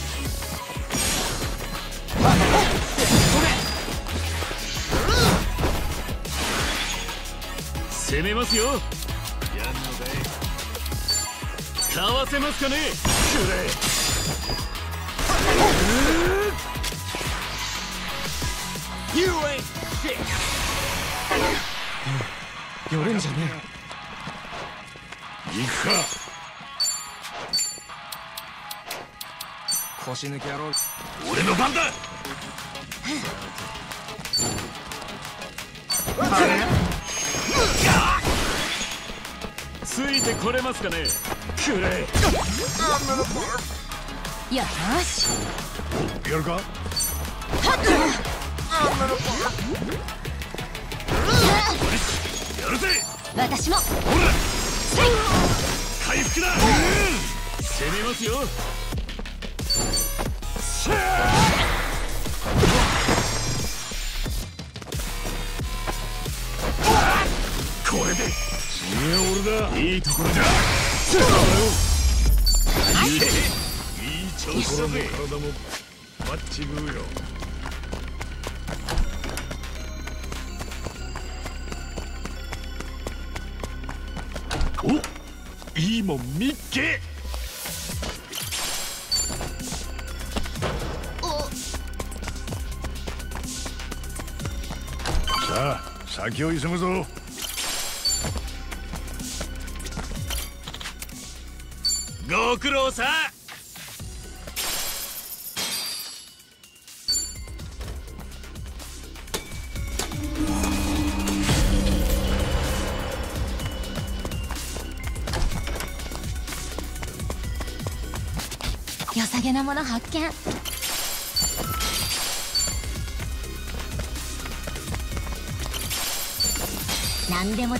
攻めますよ。 やんのかい。 かわせますかね。 You ain't shit. 寄るんじゃね行くか。 腰抜け野郎。 俺の番だ。 ついてこれますかね。くれ。 よし。 やるか。やるぜ。 私も。 ほら。回復だ。 攻めますよ。 これで次は俺だ。 いいところだ。 いい調子だぜ。体もマッチグーよ。お、いいもん見っけ。 さあ先を急ぐぞ。 ご苦労さ。 良さげなもの発見。何でも。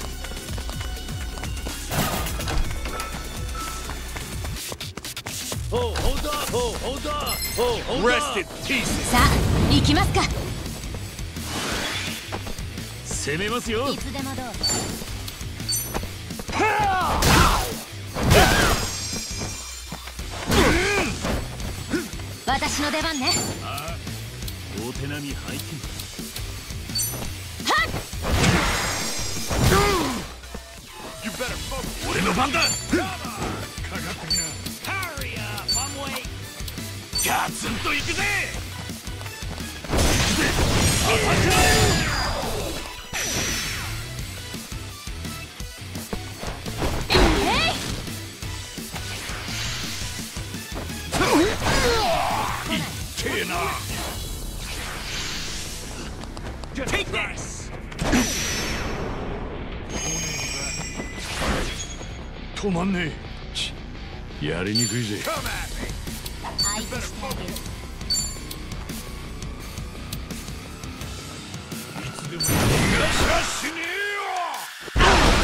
さあ行きますか。 攻めますよ。 いつでもどうぞ。私の出番ね。 お手並み拝見。 俺の番だ。 かかってきな。 ガツンと行くぜ。 止まんねえ。やりにくいぜ。 相手してあげる。 いつでも逃がしゃしねえよ。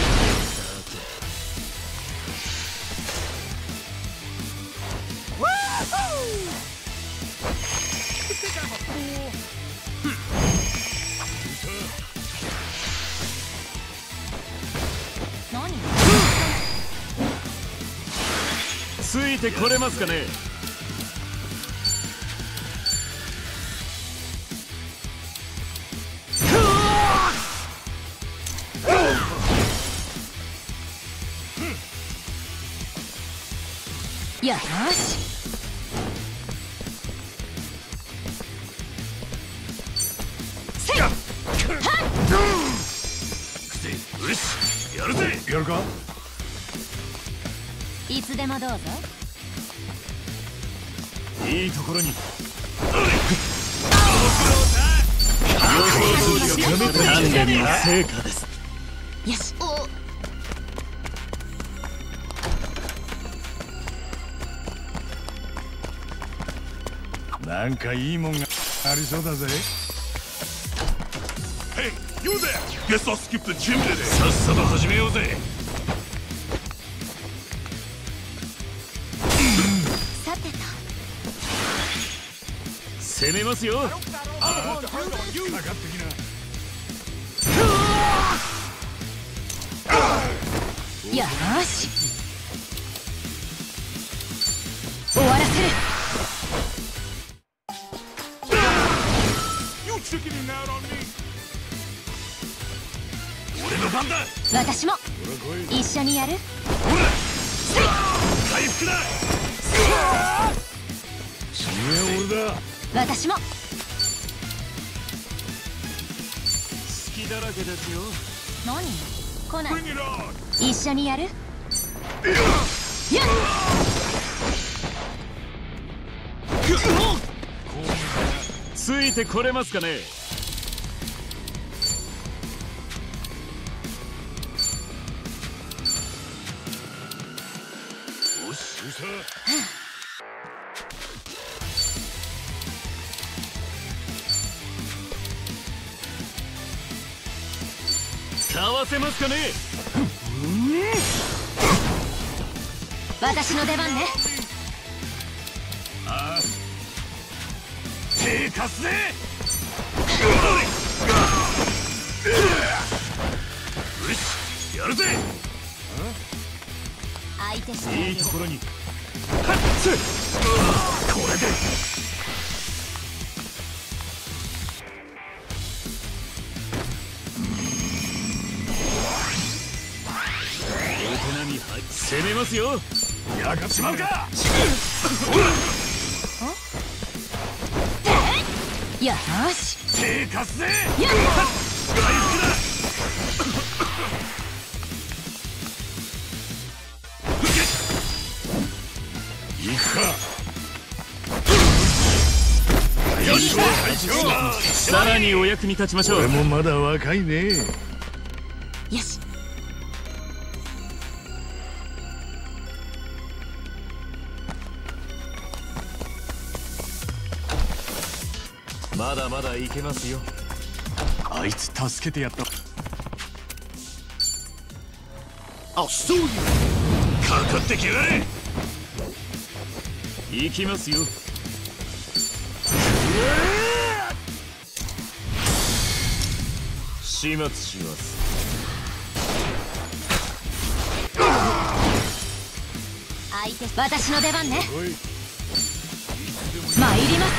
何？ ついてこれますかね。 よし。 よし、やるぜ。 やるか。 いつでもどうぞ。 いいところに。 鍛錬の成果です。 よし。 なんかいいもんがありそうだぜ。 Hey, you there! Guess I'll skip the gym today. さっさと始めようぜ。 さてと。 攻めますよ。 かかってきな。 よし。終わらせる。 俺の番だ。 私も一緒にやる。 回復だ。 次は俺だ。 私も。 好きだらけですよ。 何？来ない。一緒にやる。 ついてこれますかね。 よし、 かわせますかね。 私の出番ね。 手貸すぜ。よし、やるぜ。 相手してあげる。 いいところに。 これで。 お手並み攻めますよ。 やかっちまうか。 よし。 手貸すぜ。 行くか。 よし、さらにお役に立ちましょう。 俺もまだ若いね。 よし。 まだまだいけますよ。 あいつ助けてやった。 あ、そういうかかってきやがれ。 行きますよ。始末します。 相手、私の出番ね。参ります。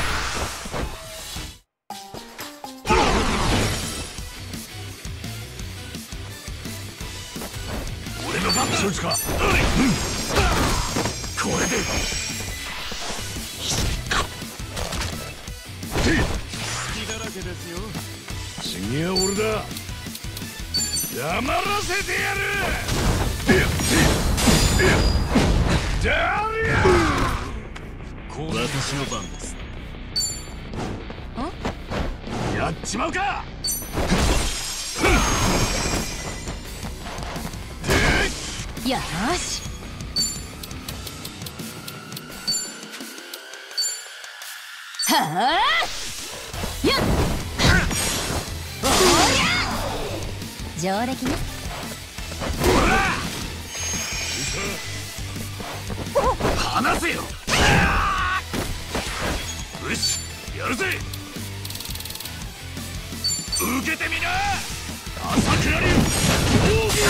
俺の番だ。そいつか。これで隙だらけですよ。 次は俺だ。黙らせてやる。 私の番です。 やっちまうか。 よし。はあ。やっ。おりゃ。上出来ね。 離せよ。よし、やるぜ。受けてみな。朝倉流奥義。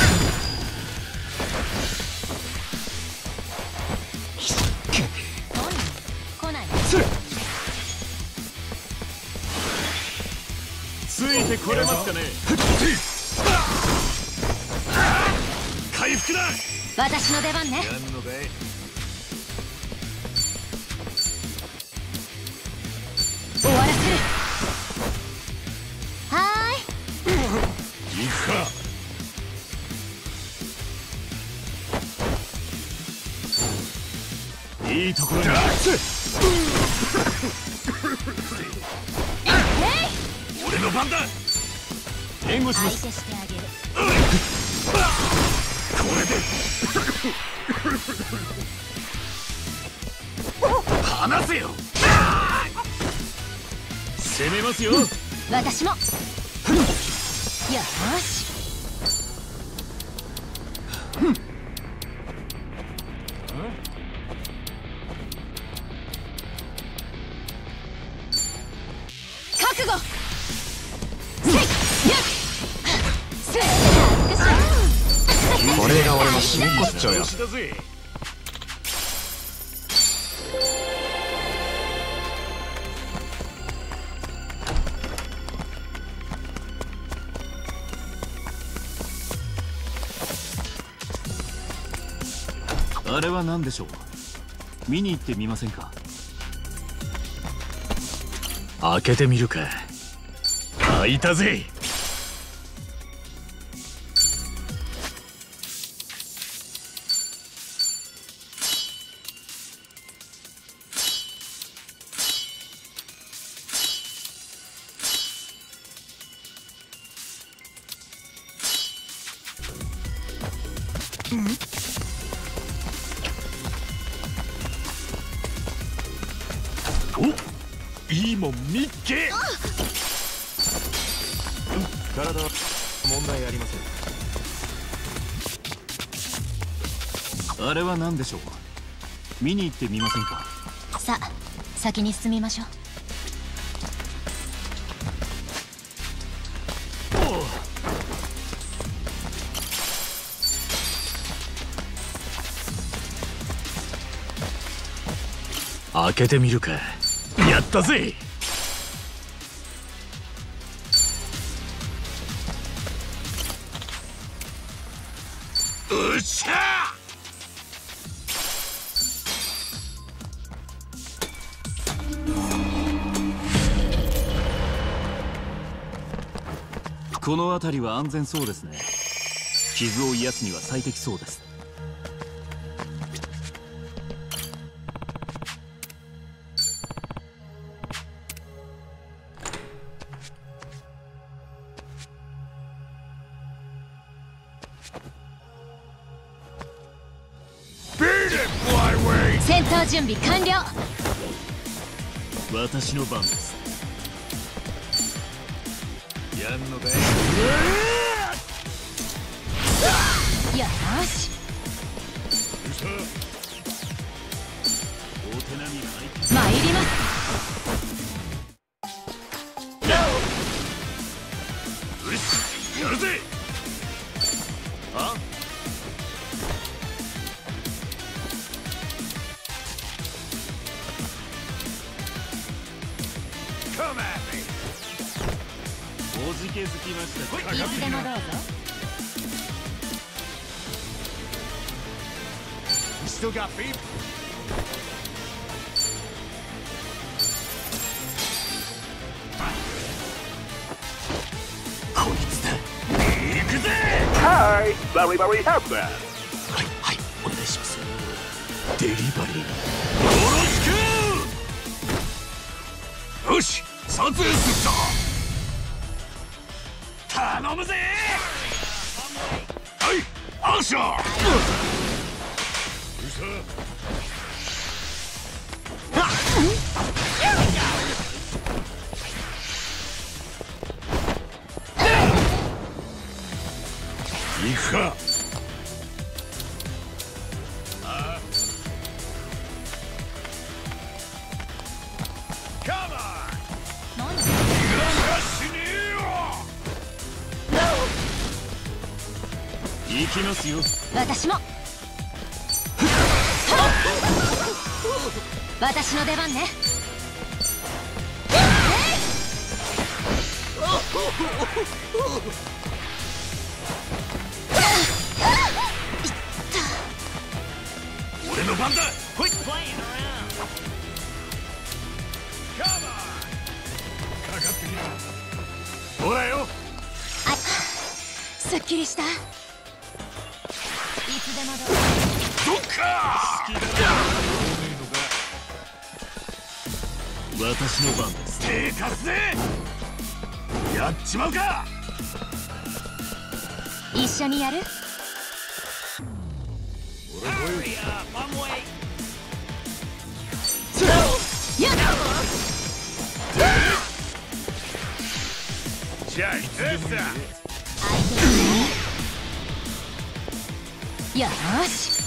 来ない。 ついてこれますかね。 回復だ。 私の出番ね。 やんのかい。 終わらせる。はーい。 行くか。 いいところに。 俺の番だ。 援護します。 相手してあげる。 これで離せよ。 攻めますよ。 私も。よし。覚悟。 これが俺の真骨頂よ。 あれは何でしょう。見に行ってみませんか。 開けてみるか。開いたぜ。 いいもん見っけ。 体は問題ありません。あれは何でしょう。見に行ってみませんか。 さあ、先に進みましょう。 開けてみるか。やったぜ。 うっしゃ。 この辺りは安全そうですね。傷を癒すには最適そうです。 戦闘準備完了。 私の番です。やんのかい。 よし。 お手並み参ります。 よし、やるぜ。あ？ おじけづきましたか。 いつでもどうぞ。 Still got feet? こいつだ。 行くぜ。 Hi, very, very happy. はいはい、お願いします。デリバリー。 よろしく。よし、撮影するぞ。頼むぜ。はい、アクション。行くか。 行きますよ。 私も。私の出番ね。 俺の番だ。ほい。かかってきな。ほらよ。 すっきりした。いつでもどうぞ。 どっか。好きだな。 私の番です。 手貸すぜ。やっちまうか。 一緒にやる？ じゃあ行くぜ。 よし。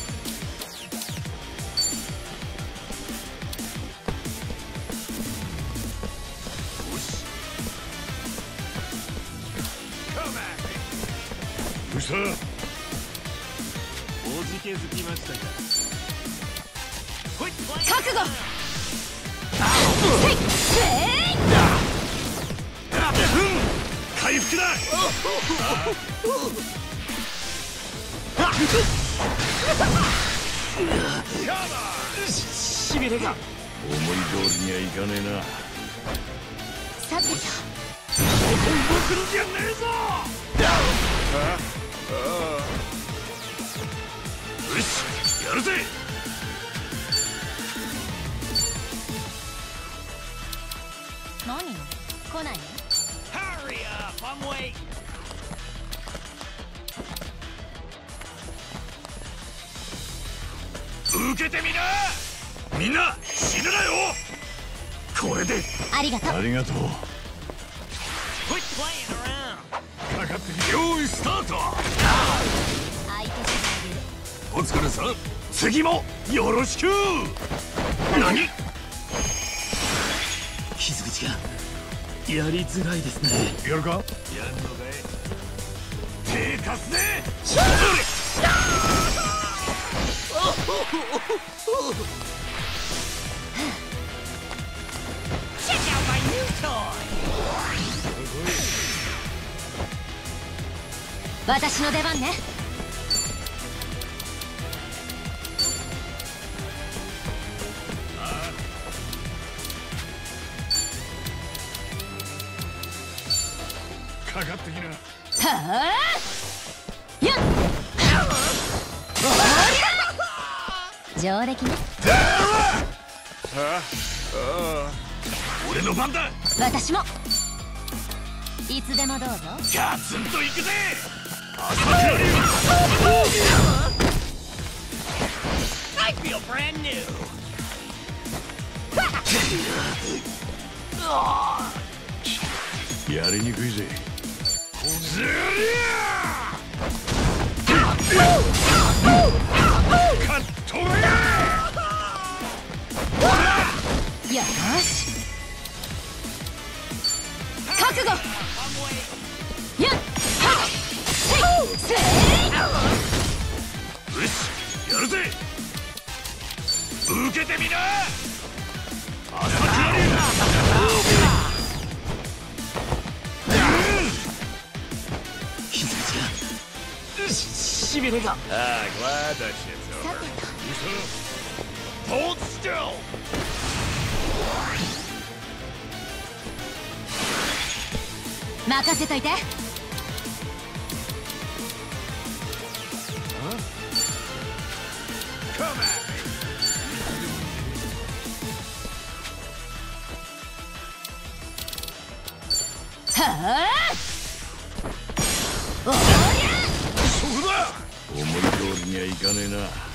どうした？ おじけづきましたか。 覚悟。 回復だ。 しびれが。 思い通りにはいかねえな。 さてと。 僕のじゃねえぞ。よし、やるぜ。 何？来ないの？ Hurry up, I'm waiting. 受けてみな。みんな死ぬなよ。これで。 ありがとう。 ありがとう。 かかってきて。用意スタート。お疲れさん。次もよろしく。何？ 傷口がやりづらいですね。 やるか？ やんのかい。手貸すぜ。 私の出番ね。 かかってきな。 はあやっ上出来ね。 俺の番だ。 私もいつでもどうぞ。 ガツンと行くぜ。 I feel brand new. やりにくいぜ。 ずりゃカットレよし覚悟やっはっせいよしやるぜ。受けてみな。朝倉流しびれが。 glad that shit's over. Hold still. 任せといて。はあおりゃそうだ。 思い通りにはいかねえ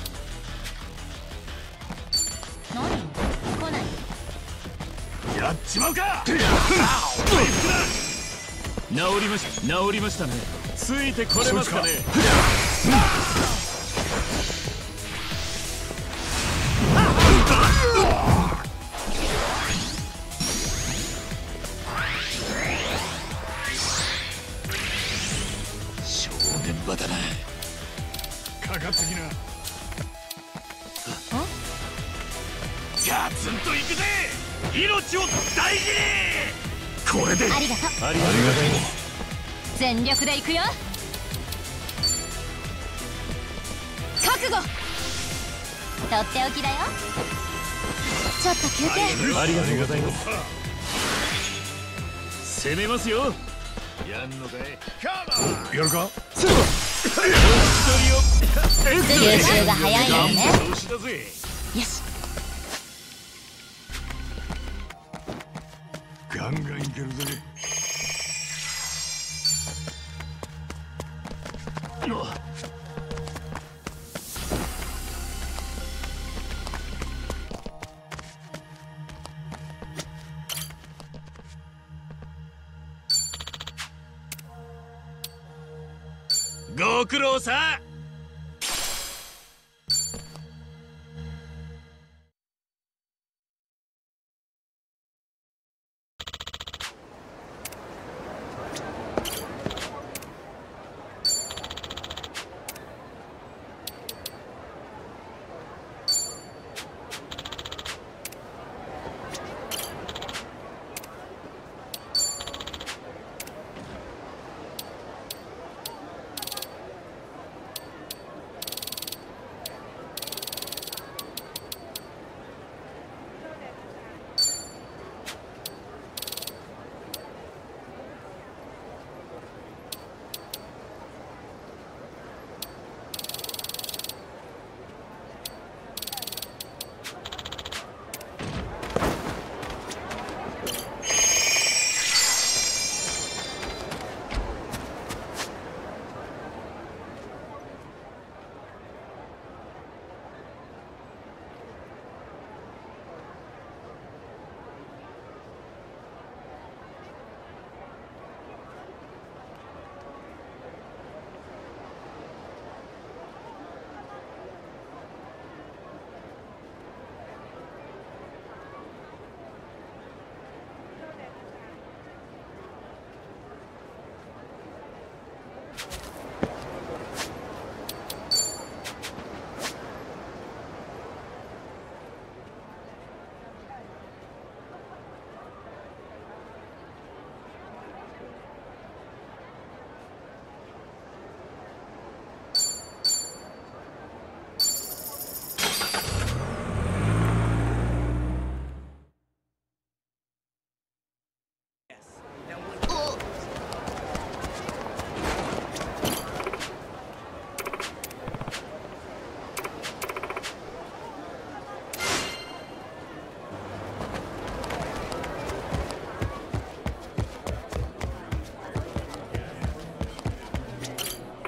な。 何来ないやっちまうか。 治りましたね。ついてこれますかね。 正念場だな。 かかってきな。ガツンと行くぜ。命を大事に。これでありがとう。 ありがとう。 全力で行くよ。覚悟とっておきだよ。ちょっと休憩。 ありがとうございます。攻めますよ。 やんのかい。 やるか。 吸収が早いよね。 調子だぜ。 よしガンガンいけるぜ。 ご苦労さ。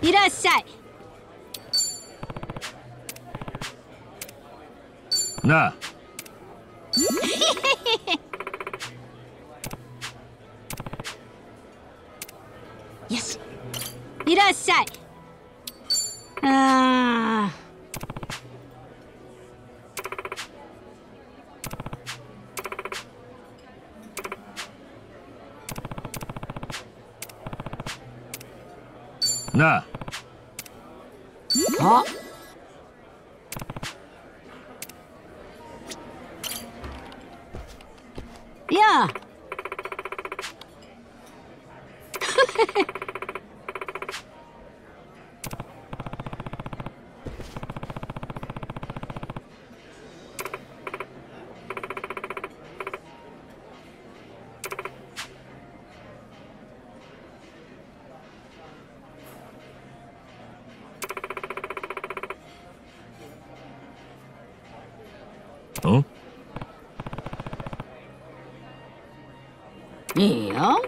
いらっしゃい。 なあ。 よし、いらっしゃい。あー。 なあ。 あ。いや。 ん？ いいよ。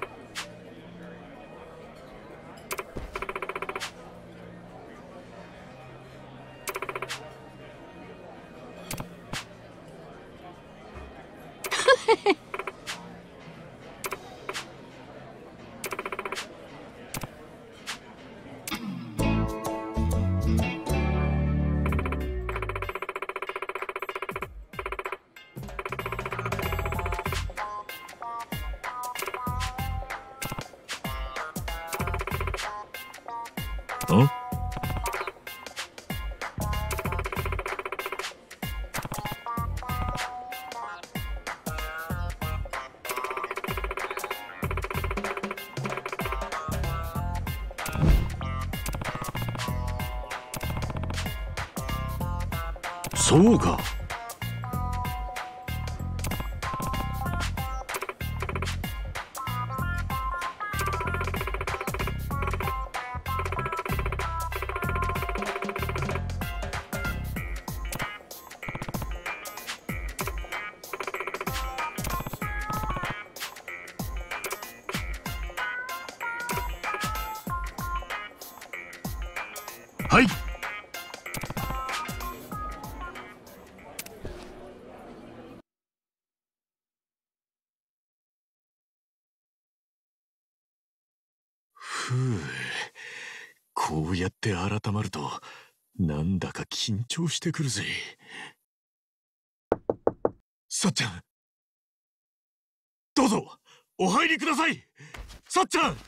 ん？そうか。はい。ふう、こうやって改まるとなんだか緊張してくるぜ。さっちゃん、どうぞお入りください。さっちゃん。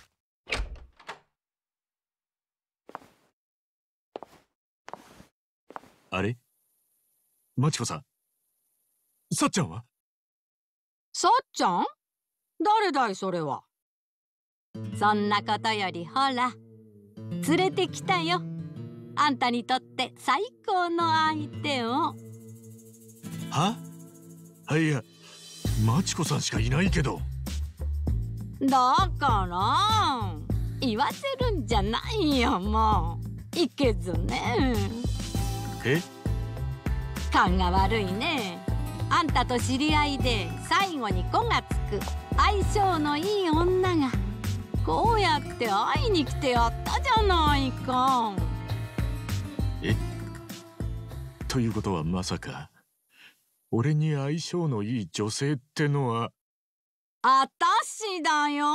あれ、マチコさん、さっちゃんは？ さっちゃん？誰だいそれは。そんなことよりほら、連れてきたよ。あんたにとって最高の相手を。 は？いや、マチコさんしかいないけど。 だから言わせるんじゃないよ、もう。いけずね。 え？ 勘が悪いね。あんたと知り合いで最後に「子」がつく相性のいい女がこうやって会いに来てやったじゃないか。 え？ということはまさか俺に相性のいい女性ってのはあたしだよ。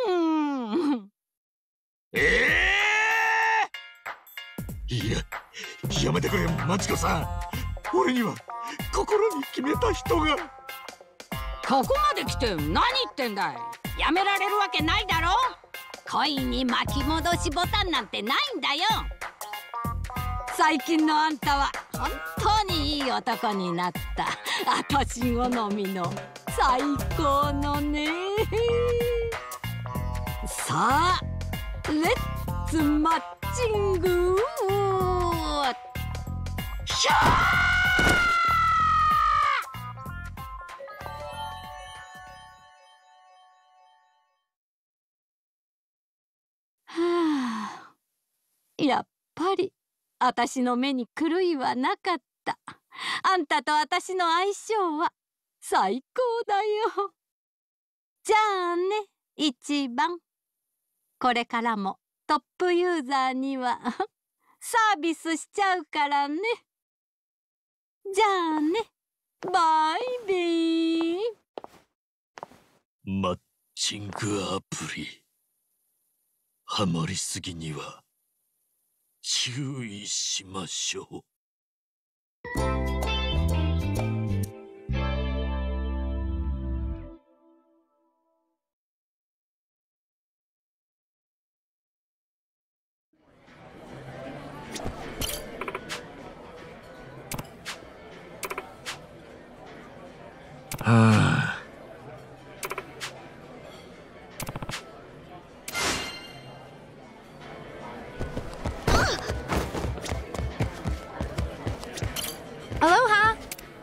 いや、やめてくれマチコさん。俺には心に決めた人が。 ここまで来て何言ってんだい。やめられるわけないだろ。恋に巻き戻しボタンなんてないんだよ。最近のあんたは本当にいい男になった。私好みの最高のね。さあレッツマッチング。ひゃー！はあ、やっぱり私の目に狂いはなかった。あんたと私の相性は最高だよ。じゃあね、一番。これからもトップユーザーにはサービスしちゃうからね。じゃあね、バイビー。 マッチングアプリ。ハマりすぎには注意しましょう。 はあ。 アロハ。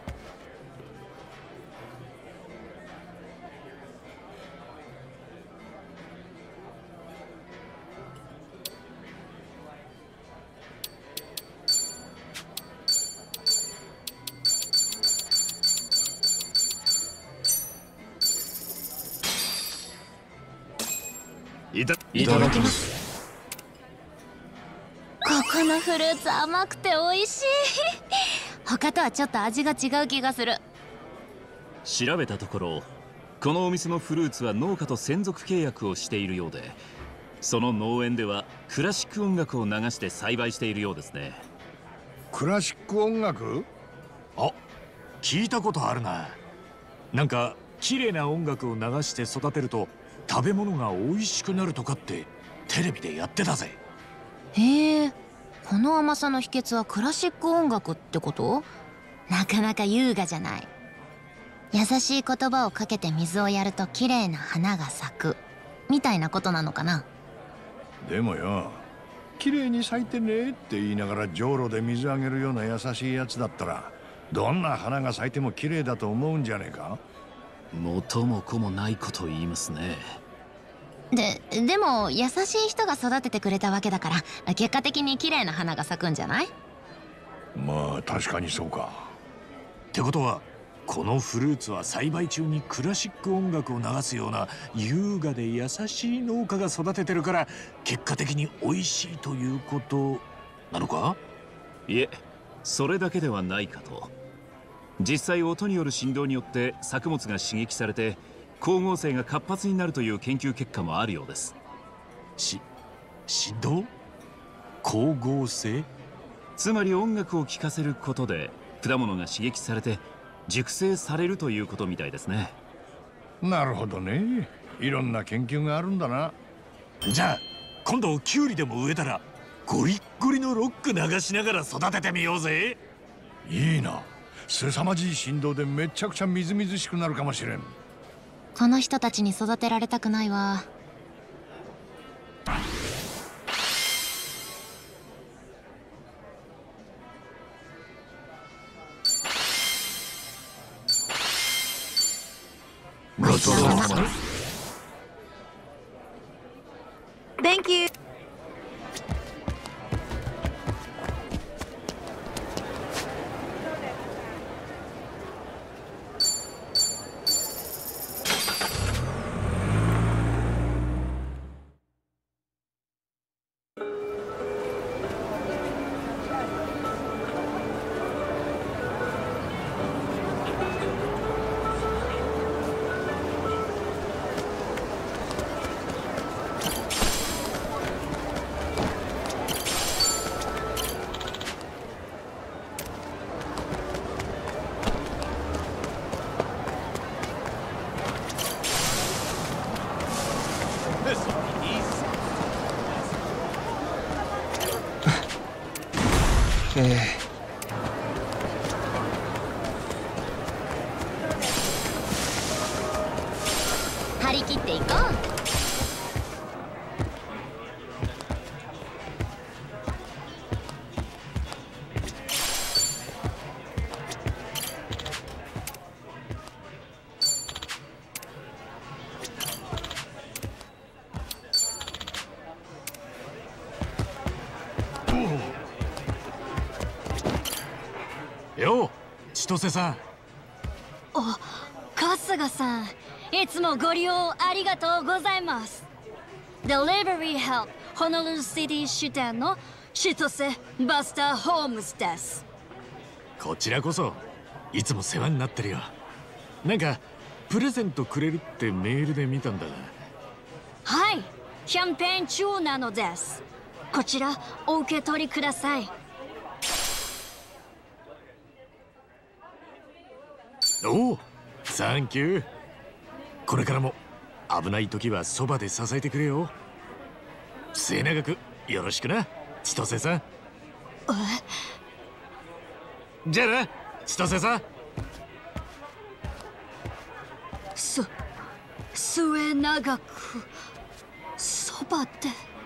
いただきます。 ここのフルーツ甘くて美味しい。他とはちょっと味が違う気がする。 調べたところ、このお店のフルーツは農家と専属契約をしているようで、その農園ではクラシック音楽を流して栽培しているようですね。 クラシック音楽？ あ、聞いたことあるな。なんか綺麗な音楽を流して育てると食べ物が美味しくなるとかってテレビでやってたぜ。 へえ、この甘さの秘訣はクラシック音楽ってこと？なかなか優雅じゃない。優しい言葉をかけて水をやると綺麗な花が咲くみたいなことなのかな。 でもよ、綺麗に咲いてねって言いながらじょうろで水あげるような優しいやつだったら、どんな花が咲いても綺麗だと思うんじゃねえか。 元も子もないことを言いますね。 でも優しい人が育ててくれたわけだから、結果的に綺麗な花が咲くんじゃない？ まあ確かにそうか。 ってことはこのフルーツは栽培中にクラシック音楽を流すような優雅で優しい農家が育ててるから結果的に美味しいということなのか？ いえ、それだけではないかと。実際音による振動によって作物が刺激されて光合成が活発になるという研究結果もあるようです。 振動？光合成？ つまり音楽を聴かせることで果物が刺激されて熟成されるということみたいですね。 なるほどね。いろんな研究があるんだな。 じゃあ今度キュウリでも植えたらゴリッゴリのロック流しながら育ててみようぜ。 いいな。凄まじい振動でめちゃくちゃみずみずしくなるかもしれん。 この人たちに育てられたくないわ。 ごちそうさまです。 Thank you. Okay. 張り切っていこう。 よう、千歳さん。 あ、春日さん、いつもご利用ありがとうございます。Delivery help ホノルルシティ支店の千歳バスター・ホームズです。 こちらこそいつも世話になってるよ。なんかプレゼントくれるってメールで見たんだが。 はい、キャンペーン中なのです。こちらお受け取りください。 おお、サンキュー。これからも危ない時はそばで支えてくれよ。末永くよろしくな、千歳さん。じゃあな、千歳さん。 末永くそばで。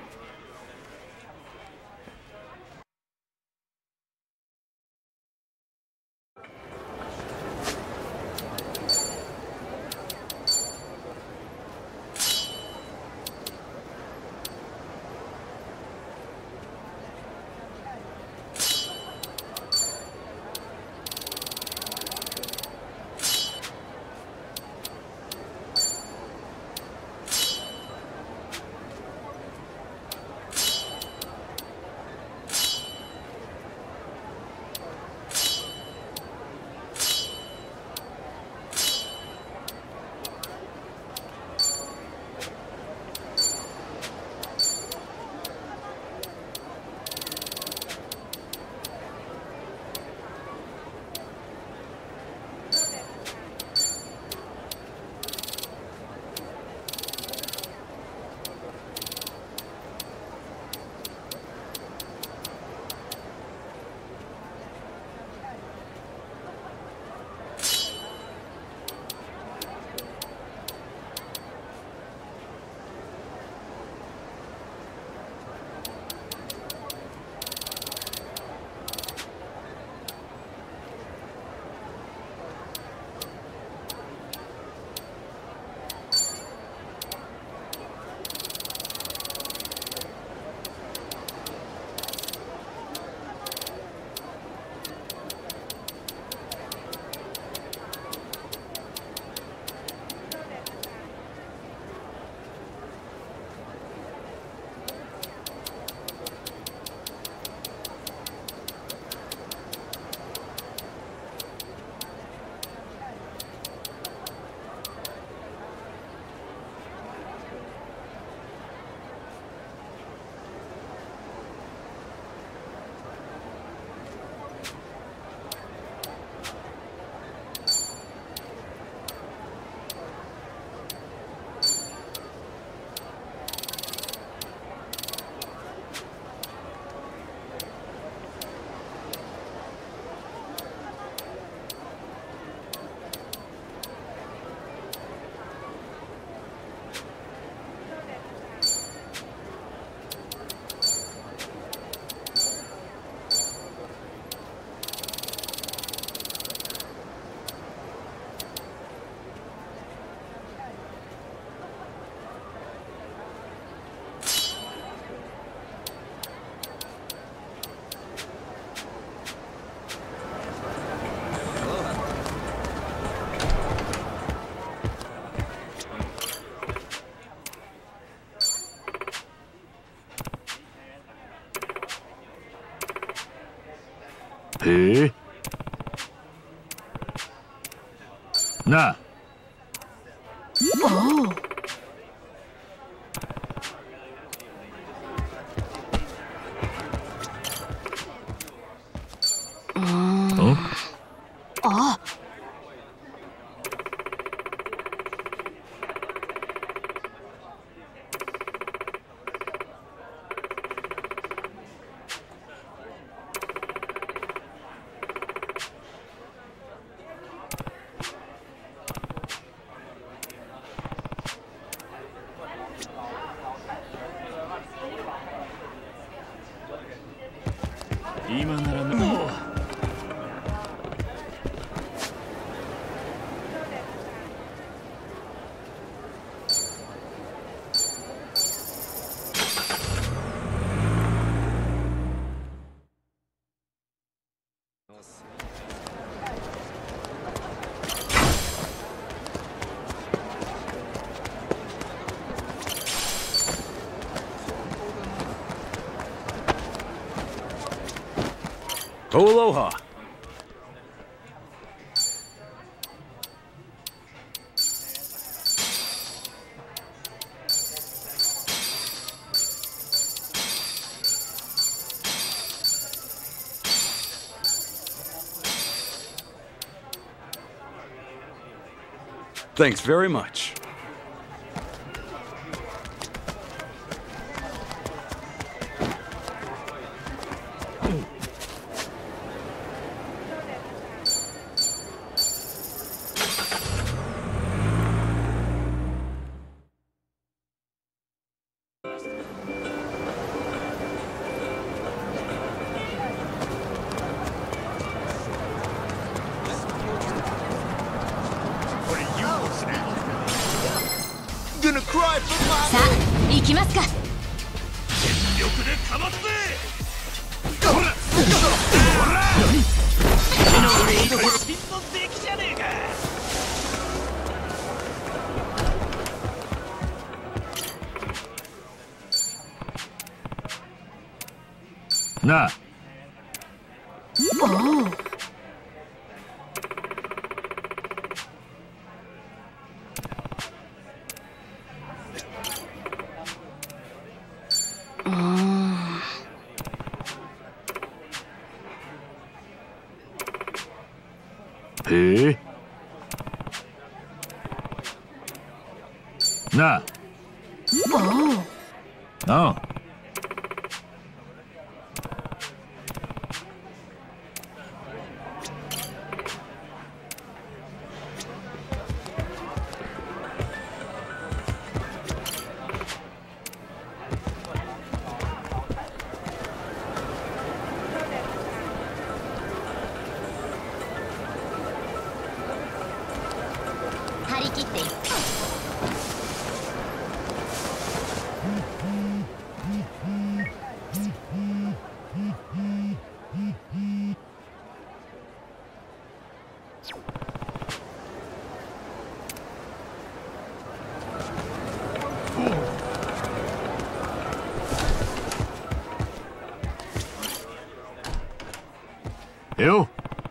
へえ。なあ。 おお。あ。 Aloha. Thanks very much. さあ行きますか。 全力でかますぜ。 ほらスピンの出来じゃねえか。なあ。 おお。 へえ。なあ。 おお。 ああ。 張り切っていく。 よ。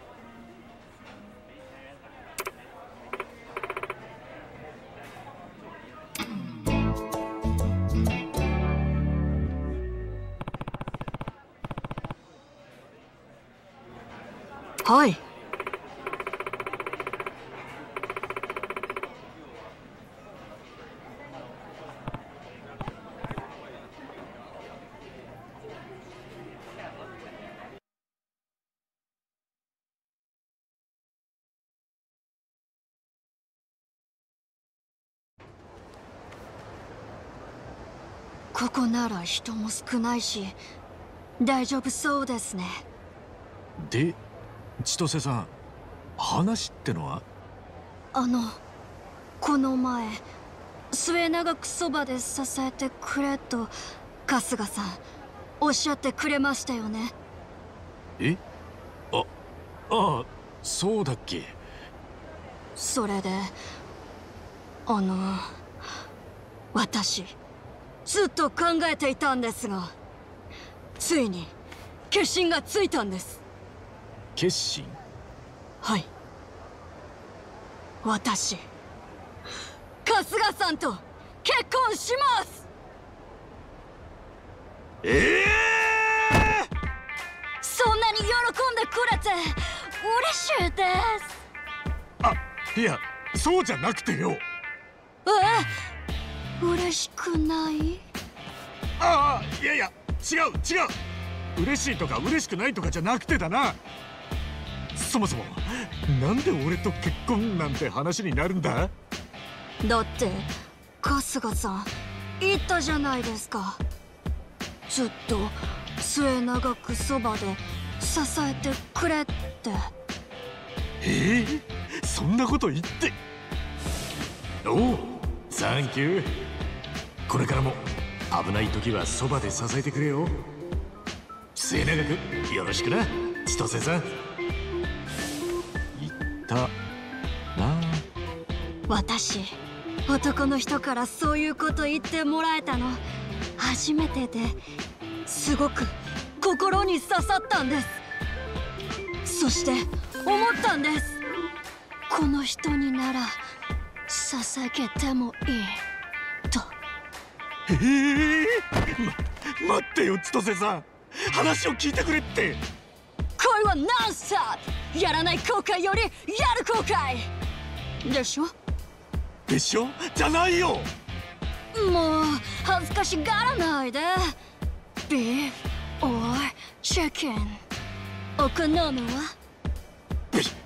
はい。ここなら人も少ないし大丈夫そうですね。 で、千歳さん、話ってのは？ この前末永くそばで支えてくれと春日さんおっしゃってくれましたよね。 え？ああ、そうだっけ。 それで私ずっと考えていたんですが、ついに決心がついたんです。 決心？ はい。私春日さんと結婚します。そんなに喜んでくれて嬉しいです。 あ、いや、そうじゃなくてよ。 嬉しくない？ ああ、いやいや、違う。嬉しいとか嬉しくないとかじゃなくてだな。そもそもなんで俺と結婚なんて話になるんだ？ だって春日さん言ったじゃないですか。ずっと末永くそばで支えてくれって。 そんなこと言って。おう、サンキュー。これからも危ない時はそばで支えてくれよ。末永くよろしくな、千歳さん。言ったな。 私男の人からそういうこと言ってもらえたの初めてですごく心に刺さったんです。 そして思ったんです。この人になら捧げてもいいと。 待ってよ千歳さん、話を聞いてくれって。 これはナンスター、やらない後悔よりやる後悔でしょ。 でしょじゃないよ。 もう恥ずかしがらないで。ビーフ or チキン、お好みは？ ビーフ。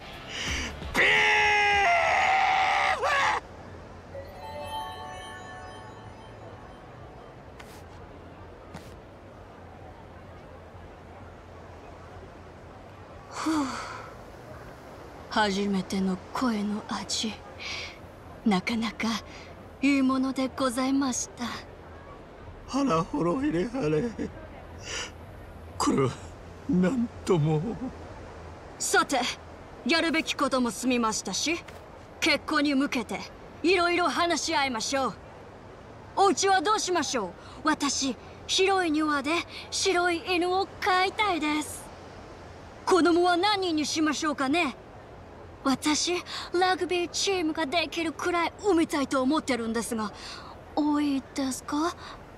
初めての声の味、なかなかいいものでございました。 腹ほろ入れはれ。これはなんとも。 さて、やるべきことも済みましたし、結婚に向けていろいろ話し合いましょう。お家はどうしましょう？私、広い庭で白い犬を飼いたいです。子供は何人にしましょうかね。私、ラグビーチームができるくらい産みたいと思ってるんですが、多いですか？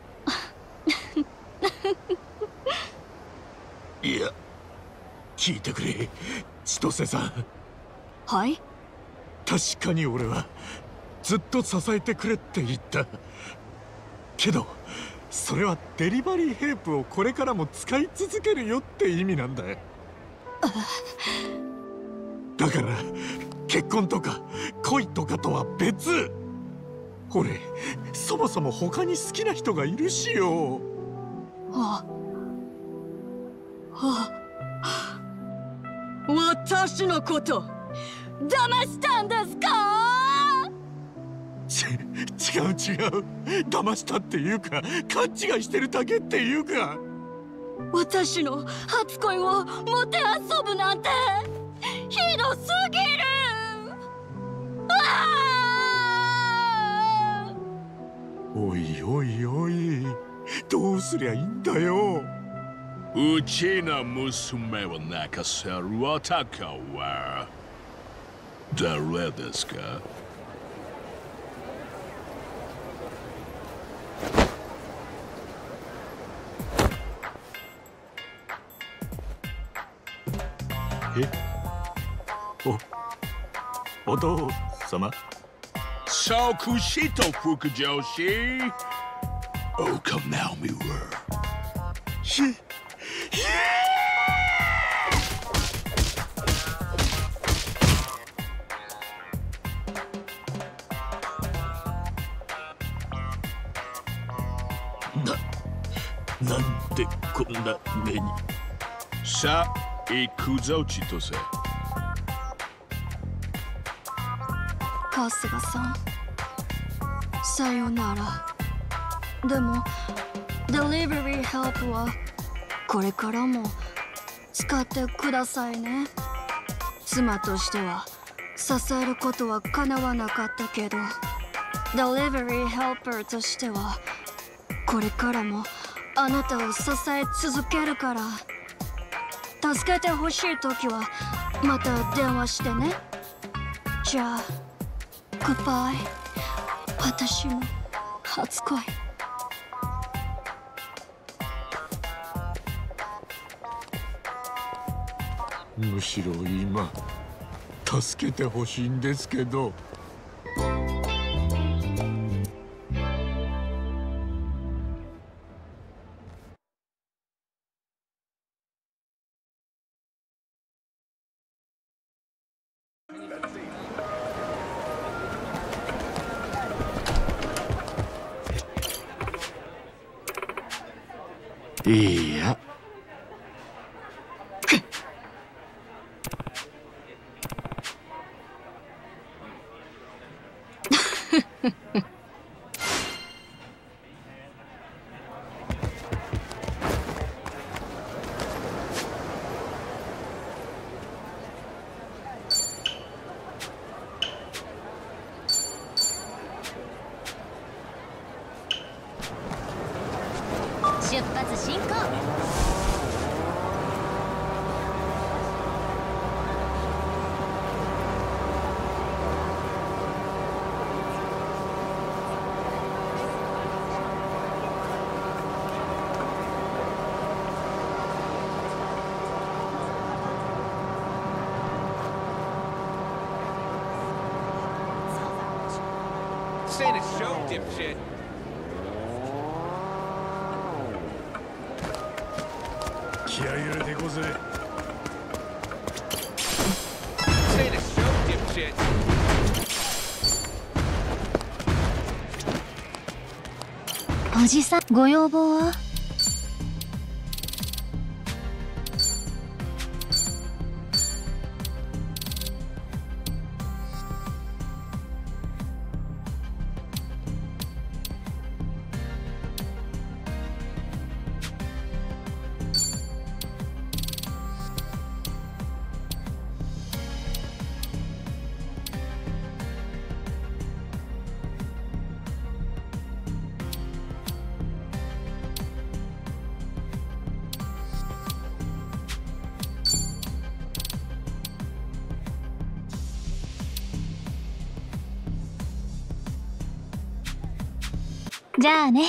いや、聞いてくれ千歳さん。 はい。 確かに俺はずっと支えてくれって言ったけど、それはデリバリーヘルプをこれからも使い続けるよって意味なんだよ。だから結婚とか恋とかとは別。俺そもそも他に好きな人がいるしよ。 私のこと騙したんですか？ 違う。騙したっていうか勘違いしてるだけっていうか。 私の初恋をもてあそぶなんてひどすぎる。 おい、どうすりゃいいんだよ。 うちの娘を泣かせる男は誰ですか？ お父様。 即死と副上司。おかなみは。 なんでこんな目に。 さあ行くぞ千歳。 春日さん、さよなら。でもデリバリーヘルプはこれからも使ってくださいね。妻としては支えることは叶わなかったけど、デリバリーヘルパーとしてはこれからもあなたを支え続けるから。助けてほしいときはまた電話してね。じゃあグッバイ、私の初恋。 むしろ今助けてほしいんですけど。いや。 出発進行。 This ain't a show, dipshit. This ain't a show, dipshit. おじさん、ご要望は？じゃあね。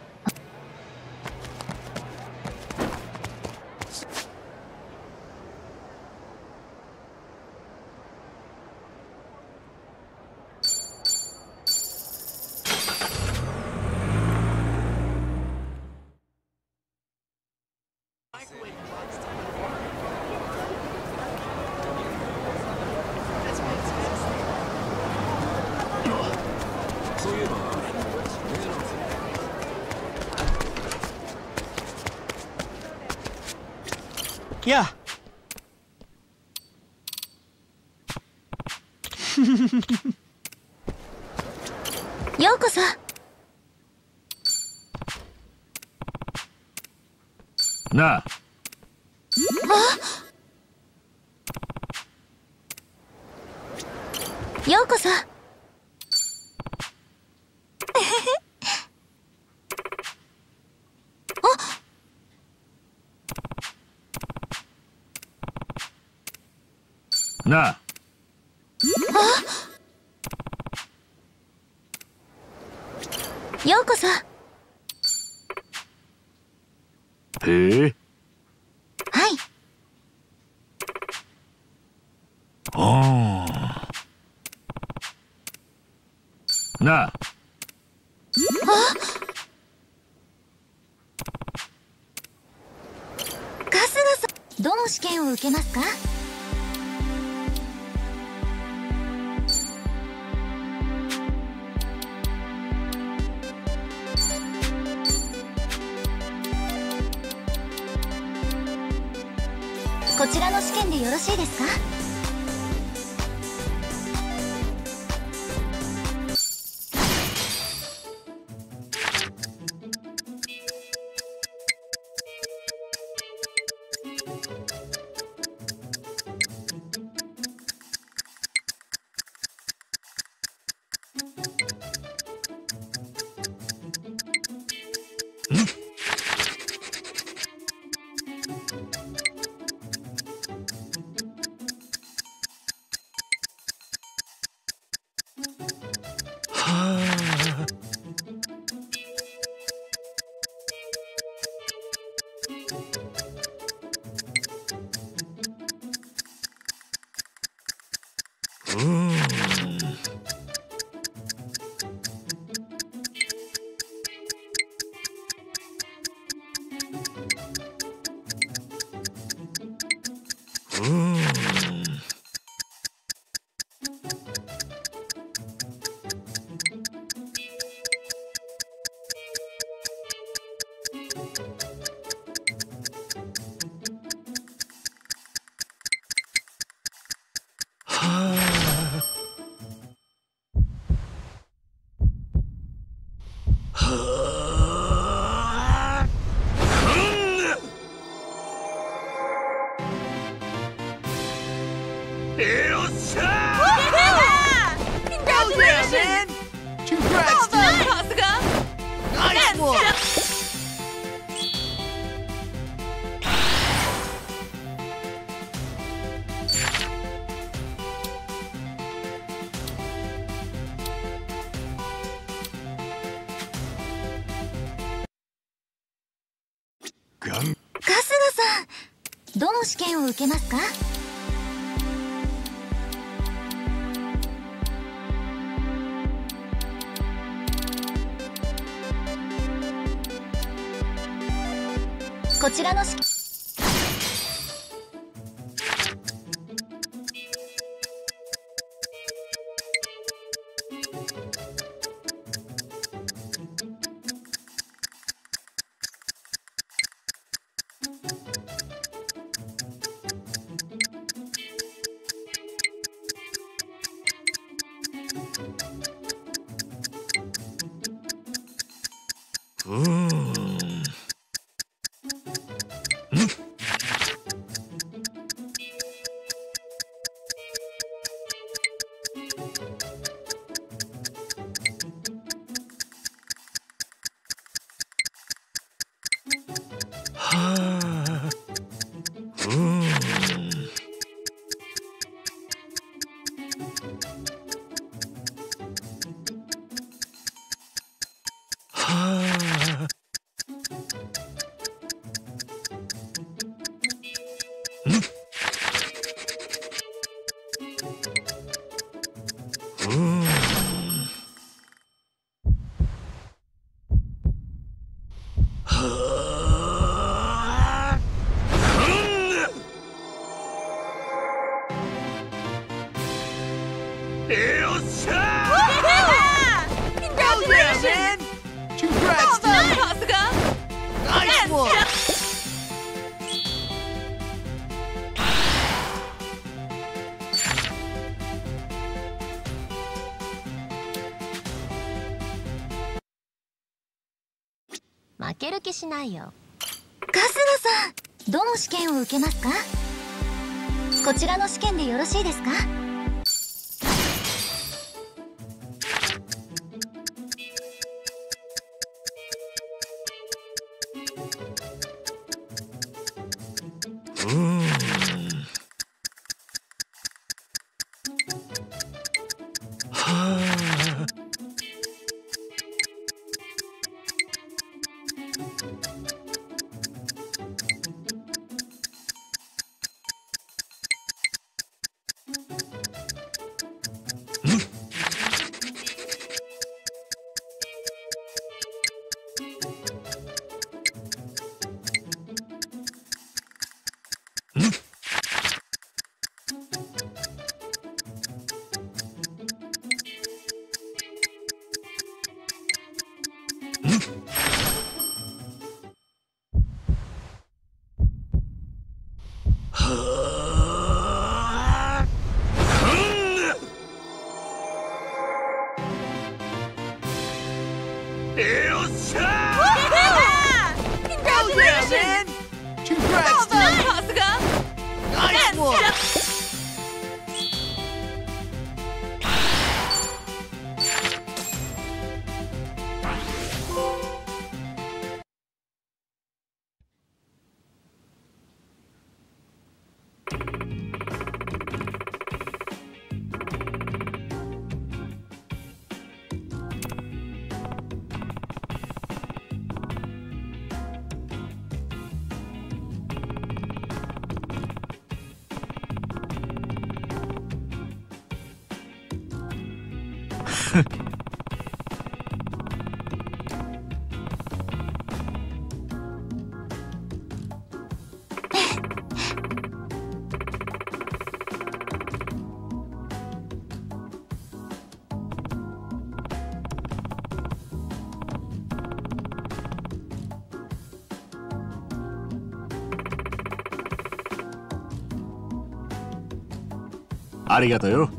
そういえば Yeah. ようこそ。 なあ。 ようこそ。 なあ。 ようこそ。 へえ。 はい。 ああ。なあ。 春日さん、どの試験を受けますか？こちらの試験でよろしいですか？春日さん、どの試験を受けますか？ こちらの試験負ける気しないよ。 春日さん、どの試験を受けますか？こちらの試験でよろしいですか？ ありがとうよ。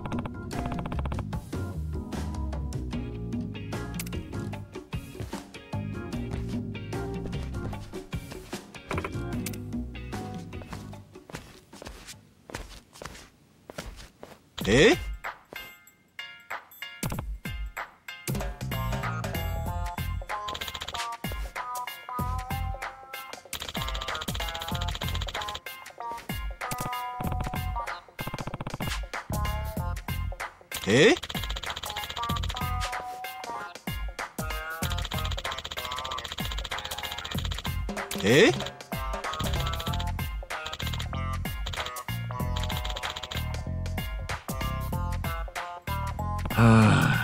え？え？え？はあ。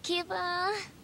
気分。